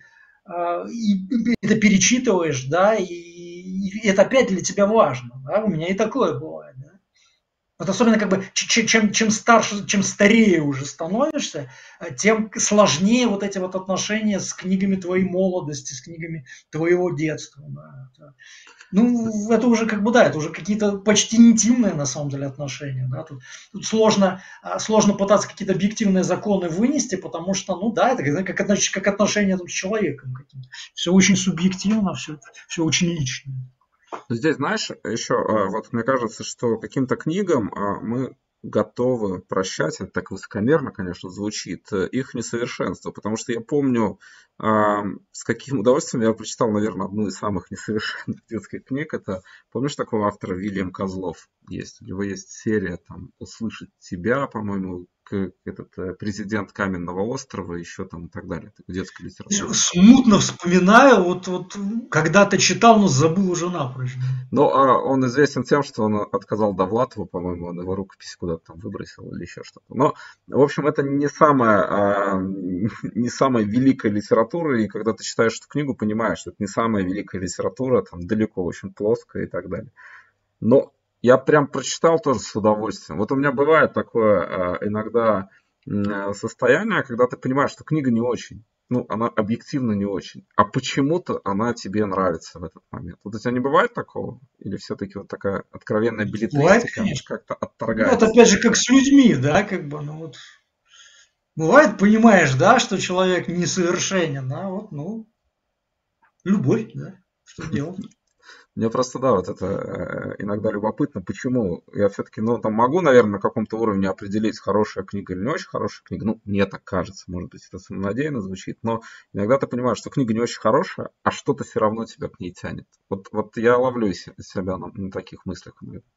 это перечитываешь, да, и это опять для тебя важно, да, у меня и такое бывает, да. Вот особенно как бы чем старше, чем старее уже становишься, тем сложнее вот эти вот отношения с книгами твоей молодости, с книгами твоего детства, да. Ну, это уже как бы, да, это уже какие-то почти интимные на самом деле отношения, да, тут сложно пытаться какие-то объективные законы вынести, потому что, ну да, это как отношения там, с человеком каким-то. Все очень субъективно, все очень лично. Здесь, знаешь, еще вот мне кажется, что каким-то книгам мы готовы прощать, это так высокомерно, конечно, звучит, их несовершенство, потому что я помню, с каким удовольствием я прочитал, наверное, одну из самых несовершенных детских книг, это, помнишь такого автора Вильям Козлов? Есть, у него есть серия, там, «Услышать тебя», по-моему, этот президент Каменного острова, еще там и так далее, детская литература. Смутно вспоминаю, вот когда-то читал, но забыл уже напрочь. Ну, он известен тем, что он отказал Довлатову, по-моему, он его рукопись куда-то там выбросил или еще что-то. Но, в общем, это не самая великая литература, и когда ты читаешь эту книгу, понимаешь, что это не самая великая литература, там далеко очень плоская и так далее. Но я прям прочитал тоже с удовольствием. Вот у меня бывает такое иногда состояние, когда ты понимаешь, что книга не очень. Ну, она объективно не очень. А почему-то она тебе нравится в этот момент. Вот у тебя не бывает такого? Или все-таки вот такая откровенная билетристика как-то отторгается? Ну, это опять же как с людьми, да, как бы, ну вот. Бывает, понимаешь, да, что человек несовершенен, да, вот, ну, любовь, да, что делать? Мне просто, да, вот это иногда любопытно, почему я все-таки, ну, там могу, наверное, на каком-то уровне определить, хорошая книга или не очень хорошая книга, ну, мне так кажется, может быть, это самонадеянно звучит, но иногда ты понимаешь, что книга не очень хорошая, а что-то все равно тебя к ней тянет. Вот я ловлю себя на таких мыслях.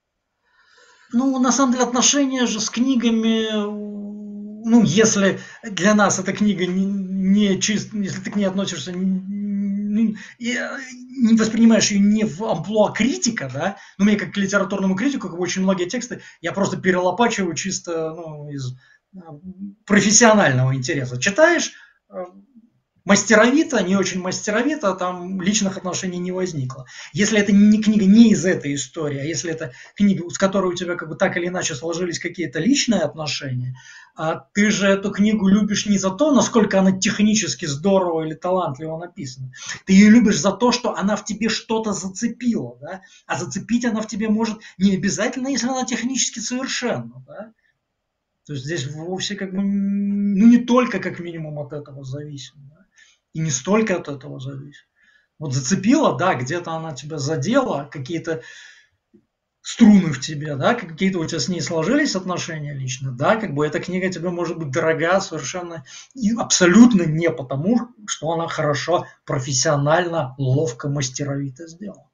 Ну, на самом деле, отношения же с книгами, ну, если для нас эта книга не чисто, если ты к ней относишься, не воспринимаешь ее не в амплуа критика, да, ну, мне как к литературному критику, как очень многие тексты, я просто перелопачиваю чисто, ну, из профессионального интереса. Читаешь мастеровито, не очень мастеровито, там личных отношений не возникло. Если это не книга не из этой истории, а если это книга, с которой у тебя как бы так или иначе сложились какие-то личные отношения, а ты же эту книгу любишь не за то, насколько она технически здорово или талантливо написана. Ты ее любишь за то, что она в тебе что-то зацепила, да? А зацепить она в тебе может не обязательно, если она технически совершенна, да? То есть здесь вовсе как бы, ну не только как минимум от этого зависит, да? И не столько от этого зависит. Вот зацепила, да, где-то она тебя задела, какие-то струны в тебе, да, какие-то у тебя с ней сложились отношения лично, да, как бы эта книга тебе может быть дорога совершенно и абсолютно не потому, что она хорошо, профессионально, ловко, мастеровито сделана.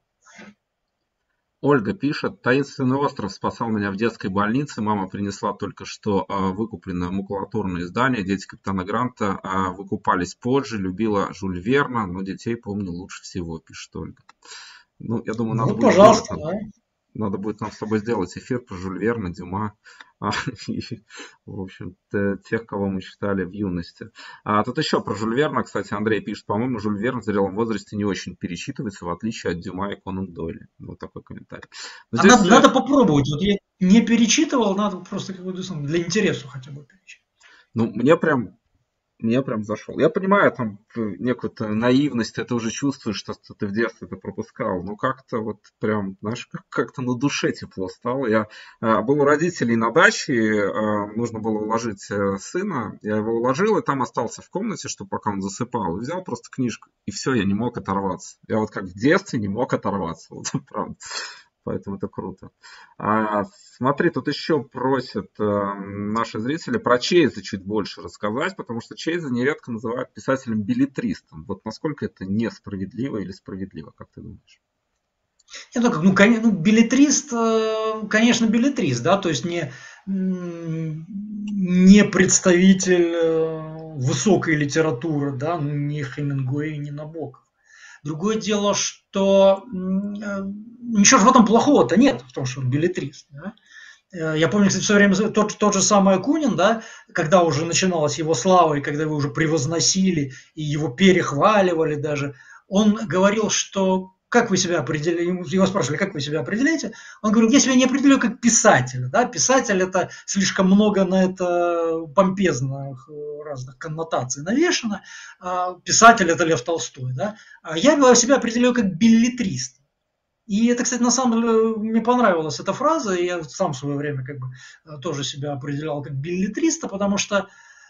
Ольга пишет: «Таинственный остров спасал меня в детской больнице. Мама принесла только что выкупленное макулатурное издание. Дети капитана Гранта выкупались позже. Любила Жюль Верна, но детей помню лучше всего», пишет Ольга. Ну, я думаю, надо будет пожалуйста, да. Надо будет нам с тобой сделать эфир про Жюль Верна, Дюма, в общем, тех, кого мы читали в юности. Тут еще про Жюль Верна, кстати, Андрей пишет: по-моему, Жюль Верн в зрелом возрасте не очень перечитывается, в отличие от Дюма и Конан Дойля. Вот такой комментарий. Здесь... Надо попробовать. Вот я не перечитывал, надо просто как бы для интереса хотя бы перечитать. Ну, мне прям Мне прям зашел. Я понимаю, там некую-то наивность, ты уже чувствуешь, что ты в детстве это пропускал. Но как-то вот прям, знаешь, как-то на душе тепло стало. Я был у родителей на даче, нужно было уложить сына. Я его уложил, и там остался в комнате, чтобы пока он засыпал. И взял просто книжку, и все, я не мог оторваться. Я вот как в детстве не мог оторваться. Вот правда. Поэтому это круто. Смотри, тут еще просят наши зрители про Чейза чуть больше рассказать, потому что Чейза нередко называют писателем-беллетристом. Вот насколько это несправедливо или справедливо, как ты думаешь? Беллетрист, конечно, беллетрист, да, то есть не представитель высокой литературы, да, не Хемингуэй, не Набоков. Другое дело, что ничего же в этом плохого-то нет, в том, что он беллетрист. Да? Я помню, кстати, в свое время тот же самый Акунин, да, когда уже начиналась его слава, и когда его уже превозносили, и его перехваливали даже, он говорил, что как вы себя определяете, его спрашивали, как вы себя определяете, он говорил, я себя не определяю как писателя, да, писатель это слишком много на это помпезных разных коннотаций навешано, писатель это Лев Толстой, да, а я себя определяю как беллетрист. И это, кстати, на самом деле мне понравилась эта фраза, и я сам в свое время как бы тоже себя определял как беллетриста, потому что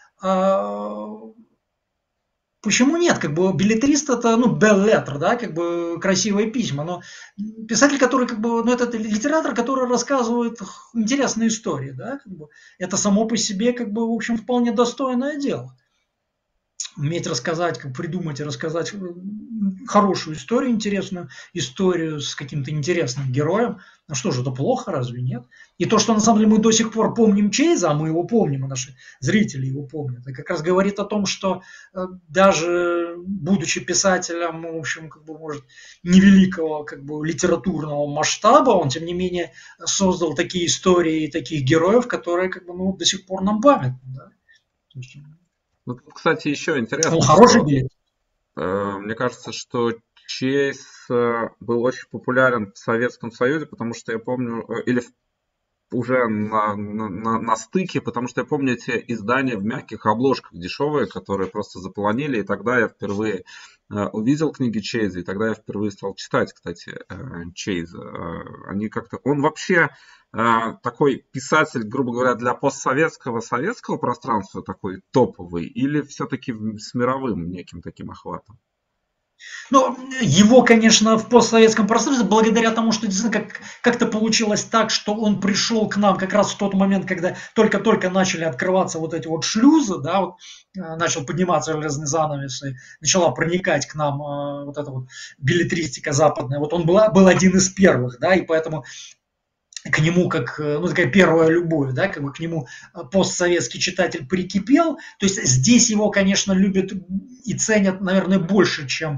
почему нет? Как бы беллетрист это, беллетр, да, как бы красивые письма, но писатель, который как бы, это литератор, который рассказывает интересные истории, да, как бы, это само по себе, как бы, в общем, вполне достойное дело. Уметь рассказать, как придумать и рассказать хорошую историю, интересную историю с каким-то интересным героем. Ну что же, это плохо, разве нет? И то, что на самом деле мы до сих пор помним Чейза, а мы его помним, и наши зрители его помнят, это как раз говорит о том, что даже будучи писателем, в общем, как бы, может, невеликого как бы, литературного масштаба, он, тем не менее, создал такие истории и таких героев, которые как бы, до сих пор нам памятны. Да? Ну, кстати, еще интересно. Он хороший билет. Мне кажется, что Чейз был очень популярен в Советском Союзе, потому что я помню, или уже на стыке, потому что я помню эти издания в мягких обложках дешевые, которые просто заполонили, и тогда я впервые увидел книги Чейза, и тогда я впервые стал читать, кстати, Чейза. Они как-то... Он вообще такой писатель, грубо говоря, для постсоветского советского пространства такой топовый, или все-таки с мировым неким таким охватом? Его, конечно, в постсоветском пространстве, благодаря тому, что действительно как-то получилось так, что он пришел к нам как раз в тот момент, когда только-только начали открываться вот эти вот шлюзы, да, вот, начал подниматься железный занавес, и начала проникать к нам вот эта вот беллетристика западная. Вот он был один из первых, да, и поэтому к нему как, такая первая любовь, да, как бы к нему постсоветский читатель прикипел. То есть здесь его, конечно, любят и ценят, наверное, больше, чем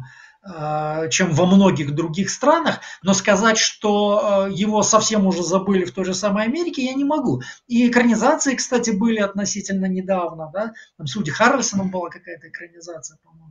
во многих других странах, но сказать, что его совсем уже забыли в той же самой Америке, я не могу. И экранизации, кстати, были относительно недавно, да, там с Вуди Харрельсоном была какая-то экранизация, по-моему.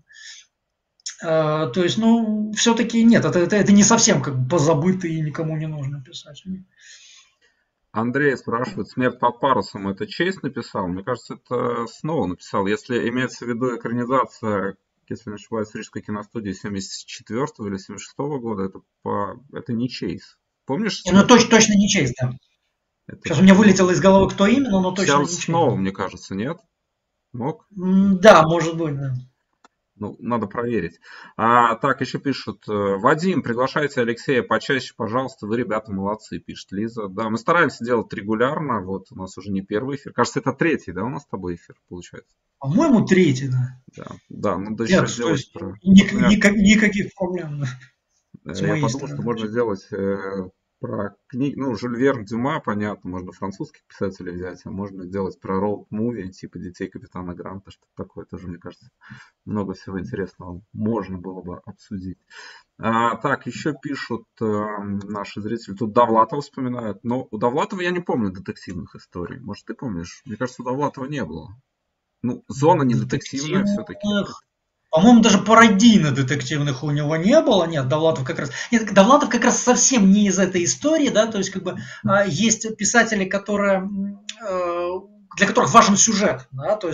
То есть, все-таки нет, это не совсем как бы позабытый и никому не нужный писатель. Андрей спрашивает, «Смерть под парусом» это Чейз написал? Мне кажется, это снова написал. Если имеется в виду экранизация, если не ошибаюсь, Рижской киностудии 74 или 76 года, это не Чейз. Помнишь? Точно не Чейз, да. Сейчас у меня вылетело из головы, кто именно, но точно не Чейз. Снова, мне кажется, нет? Мог? Да, может быть, да. Надо проверить. Так, еще пишут. Вадим, приглашайте Алексея почаще, пожалуйста. Вы, ребята, молодцы, пишет Лиза. Да, мы стараемся делать регулярно. Вот у нас уже не первый эфир. Кажется, это третий, да, у нас с тобой эфир получается? По-моему, третий, да. Да, надо еще сделать никаких проблем. Я подумал, что можно сделать про книги, Жюль Верн, Дюма, понятно, можно французских писателей взять, а можно сделать про роуд-муви, типа «Детей капитана Гранта», что-то такое тоже, мне кажется, много всего интересного можно было бы обсудить. Так, еще пишут наши зрители, тут Довлатова вспоминают, но у Довлатова я не помню детективных историй, может, ты помнишь? Мне кажется, у Довлатова не было. Зона не детективная все-таки. По-моему, даже пародийно-детективных у него не было. Нет, Довлатов как раз совсем не из этой истории, да, то есть как бы есть писатели, для которых важен сюжет, да, то есть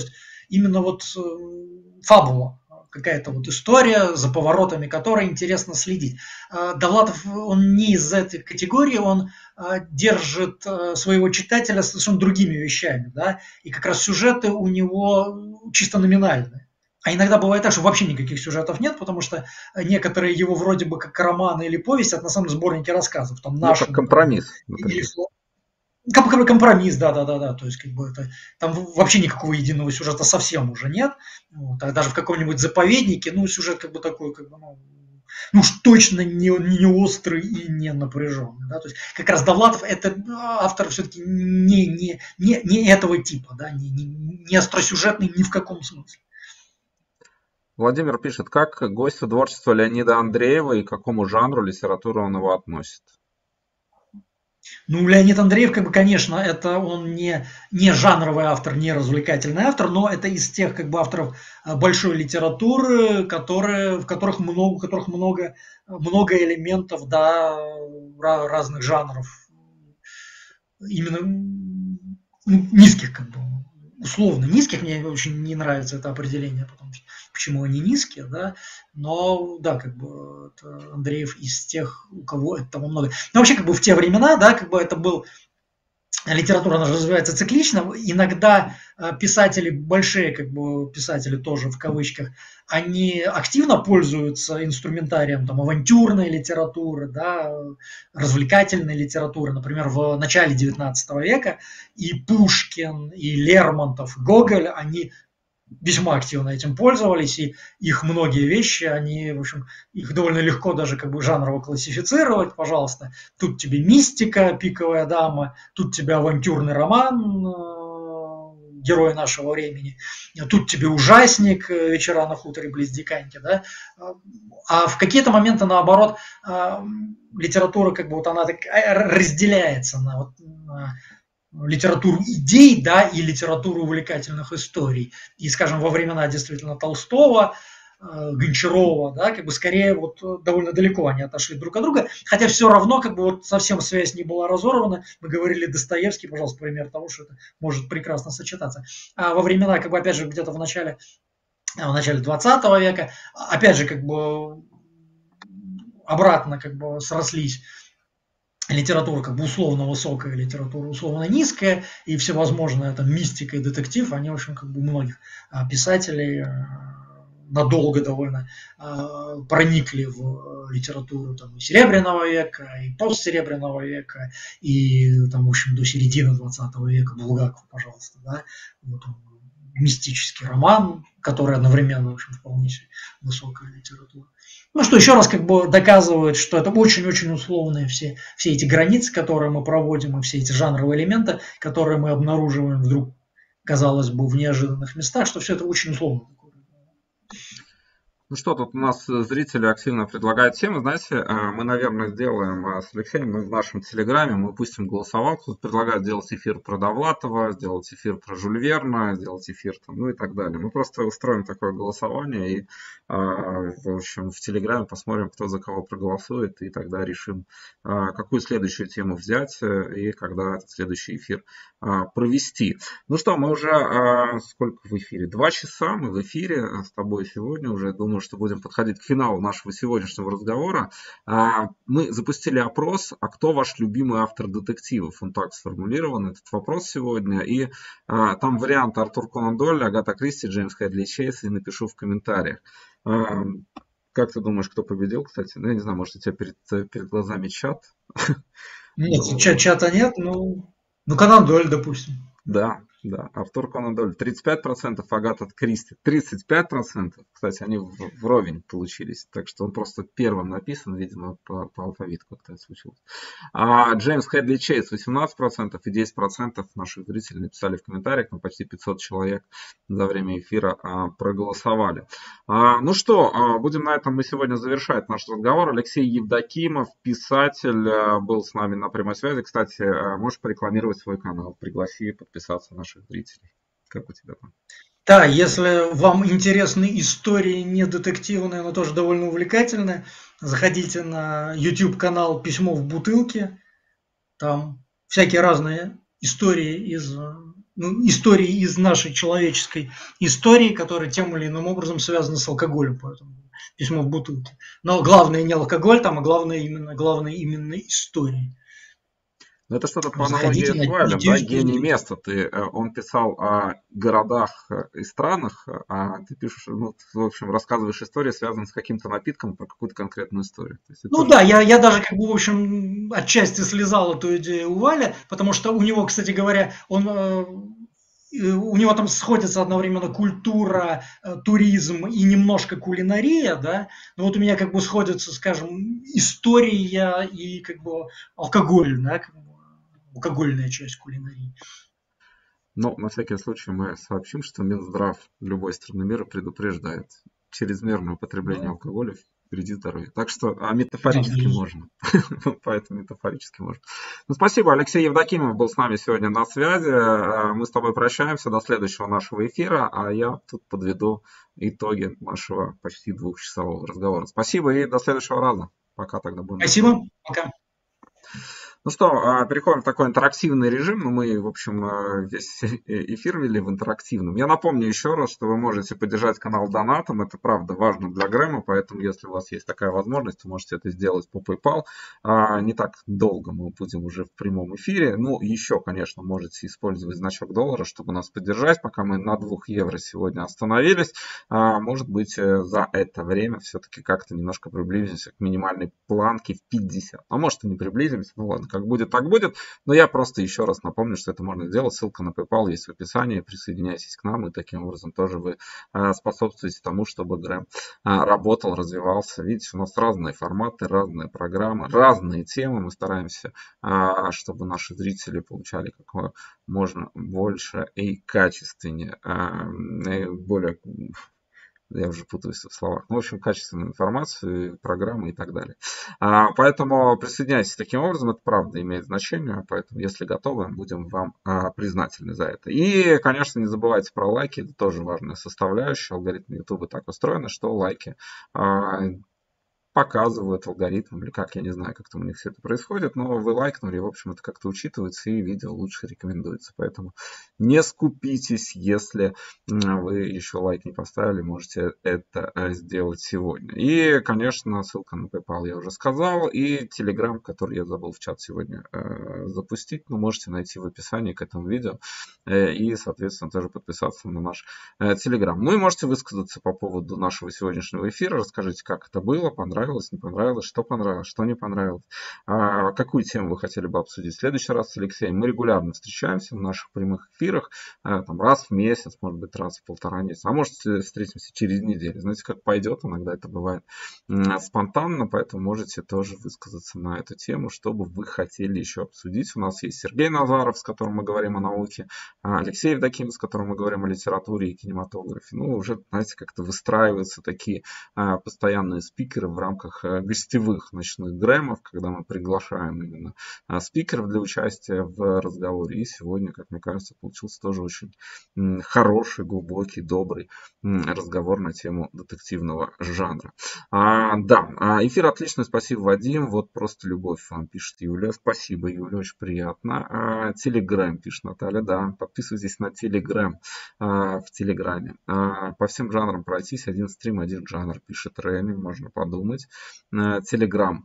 именно вот фабула, какая-то вот история, за поворотами которой интересно следить. Довлатов, он не из этой категории, он держит своего читателя совершенно другими вещами, да, и как раз сюжеты у него чисто номинальные. А иногда бывает так, что вообще никаких сюжетов нет, потому что некоторые его вроде бы как романы или повесть, это на самом деле сборники рассказов. Там наши, как компромисс, например. Компромисс, да. То есть, как бы это, там вообще никакого единого сюжета совсем уже нет. Вот, а даже в каком-нибудь заповеднике, ну, сюжет как бы такой, как бы, ну уж точно не острый и не напряженный. Да? То есть, как раз Довлатов это автор все-таки не этого типа, да? не остросюжетный ни в каком смысле. Владимир пишет, как гость творчества Леонида Андреева и к какому жанру литературы он его относит? Ну, Леонид Андреев, как бы, конечно, это он не жанровый автор, не развлекательный автор, но это из тех как бы авторов большой литературы, в которых много элементов, да, разных жанров, именно низких, как бы, условно низких. Мне очень не нравится это определение, потому что почему они низкие, да, но, да, как бы Андреев из тех, у кого этого много. Но вообще, как бы в те времена, да, как бы это был, литература, она же развивается циклично, иногда писатели, большие как бы писатели тоже в кавычках, они активно пользуются инструментарием там авантюрной литературы, да, развлекательной литературы, например, в начале 19 века и Пушкин, и Лермонтов, и Гоголь, они весьма активно этим пользовались, и их многие вещи, они, в общем, их довольно легко даже как бы жанрово классифицировать, пожалуйста. Тут тебе мистика, пиковая дама, тут тебе авантюрный роман, герой нашего времени, тут тебе ужасник, вечера на хуторе близ Диканьки, да. А в какие-то моменты, наоборот, литература как бы вот она так разделяется на литературу идей, да, и литературу увлекательных историй. И, скажем, во времена действительно Толстого, Гончарова, да, как бы скорее вот довольно далеко они отошли друг от друга, хотя все равно как бы вот совсем связь не была разорвана. Мы говорили Достоевский, пожалуйста, пример того, что это может прекрасно сочетаться. А во времена, как бы, опять же, где-то в начале 20 века, опять же, как бы обратно как бы срослись литература как бы условно высокая, литература условно низкая, и всевозможная там мистика и детектив, они, в общем, как бы у многих писателей надолго довольно проникли в литературу там, и Серебряного века, и постсеребряного века, и там, в общем, до середины 20 века. Булгаков, пожалуйста, да, вот он, мистический роман, который одновременно, в общем, вполне себе высокая литература. Ну, что еще раз как бы доказывает, что это очень-очень условные все эти границы, которые мы проводим, и все эти жанровые элементы, которые мы обнаруживаем вдруг, казалось бы, в неожиданных местах, что все это очень условно. Ну что, тут у нас зрители активно предлагают темы. Знаете, мы, наверное, сделаем с Алексеем в нашем телеграме, мы пустим голосовалку. Тут предлагают сделать эфир про Довлатова, сделать эфир про Жюль Верна, сделать эфир там, ну и так далее. Мы просто устроим такое голосование и, в общем, в телеграме посмотрим, кто за кого проголосует, и тогда решим, какую следующую тему взять и когда следующий эфир провести. Ну что, мы уже сколько в эфире? 2 часа мы в эфире с тобой сегодня уже, думаю, что будем подходить к финалу нашего сегодняшнего разговора. Мы запустили опрос, а кто ваш любимый автор детективов? Он так сформулирован, этот вопрос сегодня. И там варианты: Артур Конан Дойль, Агата Кристи, Джеймс Хедли Чейз, и напишу в комментариях. Как ты думаешь, кто победил, кстати? Ну, я не знаю, может, у тебя перед глазами чат? Нет, чата нет, ну Конан Дойль, допустим. Да, Артур Конан Дойль 35%, Агата Кристи 35%. Кстати, они вровень получились, так что он просто первым написан, видимо, по алфавиту как-то это случилось. А Джеймс Хедли Чейз 18% и 10% наших зрителей написали в комментариях, но почти 500 человек за время эфира проголосовали. Ну что, будем на этом мы сегодня завершать наш разговор. Алексей Евдокимов, писатель, был с нами на прямой связи. Кстати, можешь порекламировать свой канал, пригласи подписаться наших зрителей. Как у тебя там? Да, если вам интересны истории не детективные, но тоже довольно увлекательные, заходите на YouTube-канал «Письмо в бутылке». Там всякие разные истории из истории из нашей человеческой истории, которые тем или иным образом связаны с алкоголем, поэтому письмо в бутылке. Но главное не алкоголь там, а главное именно истории. Но это что-то по аналогии Заходите, с Вайлем, найдите да, гений историю. места. Он писал о городах и странах, а ты пишешь, ну, в общем, рассказываешь истории, связанные с каким-то напитком, про какую-то конкретную историю. То есть это Ну тоже... да, я даже, как бы, в общем, отчасти слезал эту идею у Валя, потому что у него, кстати говоря, у него там сходится одновременно культура, туризм и немножко кулинария, да. Но вот у меня как бы сходится, скажем, история и как бы алкоголь, да, как бы, алкогольная часть кулинарии. Но на всякий случай мы сообщим, что Минздрав любой страны мира предупреждает чрезмерное употребление Ну, алкоголя вреди здоровью. Так что да, метафорически безусловно. можно. Поэтому метафорически можно. Ну, спасибо. Алексей Евдокимов был с нами сегодня на связи. Мы с тобой прощаемся до следующего нашего эфира, а я тут подведу итоги нашего почти двухчасового разговора. Спасибо и до следующего раза. Пока тогда будем на связи. Спасибо, пока. Ну что, переходим в такой интерактивный режим. Ну, мы, в общем, весь эфир вели в интерактивном. Я напомню еще раз, что вы можете поддержать канал донатом. Это, правда, важно для Грэма, поэтому, если у вас есть такая возможность, вы можете это сделать по PayPal. Не так долго мы будем уже в прямом эфире. Ну, еще, конечно, можете использовать значок доллара, чтобы нас поддержать, пока мы на 2 евро сегодня остановились. Может быть, за это время все-таки как-то немножко приблизимся к минимальной планке в 50. А может и не приблизимся, ну ладно. Как будет, так будет. Но я просто еще раз напомню, что это можно сделать. Ссылка на PayPal есть в описании. Присоединяйтесь к нам, и таким образом тоже вы способствуете тому, чтобы Грэм работал, развивался. Видите, у нас разные форматы, разные программы, разные темы. Мы стараемся, чтобы наши зрители получали как можно больше и качественнее, более... Я уже путаюсь в словах. Ну, в общем, качественную информацию, программы и так далее. Поэтому присоединяйтесь таким образом. Это правда имеет значение. Поэтому, если готовы, будем вам признательны за это. И, конечно, не забывайте про лайки. Это тоже важная составляющая. Алгоритмы YouTube так устроены, что лайки показывают алгоритмом, или как, я не знаю, как там у них все это происходит, но вы лайкнули, в общем, это как-то учитывается, и видео лучше рекомендуется. Поэтому не скупитесь, если вы еще лайк не поставили, можете это сделать сегодня. И, конечно, ссылка на PayPal я уже сказал, и Telegram, который я забыл в чат сегодня запустить, но можете найти в описании к этому видео, и, соответственно, тоже подписаться на наш Telegram. Ну и можете высказаться по поводу нашего сегодняшнего эфира, расскажите, как это было, понравилось, не понравилось, что не понравилось, какую тему вы хотели бы обсудить в следующий раз с Алексеем. Мы регулярно встречаемся в наших прямых эфирах, там, раз в месяц, может быть, раз в полтора месяца, а может, встретимся через неделю. Знаете, как пойдет, иногда это бывает спонтанно, поэтому можете тоже высказаться на эту тему, что бы вы хотели еще обсудить. У нас есть Сергей Назаров, с которым мы говорим о науке, Алексей Евдокимов, с которым мы говорим о литературе и кинематографе. Ну, уже, знаете, как-то выстраиваются такие постоянные спикеры в рамках гостевых ночных Грэмов, когда мы приглашаем именно спикеров для участия в разговоре. И сегодня, как мне кажется, получился тоже очень хороший, глубокий, добрый разговор на тему детективного жанра. Да, эфир отличный, спасибо, Вадим. Вот просто любовь вам, пишет Юля. Спасибо, Юля, очень приятно. Телеграм, пишет Наталья, да. Подписывайтесь на Телеграм в Телеграме. По всем жанрам пройтись, один стрим, один жанр, пишет Реми, можно подумать. Телеграм,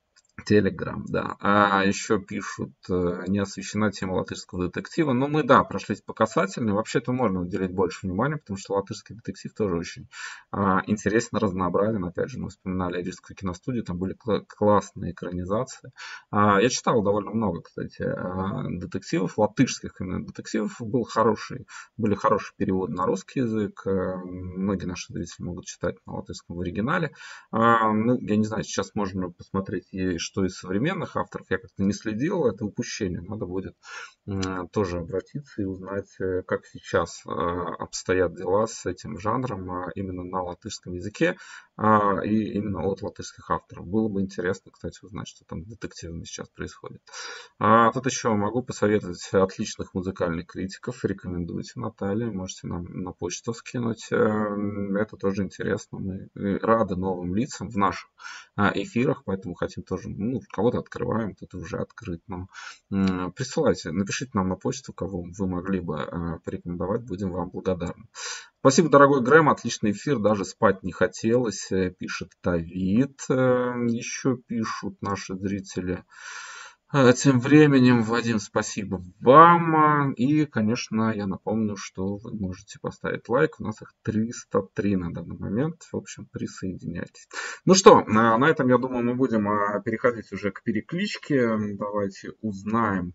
да. Еще пишут, не освещена тема латышского детектива. Но мы, да, прошлись по касательной. Вообще-то можно уделить больше внимания, потому что латышский детектив тоже очень интересен, разнообразен. Опять же, мы вспоминали Рижскую киностудию, там были классные экранизации. Я читал довольно много, кстати, детективов, латышских именно детективов. Были хорошие переводы на русский язык. Многие наши зрители могут читать на латышском в оригинале. Ну, я не знаю, сейчас можно посмотреть, что из современных авторов. Я как-то не следил, это упущение. Надо будет тоже обратиться и узнать, как сейчас обстоят дела с этим жанром именно на латышском языке и именно от латышских авторов. Было бы интересно, кстати, узнать, что там детективно сейчас происходит. Тут еще могу посоветовать отличных музыкальных критиков. Рекомендуйте, Наталья. Можете нам на почту скинуть. Это тоже интересно. Мы рады новым лицам в наших эфирах, поэтому хотим тоже ну, кого-то открываем, кто-то уже открыт. Но присылайте, напишите нам на почту, кого вы могли бы порекомендовать, будем вам благодарны. Спасибо, дорогой Грэм, отличный эфир, даже спать не хотелось, пишет Давид. Еще пишут наши зрители. Тем временем, Вадим, спасибо вам. И, конечно, я напомню, что вы можете поставить лайк. У нас их 303 на данный момент. В общем, присоединяйтесь. Ну что, на этом, я думаю, мы будем переходить уже к перекличке. Давайте узнаем,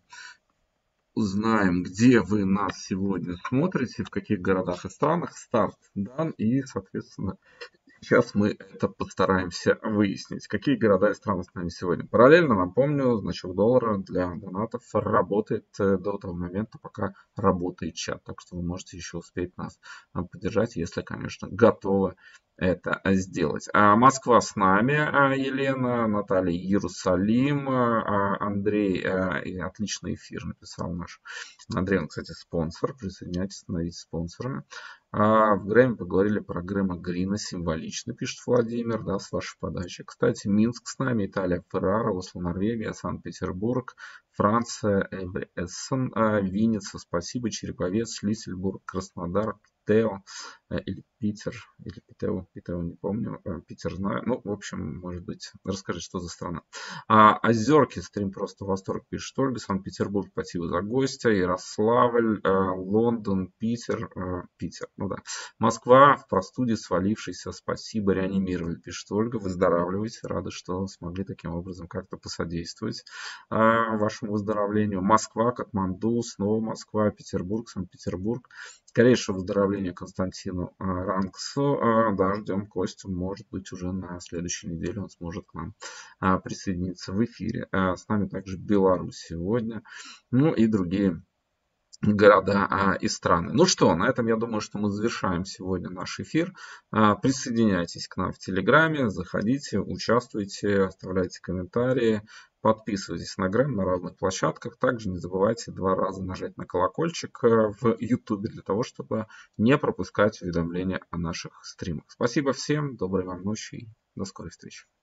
где вы нас сегодня смотрите, в каких городах и странах. Старт дан, и, соответственно, сейчас мы это постараемся выяснить. Какие города и страны с нами сегодня? Параллельно, напомню, значок доллара для донатов работает до того момента, пока работает чат. Так что вы можете еще успеть нас поддержать, если, конечно, готовы это сделать. Москва с нами, Елена, Наталья, Иерусалим, Андрей, отличный эфир написал наш Андрей, он, кстати, спонсор, присоединяйтесь, становитесь спонсорами. В Грэме поговорили про Грэма Грина, символично, пишет Владимир, да, с вашей подачи. Кстати, Минск с нами, Италия, Феррара, Осло, Норвегия, Санкт-Петербург, Франция, Эссен, Винница, спасибо, Череповец, Шлиссельбург, Краснодар, Питео, или Питер, или Питео, не помню, Питер знаю, ну, в общем, может быть, расскажи, что за страна. Озерки, стрим просто восторг, пишет Ольга, Санкт-Петербург, спасибо за гостя, Ярославль, Лондон, Питер, ну да, Москва в простуде свалившейся, спасибо, реанимировали, пишет Ольга, выздоравливайте, рады, что смогли таким образом как-то посодействовать вашему выздоровлению. Москва, Катманду, снова Москва, Петербург, Санкт-Петербург. Скорейшего выздоровления Константину Рангсу. Да, ждем Костю. Может быть, уже на следующей неделе он сможет к нам присоединиться в эфире. С нами также Беларусь сегодня. Ну и другие города и страны. Ну что, на этом я думаю, что мы завершаем сегодня наш эфир. Присоединяйтесь к нам в Телеграме, заходите, участвуйте, оставляйте комментарии. Подписывайтесь на Грэм на разных площадках. Также не забывайте 2 раза нажать на колокольчик в YouTube для того, чтобы не пропускать уведомления о наших стримах. Спасибо всем, доброй вам ночи и до скорой встречи.